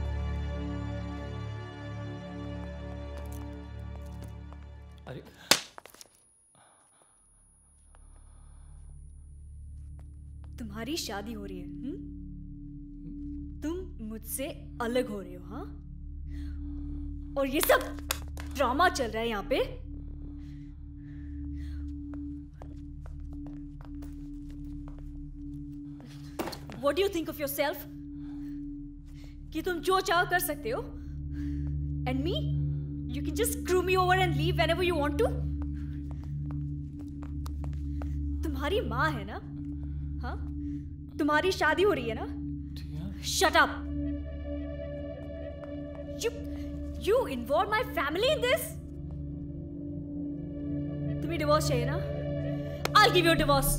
Speaker 2: अरे
Speaker 12: तुम्हारी शादी हो रही है, हुँ? तुम मुझसे अलग हो रहे हो, हाँ? और ये सब ड्रामा चल रहा है यहाँ पे। What do you think of yourself? कि तुम जो चाहो कर सकते हो? And me? You can just screw me over and leave whenever you want to? तुम्हारी माँ है ना? हाँ? तुम्हारी शादी हो रही है ना? Shut up! You, you involve my family in this? तुम्हें divorce चाहिए ना? I'll give you a divorce.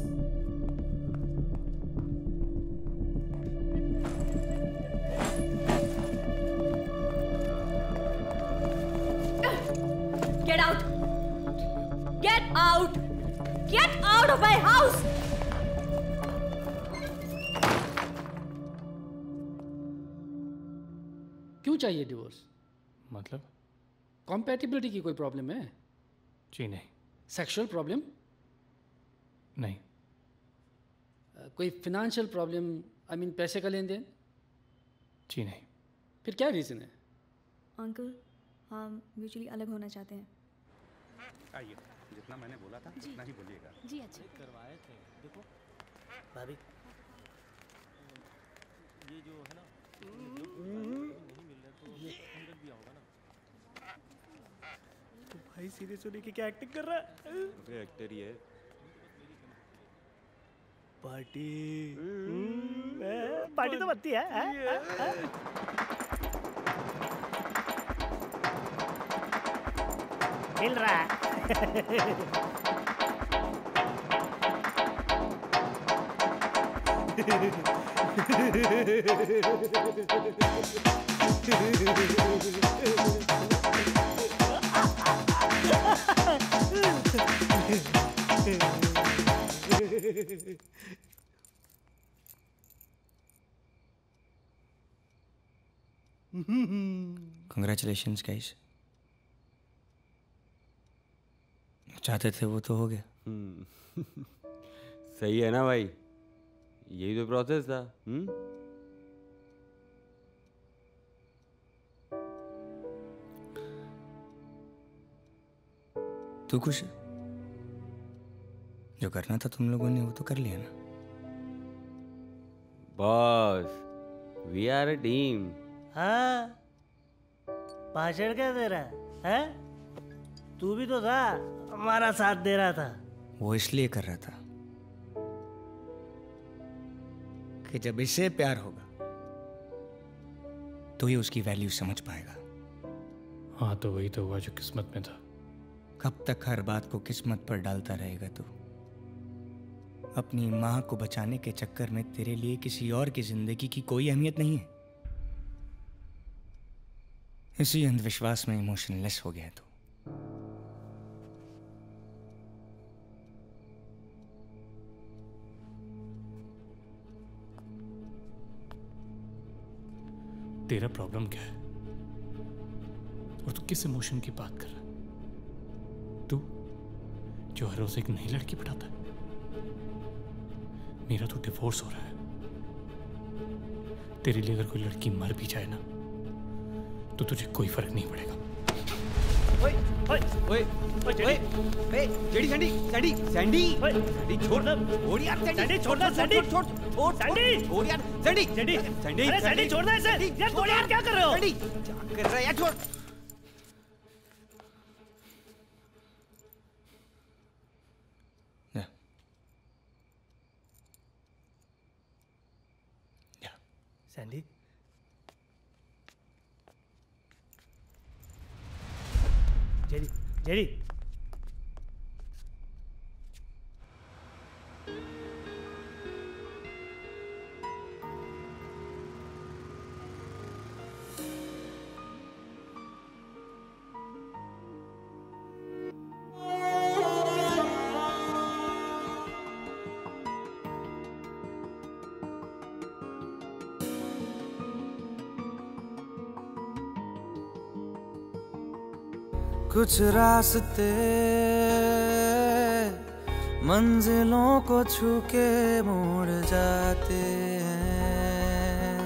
Speaker 12: Get out! Get out! Get out of my house!
Speaker 11: क्यों चाहिए डिवोर्स?
Speaker 2: मतलब?
Speaker 11: कॉम्पैटिबिलिटी की कोई प्रॉब्लम है?
Speaker 2: जी नहीं।
Speaker 11: Sexual problem?
Speaker 2: नहीं।
Speaker 11: uh, कोई फिनेंशियल प्रॉब्लम, आई मीन पैसे का लेन देन?
Speaker 2: जी नहीं।
Speaker 11: फिर क्या रीज़न है?
Speaker 12: अंकल, हम म्यूचुअली अलग होना चाहते हैं।
Speaker 10: आइए, जितना मैंने बोला था उतना ही बोलिएगा।
Speaker 12: जी अच्छा।
Speaker 5: करवाए थे, देखो
Speaker 4: भाभी
Speaker 5: ये जो है ना नहीं मिल रहा तो अंदर दिया होगा ना।
Speaker 4: तो भाई सीरियस होने की क्या एक्टिंग कर रहा है?
Speaker 6: अबे एक्टर ही है।
Speaker 4: पार्टी पार्टी तो बनती है, है? है? है? मिल रहा है।
Speaker 9: Congratulations guys. चाहते थे वो तो हो गया।
Speaker 6: सही है ना भाई, यही तो प्रोसेस था। हम्म
Speaker 9: तू खुश है? जो करना था तुम लोगों ने वो तो कर लिया ना।
Speaker 6: Boss, we are a team.
Speaker 4: हाँ, भाषण क्या दे रहा है, है? तू भी तो था, हमारा साथ दे रहा था।
Speaker 9: वो इसलिए कर रहा था कि जब इससे प्यार होगा तो ही उसकी वैल्यू समझ पाएगा।
Speaker 2: हाँ तो वही तो हुआ जो किस्मत में था।
Speaker 9: कब तक हर बात को किस्मत पर डालता रहेगा तू? अपनी माँ को बचाने के चक्कर में तेरे लिए किसी और की जिंदगी की कोई अहमियत नहीं है। इसी अंधविश्वास में इमोशनलेस हो गया है तू।
Speaker 2: तेरा प्रॉब्लम क्या है और तू किस इमोशन की बात कर रहा है? तू जो हर रोज एक नई लड़की पटाता है। मेरा तो डिवोर्स हो रहा है। तेरे लिए अगर कोई लड़की मर भी जाए ना तो तुझे कोई फर्क नहीं पड़ेगा।
Speaker 6: ओए ओए ओए ओए ओए JD Sandy Sandy Sandy Sandy छोड़ छोड़ यार सैंडी छोड़ ना सैंडी छोड़ छोड़ सैंडी छोड़ यार सैंडी सैंडी सैंडी
Speaker 4: अरे सैंडी छोड़ दे इसे। यार छोड़ यार, क्या कर रहे हो?
Speaker 6: सैंडी क्या कर रहा है यार, छोड़।
Speaker 4: सैंडी जेडी जेडी
Speaker 15: कुछ रास्ते मंजिलों को छू के मुड़ जाते हैं,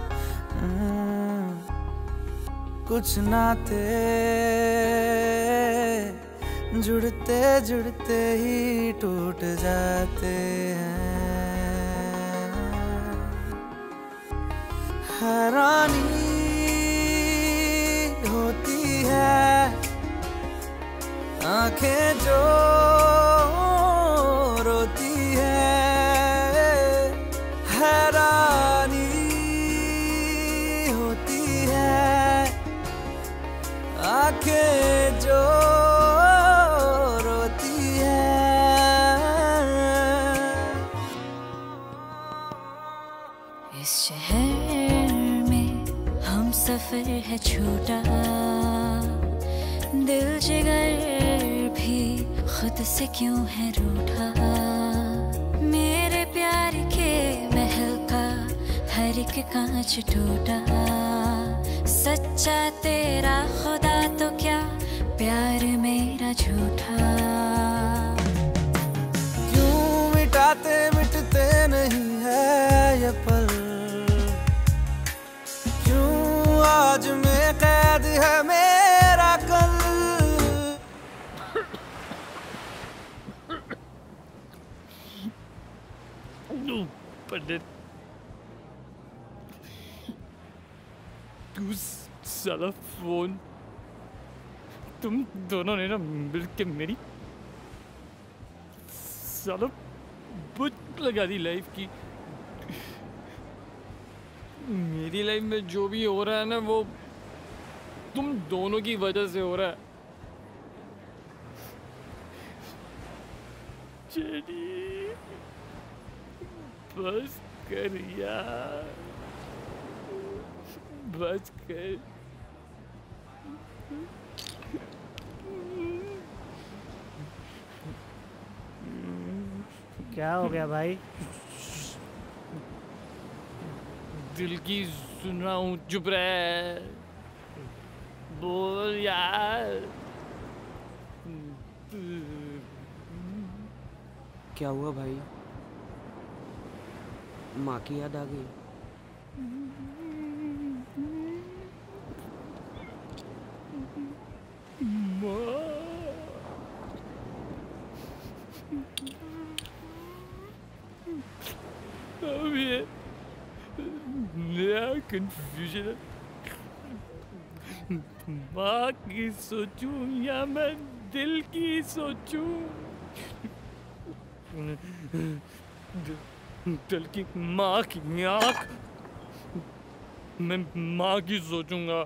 Speaker 15: कुछ नाते जुड़ते जुड़ते ही टूट जाते हैं। हैरानी होती है आंखें जो रोती है, हैरानी होती है आंखें जो रोती है।
Speaker 16: इस शहर में हम सफर है छोटा, दिल जिगर भी खुद से क्यों है रूठा। मेरे प्यार के महल का हर एक कांच टूटा, सच्चा तेरा खुदा तो क्या प्यार मेरा झूठा।
Speaker 15: क्यों मिटाते मिटते नहीं है ये पल, क्यों आज में कैद है मेरा कल।
Speaker 2: पंडित, तू साला फोन, तुम दोनों ने ना मिलके मेरी साला बुझ लगा दी लाइफ की। मेरी लाइफ में जो भी हो रहा है ना वो तुम दोनों की वजह से हो रहा है। जेडी, बस कर यार, बस कर।
Speaker 4: क्या हो गया भाई?
Speaker 2: दिल की सुन रहा हूँ, चुप रहे, बोल यार।
Speaker 6: क्या हुआ भाई? माँ की याद आ गई?
Speaker 2: अब ये नया कंफ्यूजन है, माँ की सोचूं या मैं दिल की सोचूं? दिल की माँ की आँख, मैं माँ की सोचूंगा।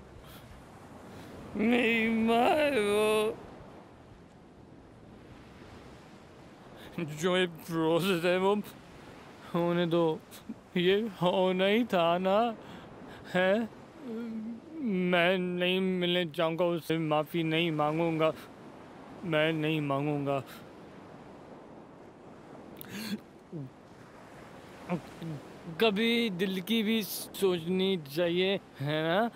Speaker 2: नहीं माँ वो जो ये प्रोसेस है वो होने दो, ये होना ही था ना, है? मैं नहीं मिलने जाऊंगा उससे, माफ़ी नहीं मांगूंगा, मैं नहीं मांगूंगा। कभी दिल की भी सोचनी चाहिए, है ना?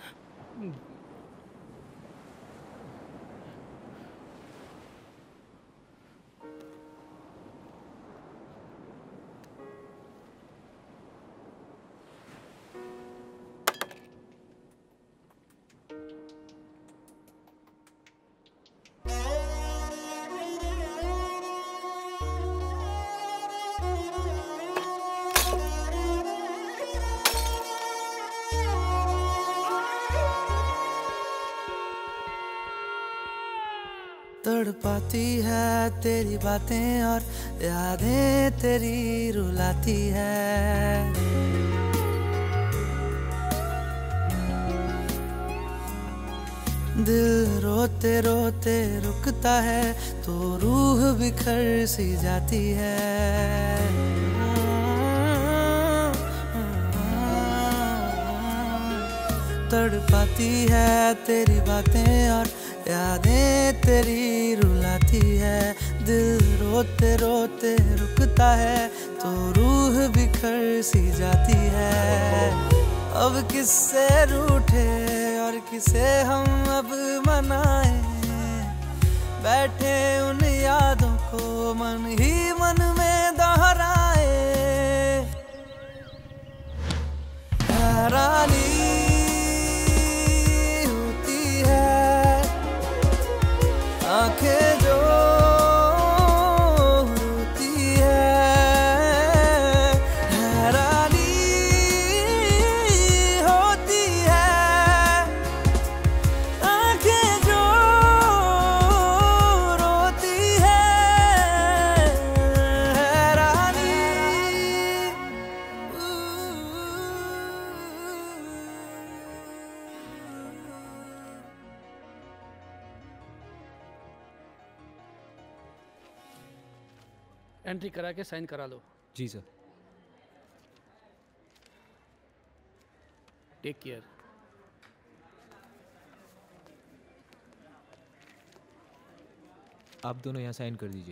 Speaker 15: तड़पाती है तेरी बातें और यादें तेरी रुलाती है। दिल रोते रोते रुकता है तो रूह बिखर सी जाती है। तड़पाती है तेरी बातें और यादें तेरी रुलाती है। दिल रोते रोते रुकता है तो रूह बिखर सी जाती है। अब किससे रूठे और किसे हम अब मनाएं, बैठे उन यादों को मन ही मन में दोहराए। हैरानी आंखें जो रोती है, हैरानी होती है। आंखें जो रोती है, हैरानी।
Speaker 11: एंट्री करा के साइन करा लो।
Speaker 10: जी सर।
Speaker 11: Take care.
Speaker 13: आप दोनों यहाँ साइन कर दीजिए।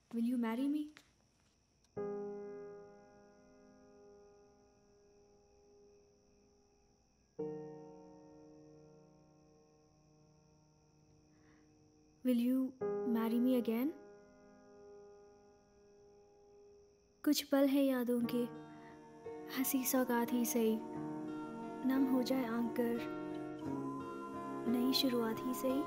Speaker 12: Will you marry me? Will you marry me again? कुछ पल है यादों के, हंसी सौगात ही सही, नम हो जाए आंख कर, नई शुरुआत ही सही।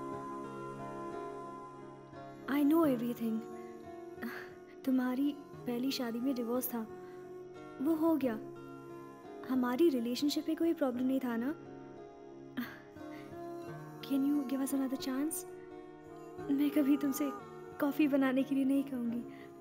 Speaker 12: I know everything. तुम्हारी पहली शादी में डिवोर्स था, वो हो गया। हमारी रिलेशनशिप में कोई प्रॉब्लम नहीं था ना? Can you give us another chance? मैं कभी तुमसे कॉफ़ी बनाने के लिए नहीं कहूँगी।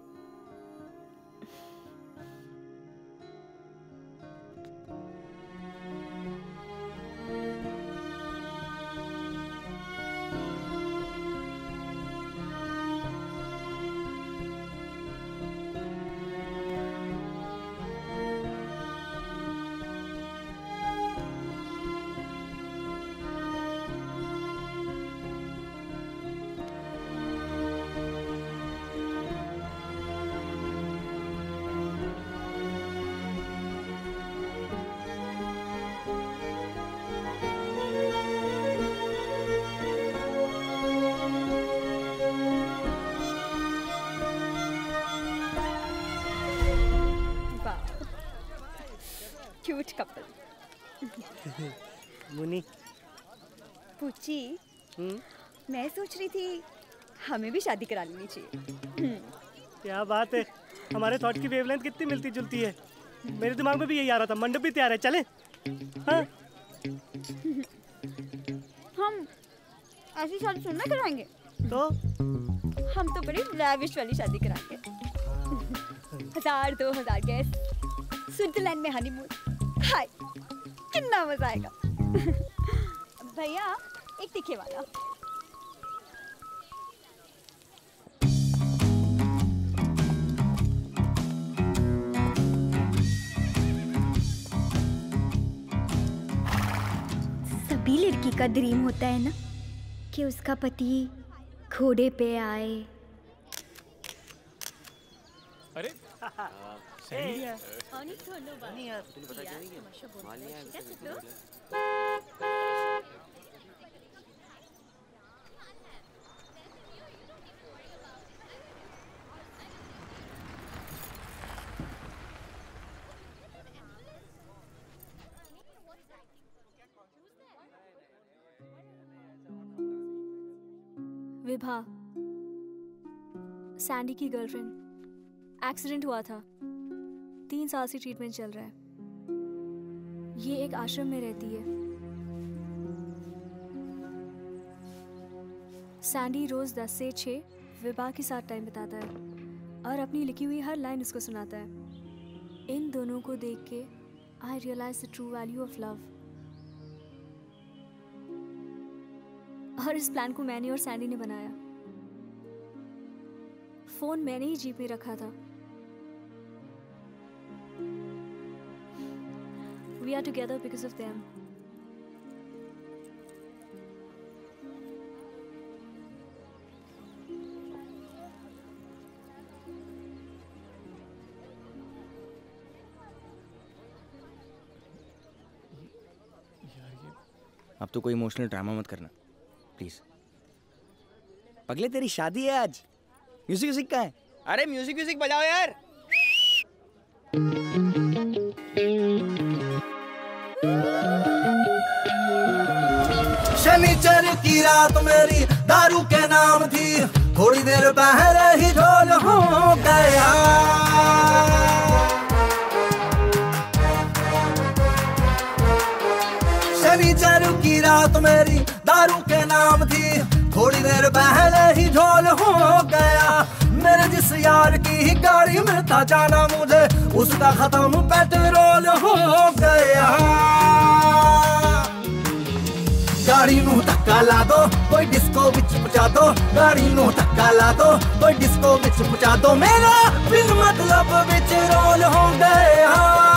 Speaker 12: Cute couple.
Speaker 4: मुनी
Speaker 12: पूछी, मैं सोच रही थी हमें भी शादी करा लेनी चाहिए।
Speaker 4: क्या बात है, हमारे थॉट की वेवलेंथ कितनी मिलती जुलती है। मेरे दिमाग में भी यही आ रहा था। मंडप भी तैयार है, चले? हाँ?
Speaker 12: हम ऐसी शादी सुन ना कराएंगे
Speaker 4: तो
Speaker 12: हम तो बड़ी लैविश वाली शादी कराएंगे। हजार दो हजार गेस्ट, स्विट्जरलैंड में हनीमून। हाय, कितना मजा आएगा। भैया एक तीखे वाला। सभी लड़की का ड्रीम होता है ना कि उसका पति घोड़े पे आए।
Speaker 2: अरे सही है।
Speaker 12: विभा, सैंडी की गर्लफ्रेंड, एक्सीडेंट हुआ था। तीन साल से ट्रीटमेंट चल रहा है। ये एक आश्रम में रहती है। सैंडी रोज दस से छः विभा के साथ टाइम बिताता है और अपनी लिखी हुई हर लाइन उसको सुनाता है। इन दोनों को देख के I realise the true value of love. और इस प्लान को मैंने और सैंडी ने बनाया। फोन मैंने ही जीप में रखा था। We are together because of them.
Speaker 9: अब तो कोई इमोशनल ड्रामा मत करना प्लीज। पगले तेरी शादी है आज। म्यूजिक म्यूजिक का है। अरे म्यूजिक म्यूजिक बजाओ यार।
Speaker 15: शनिचर की रात मेरी दारू के नाम थी, थोड़ी देर पहले ही ढोल हो गया। शनिचर की रात मेरी दारू के नाम थी, थोड़ी देर पहले ही ढोल हो गया। मेरे जिस यार की गाड़ी में था जाना मुझे, उसका खत्म पेट्रोल हो गया। गाड़ी नू धक्का ला दो, कोई डिस्को विच पहुंचा दो। गाड़ी नू धक्का ला दो, कोई डिस्को विच पहुंचा दो। मेरा बिन मतलब विच रोल हो गया।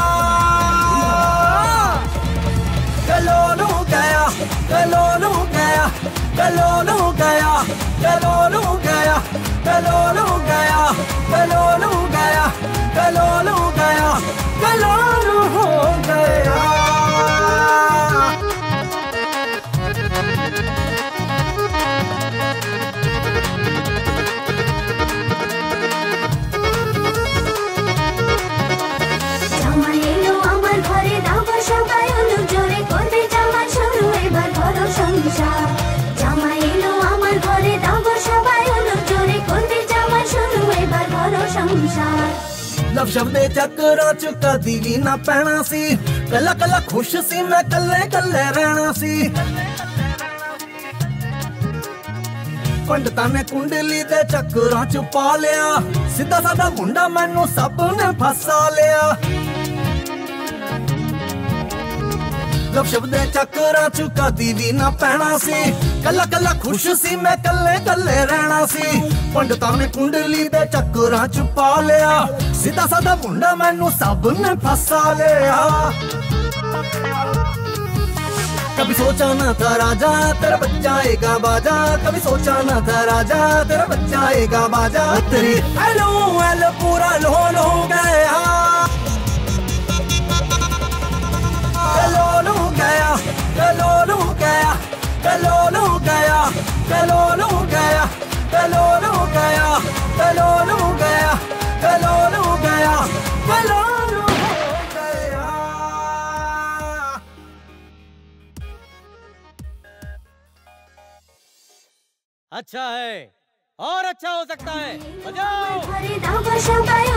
Speaker 15: कलोल हो गया, कलोल हो गया, कलोल हो गया, कलोल हो गया, कलोलू गया कलोलू गया कलोलू गया कलोलू हो गया।
Speaker 16: জামাইলো আমার ঘরে দাও সবাই অনুপ জোরে করবে জামা শুরু এবার বড় সংসার। জামাইলো আমার ঘরে দাও সবাই অনুপ জোরে করবে জামা শুরু এবার বড় সংসার।
Speaker 15: लफ्ज़ दे चक्करां च कदी भी ना पैना सी, कल्ला कल्ला खुश सी मैं कल्ले कल्ले रहना सी। पंडितां ने कुंडली दे चक्करां च पा लिया, सीधा साधा मुंडा मैनू सब ने फसा लिया। लफ्ज़ दे चक्करां च कदी भी ना पैना सी, कल्ला कल्ला खुश सी मैं कल्ले कल्ले रहना सी। पंडितां ने कुंडली दे चक्करां च पा लिया, सीधा साधा मुंडा मैनू सब ने फसा लिया। कभी सोचा ना था राजा तेरा बच्चा आएगा बाजा, कभी सोचा ना था राजा तेरा बच्चा आएगा बाजा। तेरी हेलो हेलो पूरा लो लो गया कलोलू गया कलोलू गया कलोलू गया कलोलू गया कलोलू गया कलोलू गया कलोलू गया कलोलू गया।
Speaker 8: अच्छा है और अच्छा हो सकता है। बजाओ।
Speaker 16: ঘরে দাও সবাই